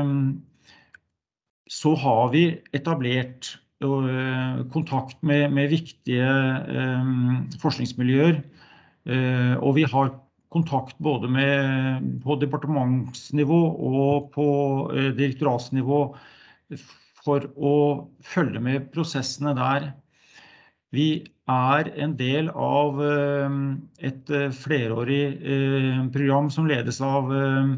har vi etablert kontakt med viktige forskningsmiljøer, og vi har kontakt både på departementsnivå og på direktoratsnivå for å følge med prosessene der. Vi en del av et flerårig program som ledes av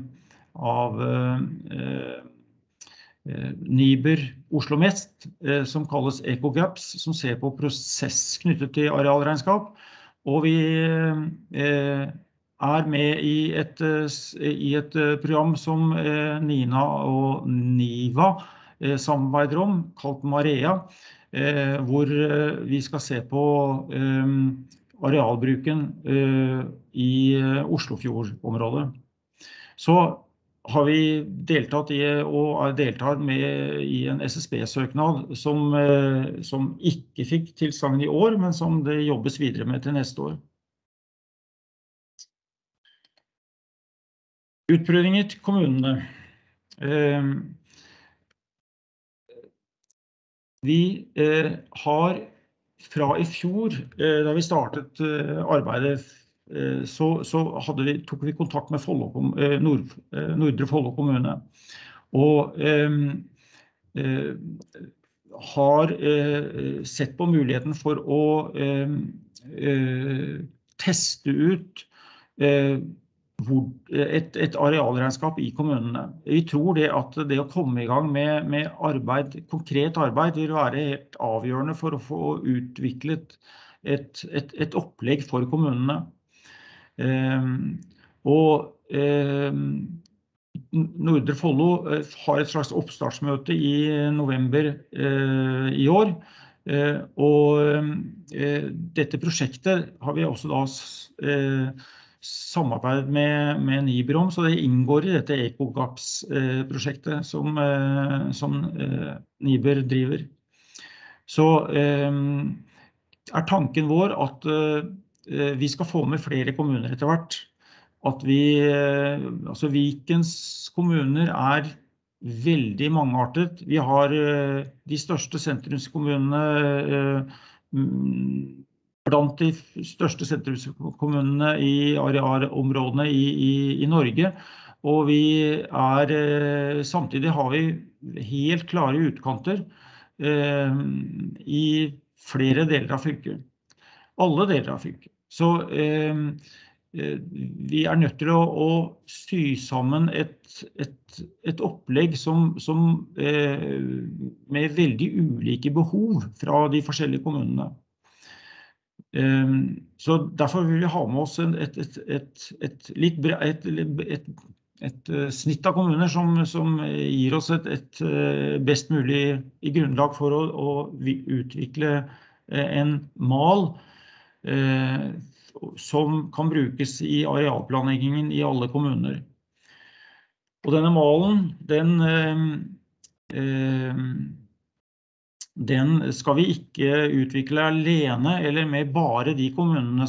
NIBR Oslo Mest, som kalles EcoGaps, som ser på prosess knyttet til arealregnskap. Og vi med i et program som Nina og Niva samarbeider om, kalt Marea, hvor vi skal se på arealbruken i Oslofjordområdet. Så har vi deltatt i og deltar med i en SSB-søknad som ikke fikk tilsagn i år, men som det jobbes videre med til neste år. Utprøvinger til kommunene. Vi har fra i fjor, da vi startet arbeidet, så tok vi kontakt med Nordre Follo kommune, og har sett på muligheten for å teste ut et arealregnskap i kommunene. Vi tror det at det å komme i gang med konkret arbeid vil være helt avgjørende for å få utviklet et opplegg for kommunene. Og Nordre Follo har et slags oppstartsmøte i november i år, og dette prosjektet har vi også da samarbeid med NIBR om, så det inngår i dette EcoGaps-prosjektet som NIBR driver. Så tanken vår at vi skal få med flere kommuner etter hvert. At altså Vikens kommuner veldig mangeartet. Vi har de største sentrumskommunene, blant de største sentrumskommunene i arealområdene i Norge, og vi samtidig har vi helt klare utkanter i flere deler av fylket. Alle deler av fylket. Så vi nødt til å sy sammen et opplegg som med veldig ulike behov fra de forskjellige kommunene. Så derfor vil vi ha med oss et snitt av kommuner som gir oss et best mulig grunnlag for å utvikle en mal som kan brukes i arealplanleggingen i alle kommuner. Og denne malen, den skal vi ikke utvikle alene eller med bare de kommunene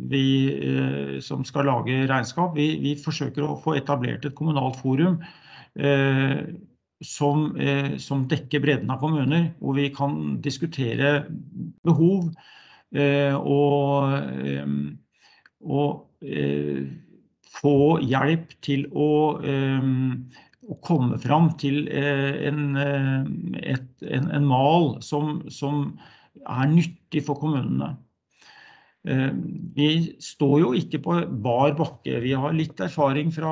som skal lage regnskap. Vi forsøker å få etablert et kommunalt forum som dekker bredden av kommuner, hvor vi kan diskutere behov og få hjelp til å komme fram til en mal som nyttig for kommunene. Vi står jo ikke på bar bakke. Vi har litt erfaring fra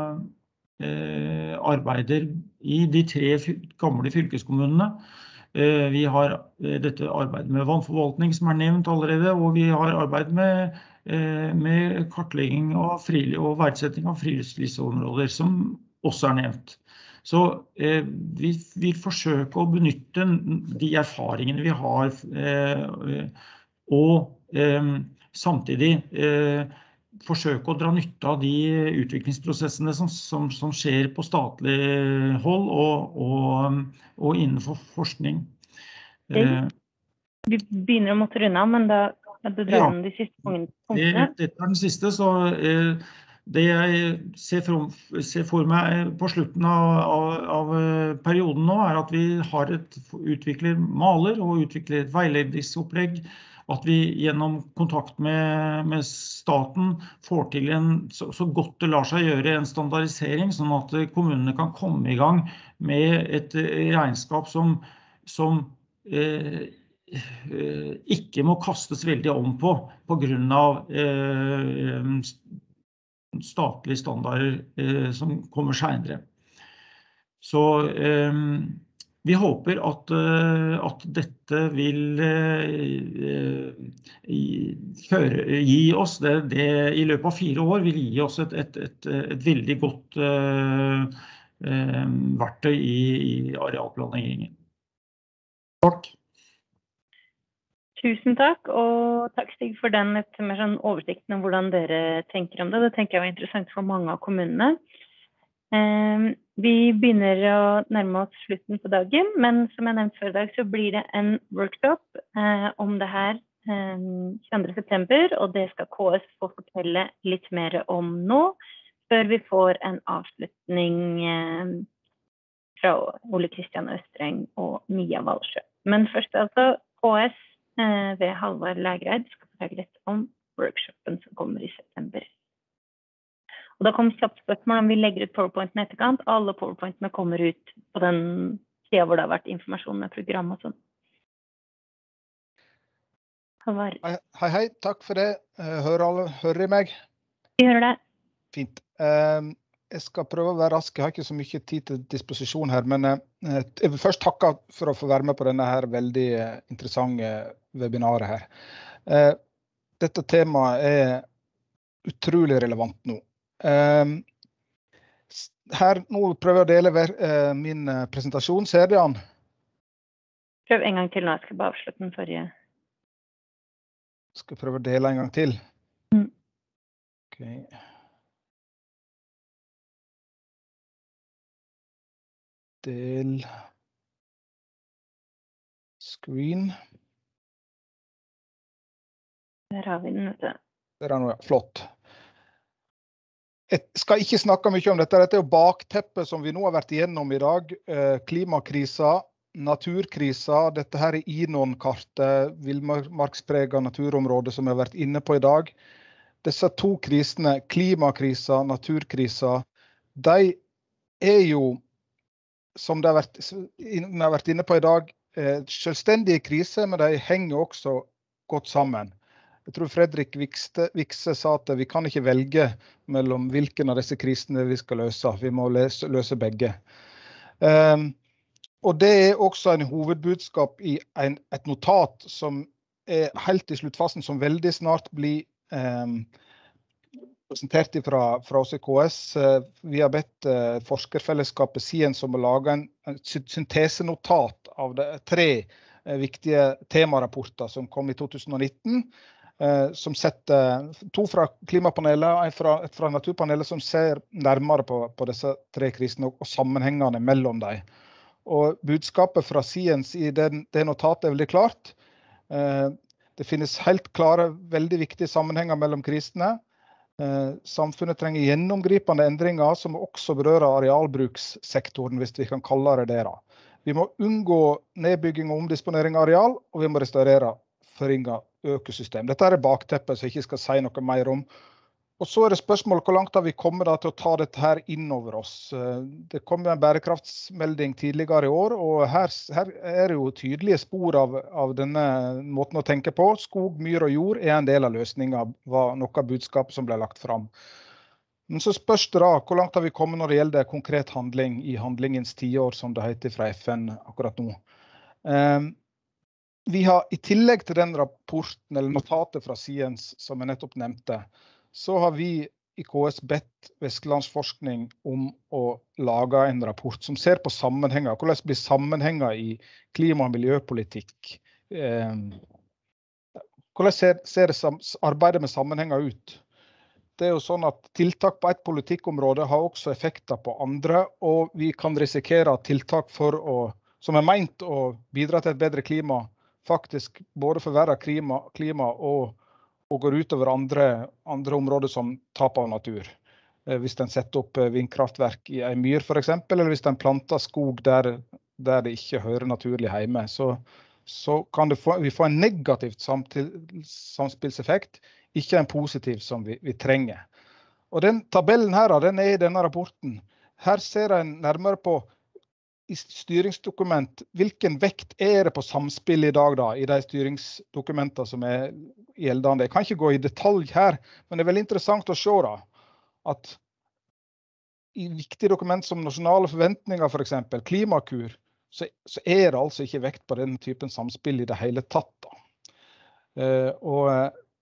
arbeider i de 3 gamle fylkeskommunene. Vi har dette arbeidet med vannforvaltning som nevnt allerede, og vi har arbeidet med kartlegging og verdsetting av friluftslivsområder som også nevnt. Så vi vil forsøke å benytte de erfaringene vi har, og samtidig forsøke å dra nytte av de utviklingsprosessene som skjer på statlig hold og innenfor forskning. Vi begynner å måtte runde av, men da du drar om de siste punktene. Dette den siste, så det jeg ser for meg på slutten av perioden nå, at vi utvikler maler og utvikler et veiledningsopplegg, at vi gjennom kontakt med staten får til så godt det lar seg gjøre en standardisering, sånn at kommunene kan komme i gang med et regnskap som ikke må kastes veldig om på grunn av statlige standarder som kommer senere. Så vi håper at dette vil gi oss det i løpet av 4 år vil gi oss et veldig godt verktøy i arealplanleggingen. Takk. Tusen takk, og takk Stig for den mer sånn oversikten om hvordan dere tenker om det. Det tenker jeg var interessant for mange av kommunene. Vi begynner å nærme oss slutten på dagen, men som jeg nevnte før i dag, så blir det en workshop om det her 22. september, og det skal KS få fortelle litt mer om nå, før vi får en avslutning fra Ole Kristian Østreng og Mia Valsjø. Men først altså, KS ved Halvard Lægreid skal fortelle litt om workshopen som kommer i september. Og da kommer kjapt spørsmål om vi legger ut PowerPointen etterkant. Alle PowerPointene kommer ut på den siden hvor det har vært informasjon med program og sånn. Halvard. Hei, takk for det. Hører I meg? Vi hører det. Fint. Jeg skal prøve å være rask. Jeg har ikke så mye tid til disposisjon her, men jeg vil først takke for å få være med på denne her veldig interessante webinaret her. Dette temaet utrolig relevant nå. Her nå prøver jeg å dele min presentasjon. Ser du den? Prøv en gang til nå. Jeg skal bare avslutte den forrige. Skal prøve å dele en gang til. Ok. Del screen. Der har vi den, vet du. Der noe flott. Jeg skal ikke snakke mye om dette. Dette jo bakteppet som vi nå har vært igjennom I dag. Klimakrisa, naturkrisa, dette her INON-kartet, villmarkspreget naturområde som jeg har vært inne på I dag. Disse 2 krisene, klimakrisa, naturkrisa, de jo, som de har vært inne på I dag, selvstendige kriser, men de henger også godt sammen. Jeg tror Fredrik Vikse sa at vi kan ikke velge mellom hvilken av disse krisene vi skal løse. Vi må løse begge. Og det også en hovedbudskap I et notat som helt I sluttfasen, som veldig snart blir presentert fra oss I KS. Vi har bedt forskerfellesskapet Science om å lage en syntesenotat av de 3 viktige temarapporter som kom I 2019, som setter 2 fra klimapanelet og 1 fra naturpanelet som ser nærmere på disse 3 krisene og sammenhengene mellom dem. Og budskapet fra Science I det notatet veldig klart. Det finnes helt klare, veldig viktige sammenhenger mellom krisene. Samfunnet trenger gjennomgripende endringer som også berører arealbrukssektoren, hvis vi kan kalle det det da. Vi må unngå nedbygging og omdisponering av areal, og vi må restaurere forringet økosystem. Dette er bakteppet, så jeg ikke skal si noe mer om. Og så er det spørsmålet hvor langt har vi kommet da til å ta dette her inn over oss. Det kom jo en bærekraftsmelding tidligere i år, og her er det jo tydelige spor av denne måten å tenke på. Skog, myr og jord er en del av løsningen, var noe av budskapet som ble lagt fram. Men så spørs det da, hvor langt har vi kommet når det gjelder konkret handling i handlingens 10 år, som det heter fra FN akkurat nå. Vi har i tillegg til den rapporten, eller notatet fra Science, som jeg nettopp nevnte, så har vi i KS bedt Vestlandsforskning om å lage en rapport som ser på sammenhenger. Hvordan blir sammenhenger i klima- og miljøpolitikk? Hvordan ser arbeidet med sammenhenger ut? Det er jo sånn at tiltak på et politikkområde har også effekter på andre, og vi kan risikere at tiltak som er ment å bidra til et bedre klima, faktisk både forverrer klima og går utover andre områder som tap av natur. Hvis den setter opp vindkraftverk i en myr for eksempel, eller hvis den planter skog der det ikke hører naturlig hjemme, så kan vi få en negativt samspillseffekt, ikke en positiv som vi trenger. Og den tabellen her, den er i denne rapporten. Her ser en nærmere på i styringsdokument, hvilken vekt er det på samspill i dag da, i de styringsdokumentene som er gjeldende. Jeg kan ikke gå i detalj her, men det er veldig interessant å se da, at i viktige dokument som nasjonale forventninger for eksempel, klimakur, så er det altså ikke vekt på den typen samspill i det hele tatt da. Og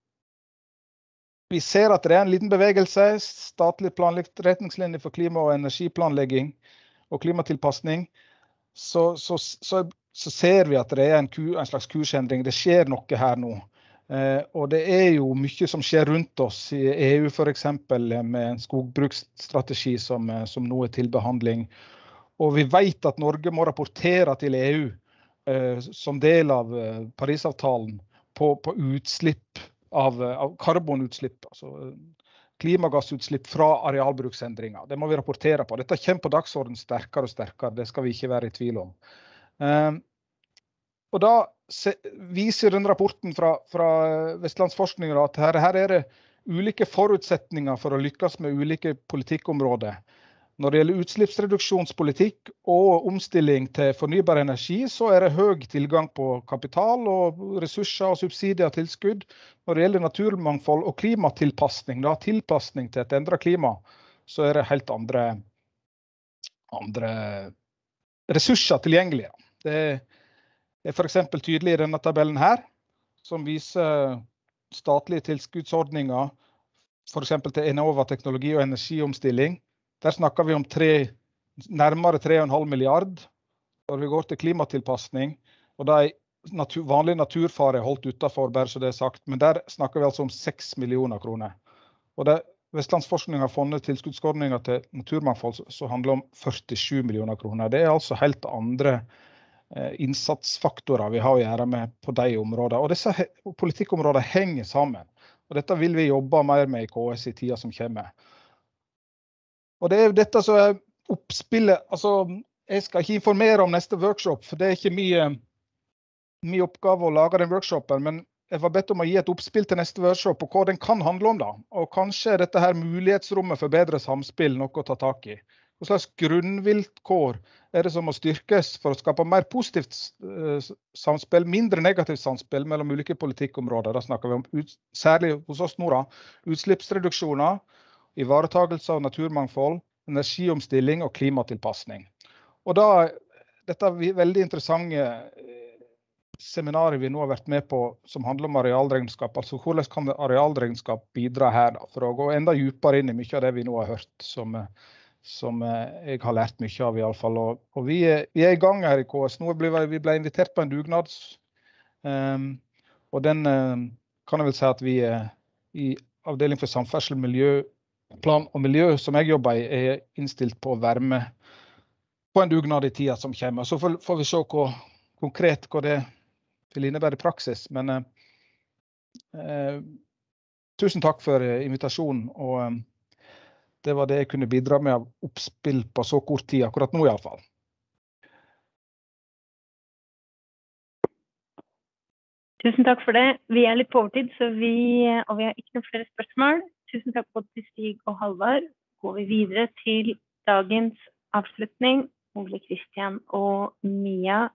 vi ser at det er en liten bevegelse, statlig planlagt retningslinje for klima- og energiplanlegging og klimatilpasning, så ser vi at det er en slags kursendring. Det skjer noe her nå. Og det er jo mye som skjer rundt oss i EU for eksempel, med en skogbruksstrategi som nå er til behandling. Og vi vet at Norge må rapportere til EU som del av Parisavtalen på utslipp av karbonutslipp, altså klimagassutslipp fra arealbruksendringer. Det må vi rapportere på. Dette kommer på dagsordenen sterkere og sterkere, det skal vi ikke være i tvil om. Og da viser den rapporten fra Vestlandsforskning at her er det ulike forutsetninger for å lykkes med ulike politikkområder. Når det gjelder utslippsreduksjonspolitikk og omstilling til fornybar energi, så er det høy tilgang på kapital og ressurser og subsidier og tilskudd. Når det gjelder naturmangfold og klimatilpasning, tilpasning til et endret klima, så er det helt andre ressurser tilgjengelige. Det er for eksempel tydelig i denne tabellen her, som viser statlige tilskuddsordninger, for eksempel til Enova teknologi og energiomstilling. Der snakker vi om nærmere 3,5 milliard, når vi går til klimatilpasning, og da er vanlig naturfare holdt utenfor, bare så det er sagt, men der snakker vi altså om 6 millioner kroner. Og Vestlandsforskning har funnet tilskuddsordninger til naturmangfold som handler om 47 millioner kroner. Det er altså helt andre innsatsfaktorer vi har å gjøre med på de områdene, og disse politikkområdene henger sammen, og dette vil vi jobbe mer med i KS i tiden som kommer. Og det er dette som er oppspillet, altså jeg skal ikke informere om neste workshop, for det er ikke min oppgave å lage den workshopen, men jeg var bedt om å gi et oppspill til neste workshop og hva den kan handle om da. Og kanskje er dette her mulighetsrommet for bedre samspill noe å ta tak i. Hva slags grunnvilkår er det som må styrkes for å skape mer positivt samspill, mindre negativt samspill mellom ulike politikkområder? Da snakker vi om, særlig hos oss nå da, utslippsreduksjoner, ivaretagelse av naturmangfold, energiomstilling og klimatilpasning. Og dette er veldig interessante seminarer vi nå har vært med på som handler om arealregnskap. Altså hvordan kan arealregnskap bidra her da, for å gå enda dypere inn i mye av det vi nå har hørt, som jeg har lært mye av i alle fall. Og vi er i gang her i KS. Nå vi ble invitert på en dugnad, og den kan jeg vel si at vi i avdeling for samferdsel, plan og miljø som jeg jobber i, er innstilt på å være med på en dugnad i tiden som kommer. Så får vi se konkret hva det vil innebære i praksis, men tusen takk for invitasjonen, og det var det jeg kunne bidra med av oppspill på så kort tid, akkurat nå i alle fall. Tusen takk for det. Vi litt på overtid, og vi har ikke noen flere spørsmål. Tusen takk både til Stig og Halvard. Går vi videre til dagens avslutning. Ole Kristian og Mia,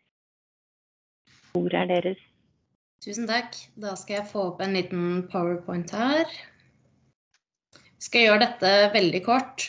ordet deres. Tusen takk. Da skal jeg få opp en liten PowerPoint her. Jeg skal gjøre dette veldig kort.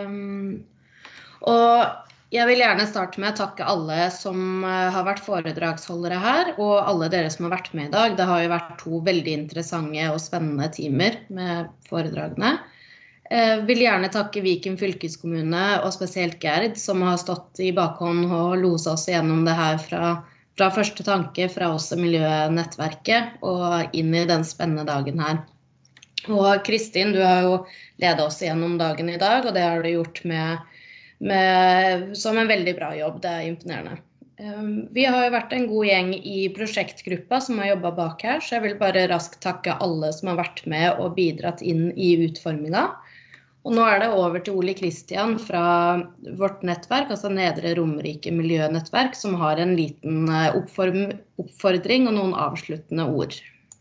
Og jeg vil gjerne starte med å takke alle som har vært foredragsholdere her, og alle dere som har vært med i dag. Det har jo vært 2 veldig interessante og spennende timer med foredragene. Jeg vil gjerne takke Viken fylkeskommune, og spesielt Gerd, som har stått i bakhånd og loset oss gjennom det her fra første tanke fra oss i Miljønettverket, og inn i den spennende dagen her. Og Kristin, du har jo ledet oss gjennom dagen i dag, og det har du gjort som en veldig bra jobb. Det imponerende. Vi har jo vært en god gjeng i prosjektgruppa som har jobbet bak her, så jeg vil bare raskt takke alle som har vært med og bidratt inn i utformingen. Og nå det over til Ole Kristian fra vårt nettverk, altså Nedre Romerike Miljønettverk, som har en liten oppfordring og noen avsluttende ord.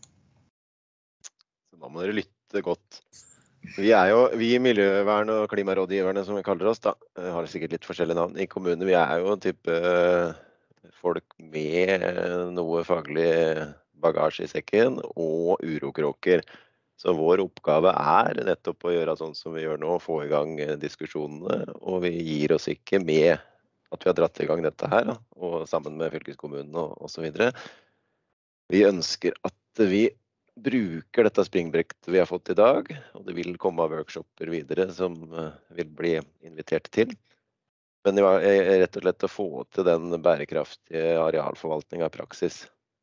Da må dere lytte godt. Vi miljøvern- og klimarådgiverne, som vi kaller oss, da, har sikkert litt forskjellige navn i kommunen. Vi jo en type folk med noe faglig bagasje i sekken og urokråker. Så vår oppgave nettopp å gjøre sånn som vi gjør nå, få i gang diskusjonene, og vi gir oss ikke med at vi har dratt i gang dette her, da, og sammen med fylkeskommunen og så videre. Vi ønsker at vi bruker dette springbrettet vi har fått i dag, og det vil komme workshoper videre som vil bli invitert til. Men det rett og slett å få til den bærekraftige arealforvaltningen i praksis.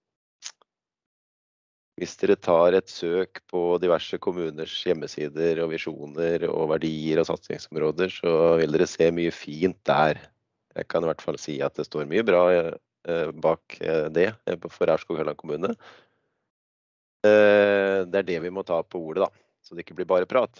Hvis dere tar et søk på diverse kommuners hjemmesider og visjoner og verdier og satsingsområder, så vil dere se mye fint der. Jeg kan i hvert fall si at det står mye bra bak det for Aurskog-Høland kommune. Det det vi må ta på ordet, da, så det ikke blir bare prat.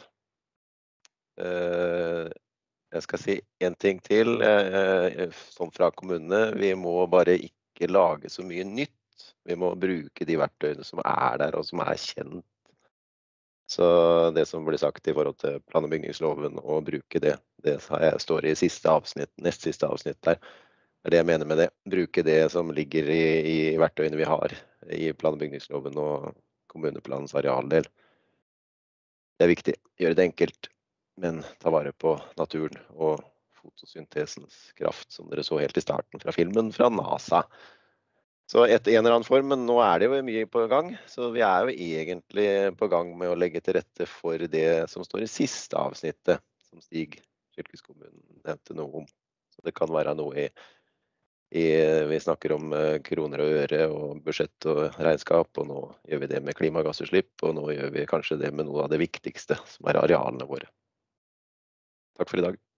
Jeg skal si en ting til, sånn fra kommunene. Vi må bare ikke lage så mye nytt. Vi må bruke de verktøyene som der, og som kjent. Så det som blir sagt i forhold til plan- og bygningsloven, og bruke det står i nest siste avsnitt der. Det jeg mener med det. Bruke det som ligger i verktøyene vi har i plan- og bygningsloven og kommuneplanens arealdel. Det viktig. Gjøre det enkelt, men ta vare på naturen og fotosyntesens kraft, som dere så helt i starten fra filmen fra NASA. Så en eller annen form, men nå det jo mye på gang, så vi jo egentlig på gang med å legge til rette for det som står i siste avsnittet, som Stig fylkeskommunen nevnte noe om. Så det kan være noe vi snakker om kroner og øre og budsjett og regnskap, og nå gjør vi det med klimagassutslipp, og nå gjør vi kanskje det med noe av det viktigste, som arealene våre. Takk for i dag.